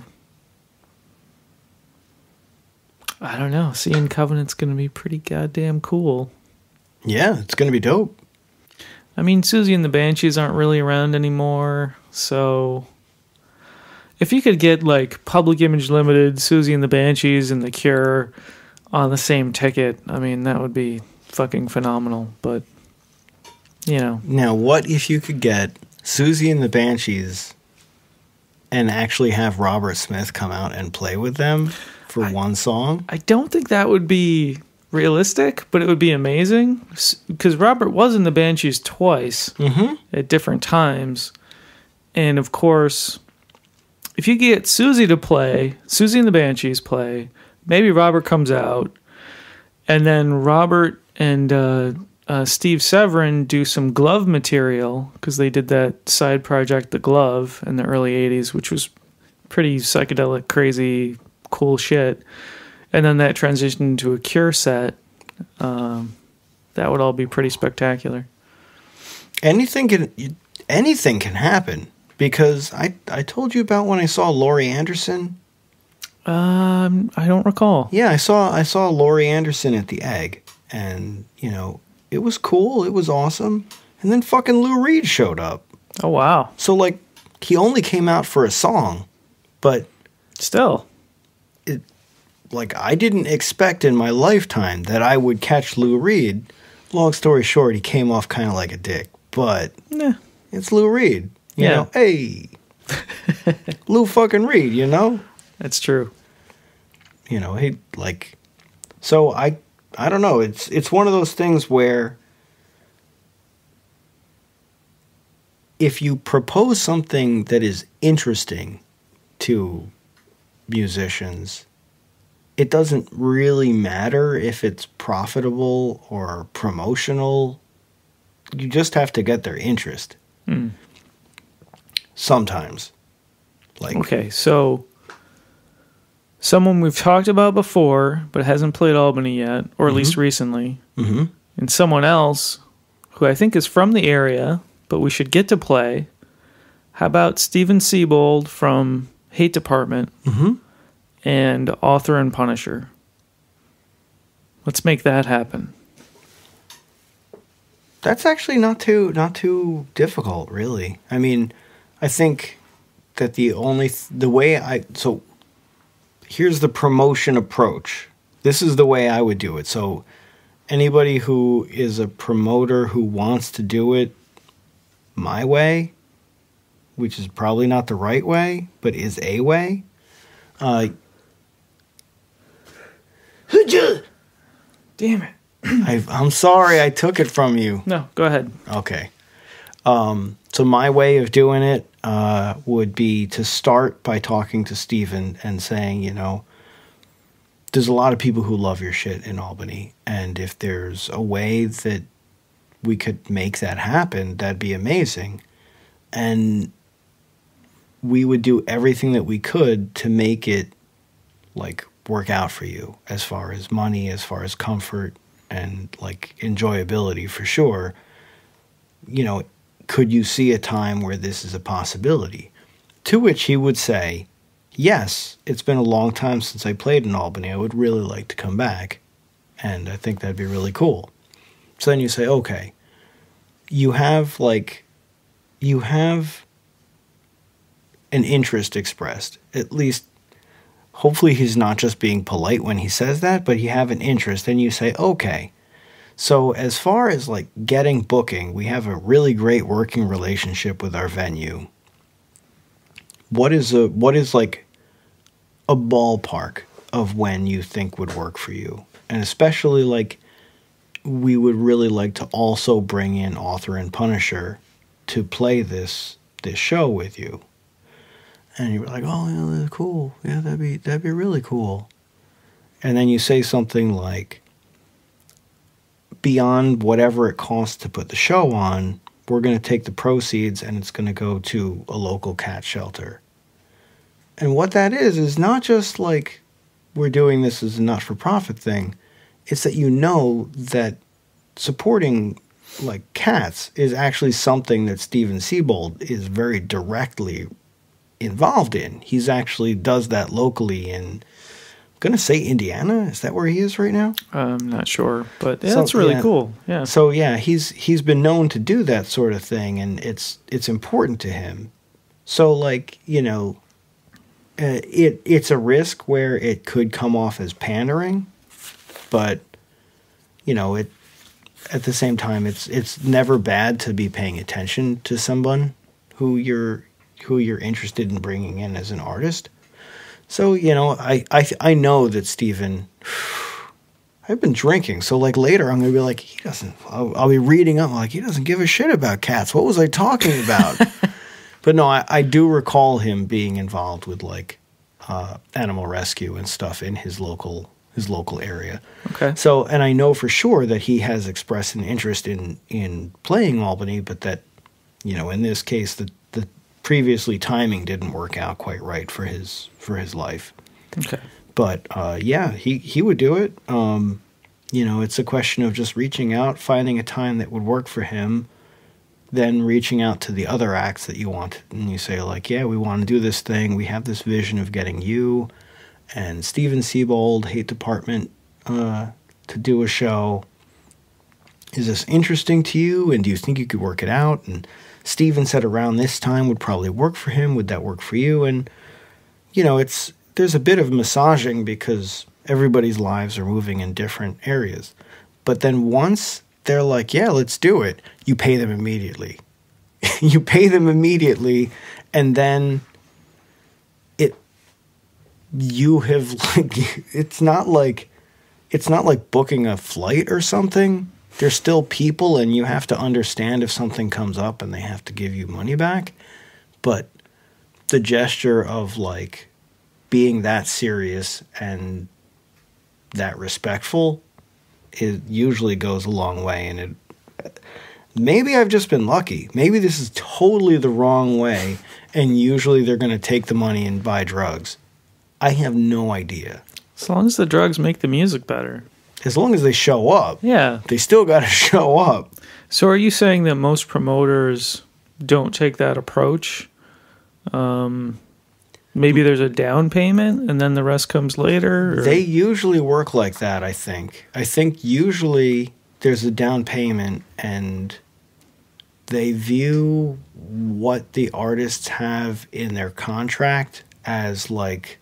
I don't know. Seeing Covenant's going to be pretty goddamn cool. Yeah, it's going to be dope. I mean, Susie and the Banshees aren't really around anymore, so if you could get like Public Image Limited, Susie and the Banshees, and The Cure on the same ticket, I mean, that would be fucking phenomenal. But, you know. Now, what if you could get Susie and the Banshees and actually have Robert Smith come out and play with them for I, one song? I don't think that would be realistic, but it would be amazing. Because Robert was in the Banshees twice mm-hmm. at different times. And, of course, if you get Susie to play, Susie and the Banshees play, maybe Robert comes out, and then Robert and uh, uh, Steve Severin do some glove material, because they did that side project, The Glove, in the early eighties, which was pretty psychedelic, crazy, cool shit. And then that transitioned into a Cure set. Um, that would all be pretty spectacular. Anything can anything can happen, because I I told you about when I saw Laurie Anderson. Um, I don't recall. Yeah, I saw I saw Laurie Anderson at the Egg, and you know it was cool, it was awesome, and then fucking Lou Reed showed up. Oh wow! So like he only came out for a song, but still, it like I didn't expect in my lifetime that I would catch Lou Reed. Long story short, he came off kind of like a dick, but nah. It's Lou Reed. You Yeah. know, hey, Lou fucking Reed. You know. That's true. You know, he like, so I, I don't know. It's it's one of those things where if you propose something that is interesting to musicians, it doesn't really matter if it's profitable or promotional. You just have to get their interest. Hmm. Sometimes. Like, okay, so someone we've talked about before, but hasn't played Albany yet, or at mm-hmm. least recently, mm-hmm. and someone else who I think is from the area, but we should get to play. How about Steven Siebold from Hate Department Mm-hmm. and Author and Punisher? Let's make that happen. That's actually not too not too difficult, really. I mean, I think that the only th- the way I so here's the promotion approach. This is the way I would do it. So anybody who is a promoter who wants to do it my way, which is probably not the right way, but is a way. Uh, Damn it. I, I'm sorry I took it from you. No, go ahead. Okay. Um, so my way of doing it uh, would be to start by talking to Steven and saying, you know, there's a lot of people who love your shit in Albany, and if there's a way that we could make that happen, that'd be amazing. And we would do everything that we could to make it, like, work out for you as far as money, as far as comfort, and, like, enjoyability for sure. You know, could you see a time where this is a possibility? To which he would say, yes, it's been a long time since I played in Albany. I would really like to come back, and I think that'd be really cool. So then you say, okay, you have, like, you have an interest expressed. At least, hopefully he's not just being polite when he says that, but you have an interest, and you say, okay, so as far as, like, getting booking, we have a really great working relationship with our venue. What is a what is like a ballpark of when you think would work for you? And especially, like, we would really like to also bring in Author and Punisher to play this this show with you. And you were like, oh, yeah, that's cool. Yeah, that'd be that'd be really cool. And then you say something like, beyond whatever it costs to put the show on, we're going to take the proceeds and it's going to go to a local cat shelter. And what that is, is not just like we're doing this as a not-for-profit thing. It's that you know that supporting, like, cats is actually something that Steven Siebold is very directly involved in. He's actually does that locally in gonna say Indiana. Is that where he is right now? I'm not sure, but yeah, So, that's really yeah. cool. Yeah. So yeah, he's he's been known to do that sort of thing, and it's it's important to him. So like you know, uh, it it's a risk where it could come off as pandering, but you know it. At the same time, it's it's never bad to be paying attention to someone who you're who you're interested in bringing in as an artist. So you know, I I I know that Steven. I've been drinking, so like later I'm gonna be like, he doesn't. I'll, I'll be reading up like he doesn't give a shit about cats. What was I talking about? But no, I, I do recall him being involved with like uh, animal rescue and stuff in his local his local area. Okay. So, and I know for sure that he has expressed an interest in in playing Albany, but that you know in this case the the previously timing didn't work out quite right for his for his life. Okay. But uh, yeah, he, he would do it. Um, you know, it's a question of just reaching out, finding a time that would work for him, then reaching out to the other acts that you want. And you say, like, yeah, we want to do this thing. We have this vision of getting you and Steven Siebold, Hate Department, uh, to do a show. Is this interesting to you? And do you think you could work it out? And Steven said around this time would probably work for him. Would that work for you? And, you know, it's... there's a bit of massaging because everybody's lives are moving in different areas. But then once they're like, yeah, let's do it, you pay them immediately. You pay them immediately, and then it you have like it's not like it's not like booking a flight or something. They're still people, and you have to understand if something comes up and they have to give you money back. But the gesture of like being that serious and that respectful, it usually goes a long way. And it maybe I've just been lucky. Maybe this is totally the wrong way, and usually they're going to take the money and buy drugs. I have no idea. As long as the drugs make the music better. As long as they show up. Yeah. They still got to show up. So are you saying that most promoters don't take that approach? Um... Maybe there's a down payment and then the rest comes later? Or? They usually work like that, I think. I think usually there's a down payment and they view what the artists have in their contract as like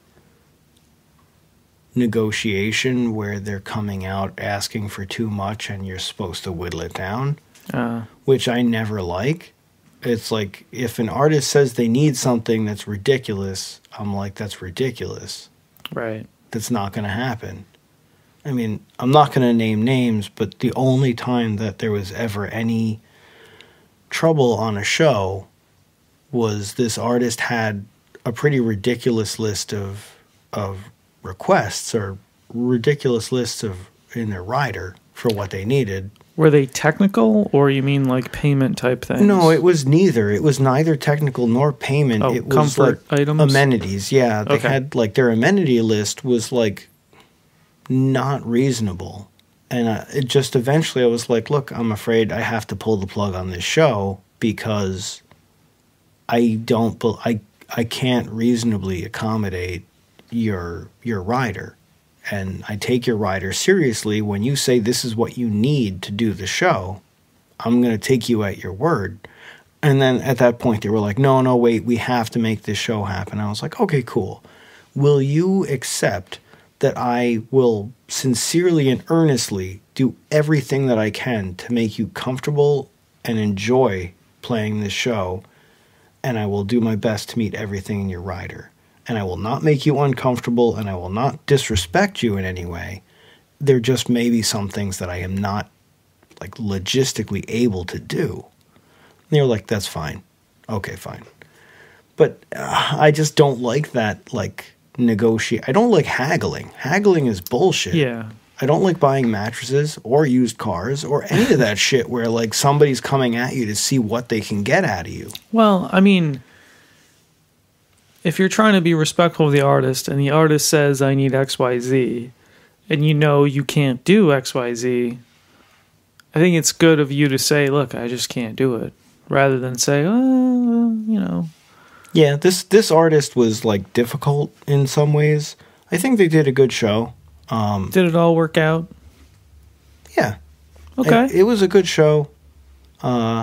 negotiation where they're coming out asking for too much and you're supposed to whittle it down, uh. which I never like. It's like if an artist says they need something that's ridiculous, I'm like, that's ridiculous. Right. That's not going to happen. I mean, I'm not going to name names, but the only time that there was ever any trouble on a show was this artist had a pretty ridiculous list of of requests or ridiculous lists of in their rider for what they needed. Were they technical, or you mean like payment type things? No, it was neither. It was neither technical nor payment. Oh, it was comfort like items? Amenities, yeah. They Okay. had like their amenity list was like not reasonable. And uh, it just eventually I was like, look, I'm afraid I have to pull the plug on this show because I don't bel- I I can't reasonably accommodate your your rider. And I take your rider seriously. When you say this is what you need to do the show, I'm going to take you at your word. And then at that point, they were like, no, no, wait, we have to make this show happen. I was like, okay, cool. Will you accept that I will sincerely and earnestly do everything that I can to make you comfortable and enjoy playing this show? And I will do my best to meet everything in your rider. And I will not make you uncomfortable, and I will not disrespect you in any way. There just may be some things that I am not, like, logistically able to do. And they were like, that's fine. Okay, fine. But uh, I just don't like that, like, negotiate. I don't like haggling. Haggling is bullshit. Yeah. I don't like buying mattresses or used cars or any of that shit where, like, somebody's coming at you to see what they can get out of you. Well, I mean, if you're trying to be respectful of the artist and the artist says, I need X Y Z, and you know you can't do X Y Z, I think it's good of you to say, look, I just can't do it, rather than say, oh, you know. Yeah, this, this artist was, like, difficult in some ways. I think they did a good show. Um, Did it all work out? yeah. Okay. It, it was a good show. Uh,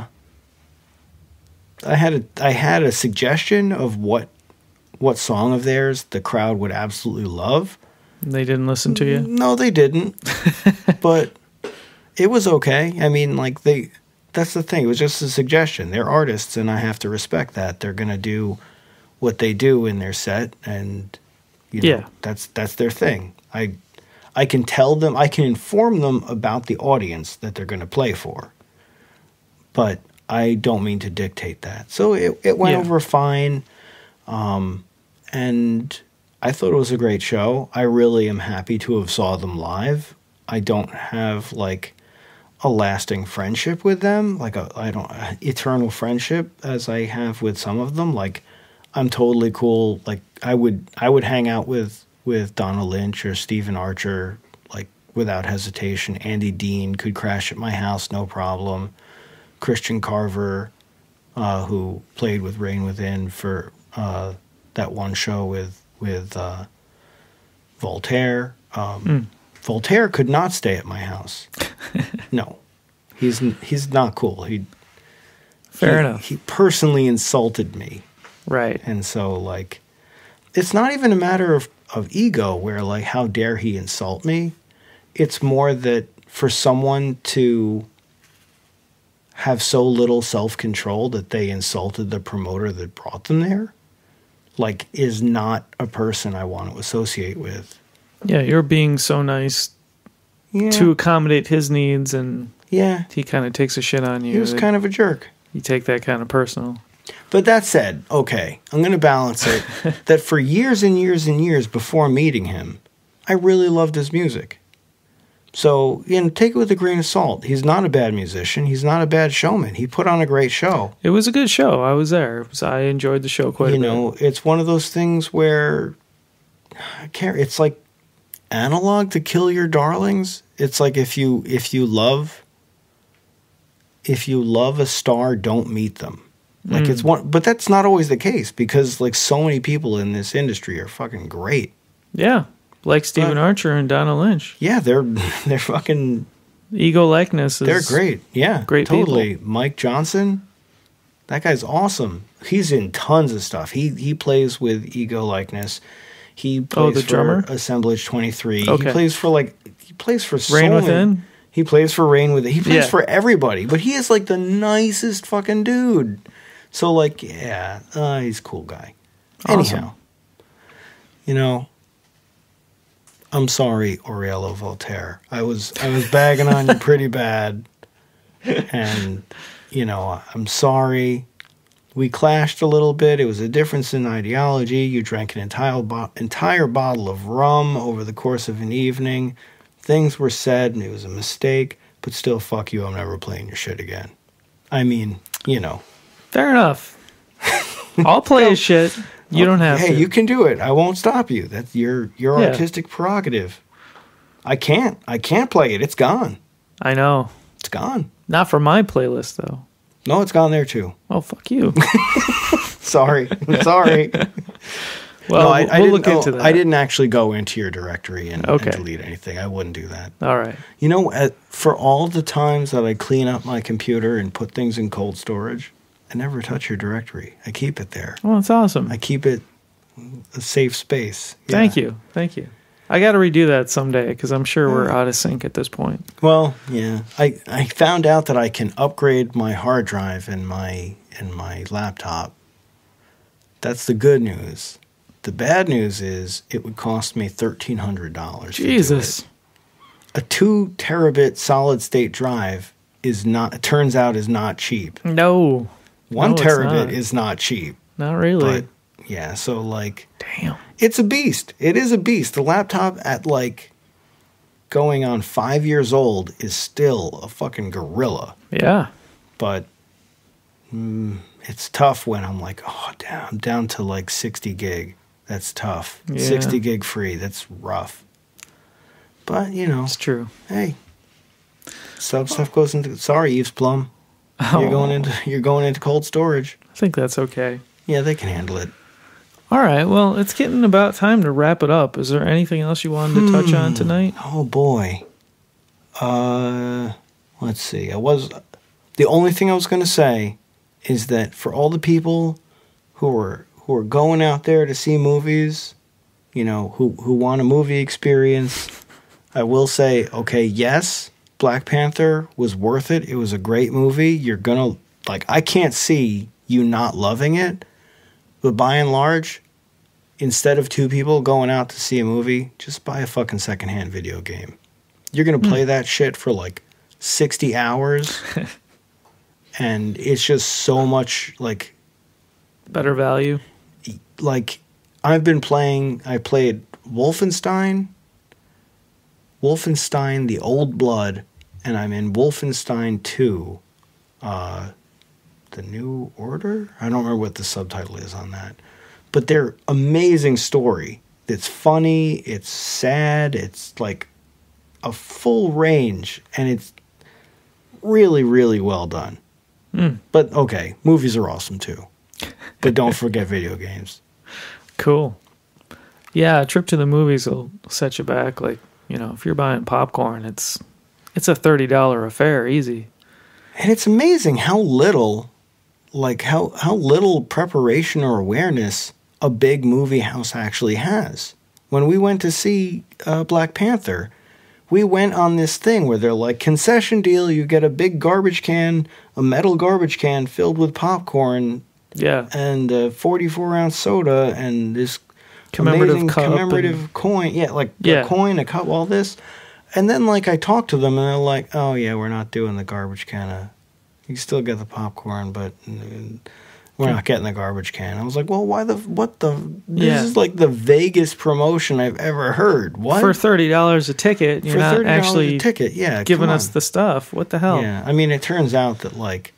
I had a I had a suggestion of what what song of theirs the crowd would absolutely love. They didn't listen to you? No, they didn't. But it was okay. I mean, like they that's the thing. It was just a suggestion. They're artists and I have to respect that. They're going to do what they do in their set and you know, yeah. that's that's their thing. I I can tell them, I can inform them about the audience that they're going to play for. But I don't mean to dictate that. So it, it went yeah. over fine. Um, and I thought it was a great show. I really am happy to have saw them live. I don't have like a lasting friendship with them, like a I don't eternal friendship as I have with some of them. Like I'm totally cool. Like I would I would hang out with with Donna Lynch or Stephen Archer like without hesitation. Andy Dean could crash at my house, no problem. Christian Carver, uh, who played with Rain Within for uh, that one show with with uh, Voltaire. Um, mm. Voltaire could not stay at my house. No, he's he's not cool. He fair he, enough. He personally insulted me, right? And so like, it's not even a matter of of ego where like how dare he insult me. It's more that for someone to have so little self-control that they insulted the promoter that brought them there, like, is not a person I want to associate with. Yeah, you're being so nice yeah. to accommodate his needs, and yeah, he kind of takes a shit on you. He was kind of a jerk. You take that kind of personal. But that said, okay, I'm going to balance it, that for years and years and years before meeting him, I really loved his music. So, you know, take it with a grain of salt. He's not a bad musician. He's not a bad showman. He put on a great show. It was a good show. I was there. It was, I enjoyed the show quite you a bit. You know, it's one of those things where I can't. It's like analog to Kill Your Darlings. It's like if you if you love if you love a star, don't meet them. Like mm. it's one, but that's not always the case because like so many people in this industry are fucking great. Yeah. Like Stephen uh, Archer and Donna Lynch. Yeah, they're they're fucking ego likeness. They're great. Yeah, great totally. people. Mike Johnson, that guy's awesome. He's in tons of stuff. He he plays with ego likeness. He plays oh, the for drummer? Assemblage twenty-three. Okay. He plays for like he plays for so Rain many. Within. He plays for Rain Within. He plays yeah. for everybody. But he is like the nicest fucking dude. So like yeah, uh, he's a cool guy. Awesome. Anyhow, you know. I'm sorry, Aurelio Voltaire. I was I was bagging on you pretty bad, and you know I'm sorry. We clashed a little bit. It was a difference in ideology. You drank an entire bo- entire bottle of rum over the course of an evening. Things were said, and it was a mistake. But still, fuck you. I'm never playing your shit again. I mean, you know. Fair enough. I'll play his shit. You don't have hey, to. Hey, you can do it. I won't stop you. That's your your yeah. artistic prerogative. I can't. I can't play it. It's gone. I know. It's gone. Not for my playlist, though. No, it's gone there, too. Oh, fuck you. Sorry. Sorry. Well, no, I, we'll I didn't, look into oh, that. I didn't actually go into your directory and, okay. and delete anything. I wouldn't do that. All right. You know, at, for all the times that I clean up my computer and put things in cold storage, I never touch your directory. I keep it there. Well, that's awesome. I keep it a safe space. Yeah. Thank you. Thank you. I got to redo that someday because I'm sure we're out of sync at this point. Well, yeah. I, I found out that I can upgrade my hard drive in my in my laptop. That's the good news. The bad news is it would cost me thirteen hundred dollars. Jesus. A two terabit solid state drive is not, it turns out, is not cheap. No. One no, terabit not. is not cheap. Not really. But yeah, so like, damn, it's a beast. It is a beast. The laptop at like going on five years old is still a fucking gorilla. Yeah, but mm, it's tough when I'm like, oh, damn, I'm down to like sixty gig. That's tough. Yeah. sixty gig free. That's rough. But you know, it's true. Hey, some stuff goes into. Sorry, Eves Plum. Oh. You're going into you're going into cold storage. I think that's okay. Yeah, they can handle it. All right. Well, it's getting about time to wrap it up. Is there anything else you wanted to touch on tonight? Oh boy. Uh, let's see. I was the only thing I was going to say is that for all the people who are who are going out there to see movies, you know, who who want a movie experience, I will say, okay, yes, Black Panther was worth it. It was a great movie. You're gonna like. I can't see you not loving it, but by and large, instead of two people going out to see a movie, just buy a fucking secondhand video game. You're going to play mm. that shit for like sixty hours, and it's just so much, like... better value? Like, I've been playing... I played Wolfenstein, Wolfenstein The Old Blood, and I'm in Wolfenstein two, uh, The New Order? I don't remember what the subtitle is on that. But they're amazing story. It's funny, it's sad, it's like... a full range, and it's really, really well done. Mm. But, okay, movies are awesome, too. But don't forget video games. Cool. Yeah, a trip to the movies will set you back. Like, you know, if you're buying popcorn, it's it's a thirty dollars affair, easy. And it's amazing how little, like, how, how little preparation or awareness a big movie house actually has. When we went to see uh, Black Panther... we went on this thing where they're like, concession deal, you get a big garbage can, a metal garbage can filled with popcorn, yeah, and a forty-four ounce soda, and this commemorative amazing cup commemorative and... coin. Yeah, like yeah. a coin, a cup, all this. And then, like, I talked to them, and they're like, oh, yeah, we're not doing the garbage can. Of, you still get the popcorn, but... Uh, we're not getting the garbage can. I was like, well, why the, what the, this yeah. is like the vaguest promotion I've ever heard. What? For thirty dollars a ticket, you're For not actually a ticket, yeah, giving us the stuff. What the hell? Yeah, I mean, it turns out that, like,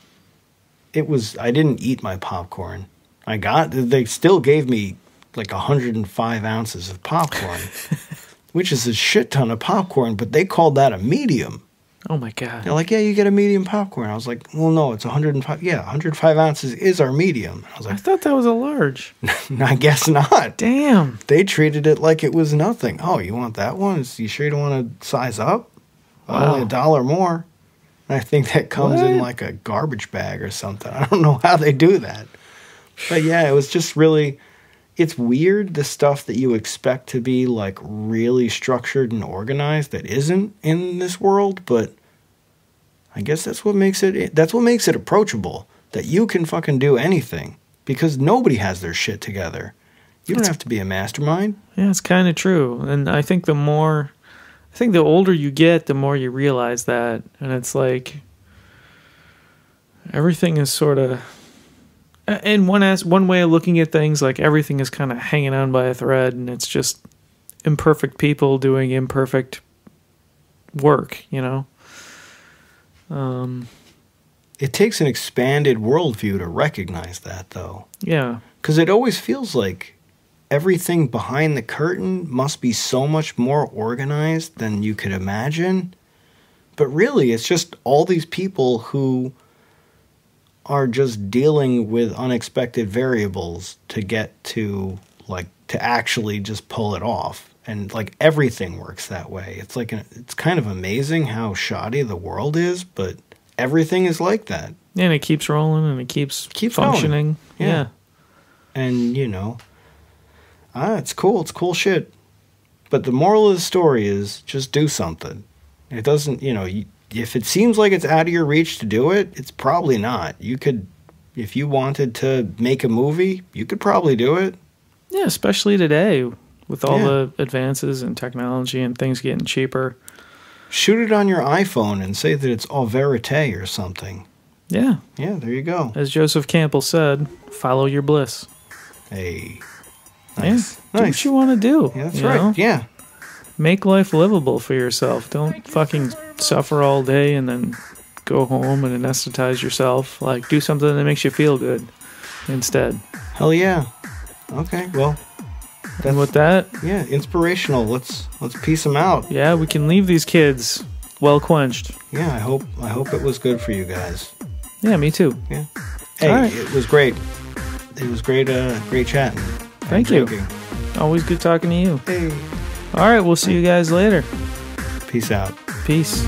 it was, I didn't eat my popcorn. I got, they still gave me, like, one hundred five ounces of popcorn, which is a shit ton of popcorn, but they called that a medium. Oh, my God. They're like, yeah, you get a medium popcorn. I was like, well, no, it's one hundred five. Yeah, one hundred five ounces is our medium. I was like, I thought that was a large. I guess not. Damn. They treated it like it was nothing. Oh, you want that one? You sure you don't want to size up? Wow. Only a dollar more. And I think that comes what? in like a garbage bag or something. I don't know how they do that. But yeah, it was just really... It's weird, the stuff that you expect to be, like, really structured and organized that isn't in this world, but I guess that's what makes it, that's what makes it approachable, that you can fucking do anything, because nobody has their shit together. You don't it's, have to be a mastermind. Yeah, it's kind of true, and I think the more, I think the older you get, the more you realize that, and it's like, everything is sort of... And one as one way of looking at things, like everything is kind of hanging on by a thread, and it's just imperfect people doing imperfect work, you know? Um, it takes an expanded worldview to recognize that, though. Yeah. Because it always feels like everything behind the curtain must be so much more organized than you could imagine. But really, it's just all these people who... are just dealing with unexpected variables to get to, like, to actually just pull it off. And, like, everything works that way. It's like, an, it's kind of amazing how shoddy the world is, but everything is like that. Yeah, and it keeps rolling and it keeps, keeps functioning. Yeah. yeah. And, you know, ah, it's cool. It's cool shit. But the moral of the story is just do something. It doesn't, you know, you, if it seems like it's out of your reach to do it, it's probably not. You could, if you wanted to make a movie, you could probably do it. Yeah, especially today with all yeah. the advances in technology and things getting cheaper. Shoot it on your iPhone and say that it's au verite or something. Yeah. Yeah, there you go. As Joseph Campbell said, follow your bliss. Hey. Nice. Yeah, do nice. what you want to do. Yeah, that's right. Know? Yeah. Make life livable for yourself. Don't fucking suffer all day and then go home and anesthetize yourself. Like, do something that makes you feel good instead. Hell yeah. Okay, well. And with that, yeah, inspirational. Let's let's piece them out. Yeah, we can leave these kids well quenched. Yeah, I hope I hope it was good for you guys. Yeah, me too. Yeah. Hey, right. It was great. It was great. Uh, great chatting. Thank you. Always good talking to you. Hey. All right, we'll see you guys later. Peace out. Peace.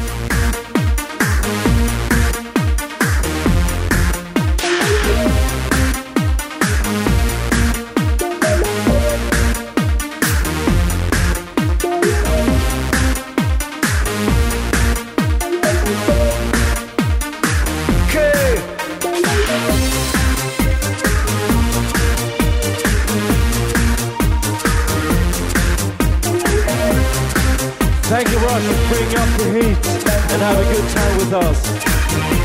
Thank you, Russ, for bringing up the heat and have a good time with us.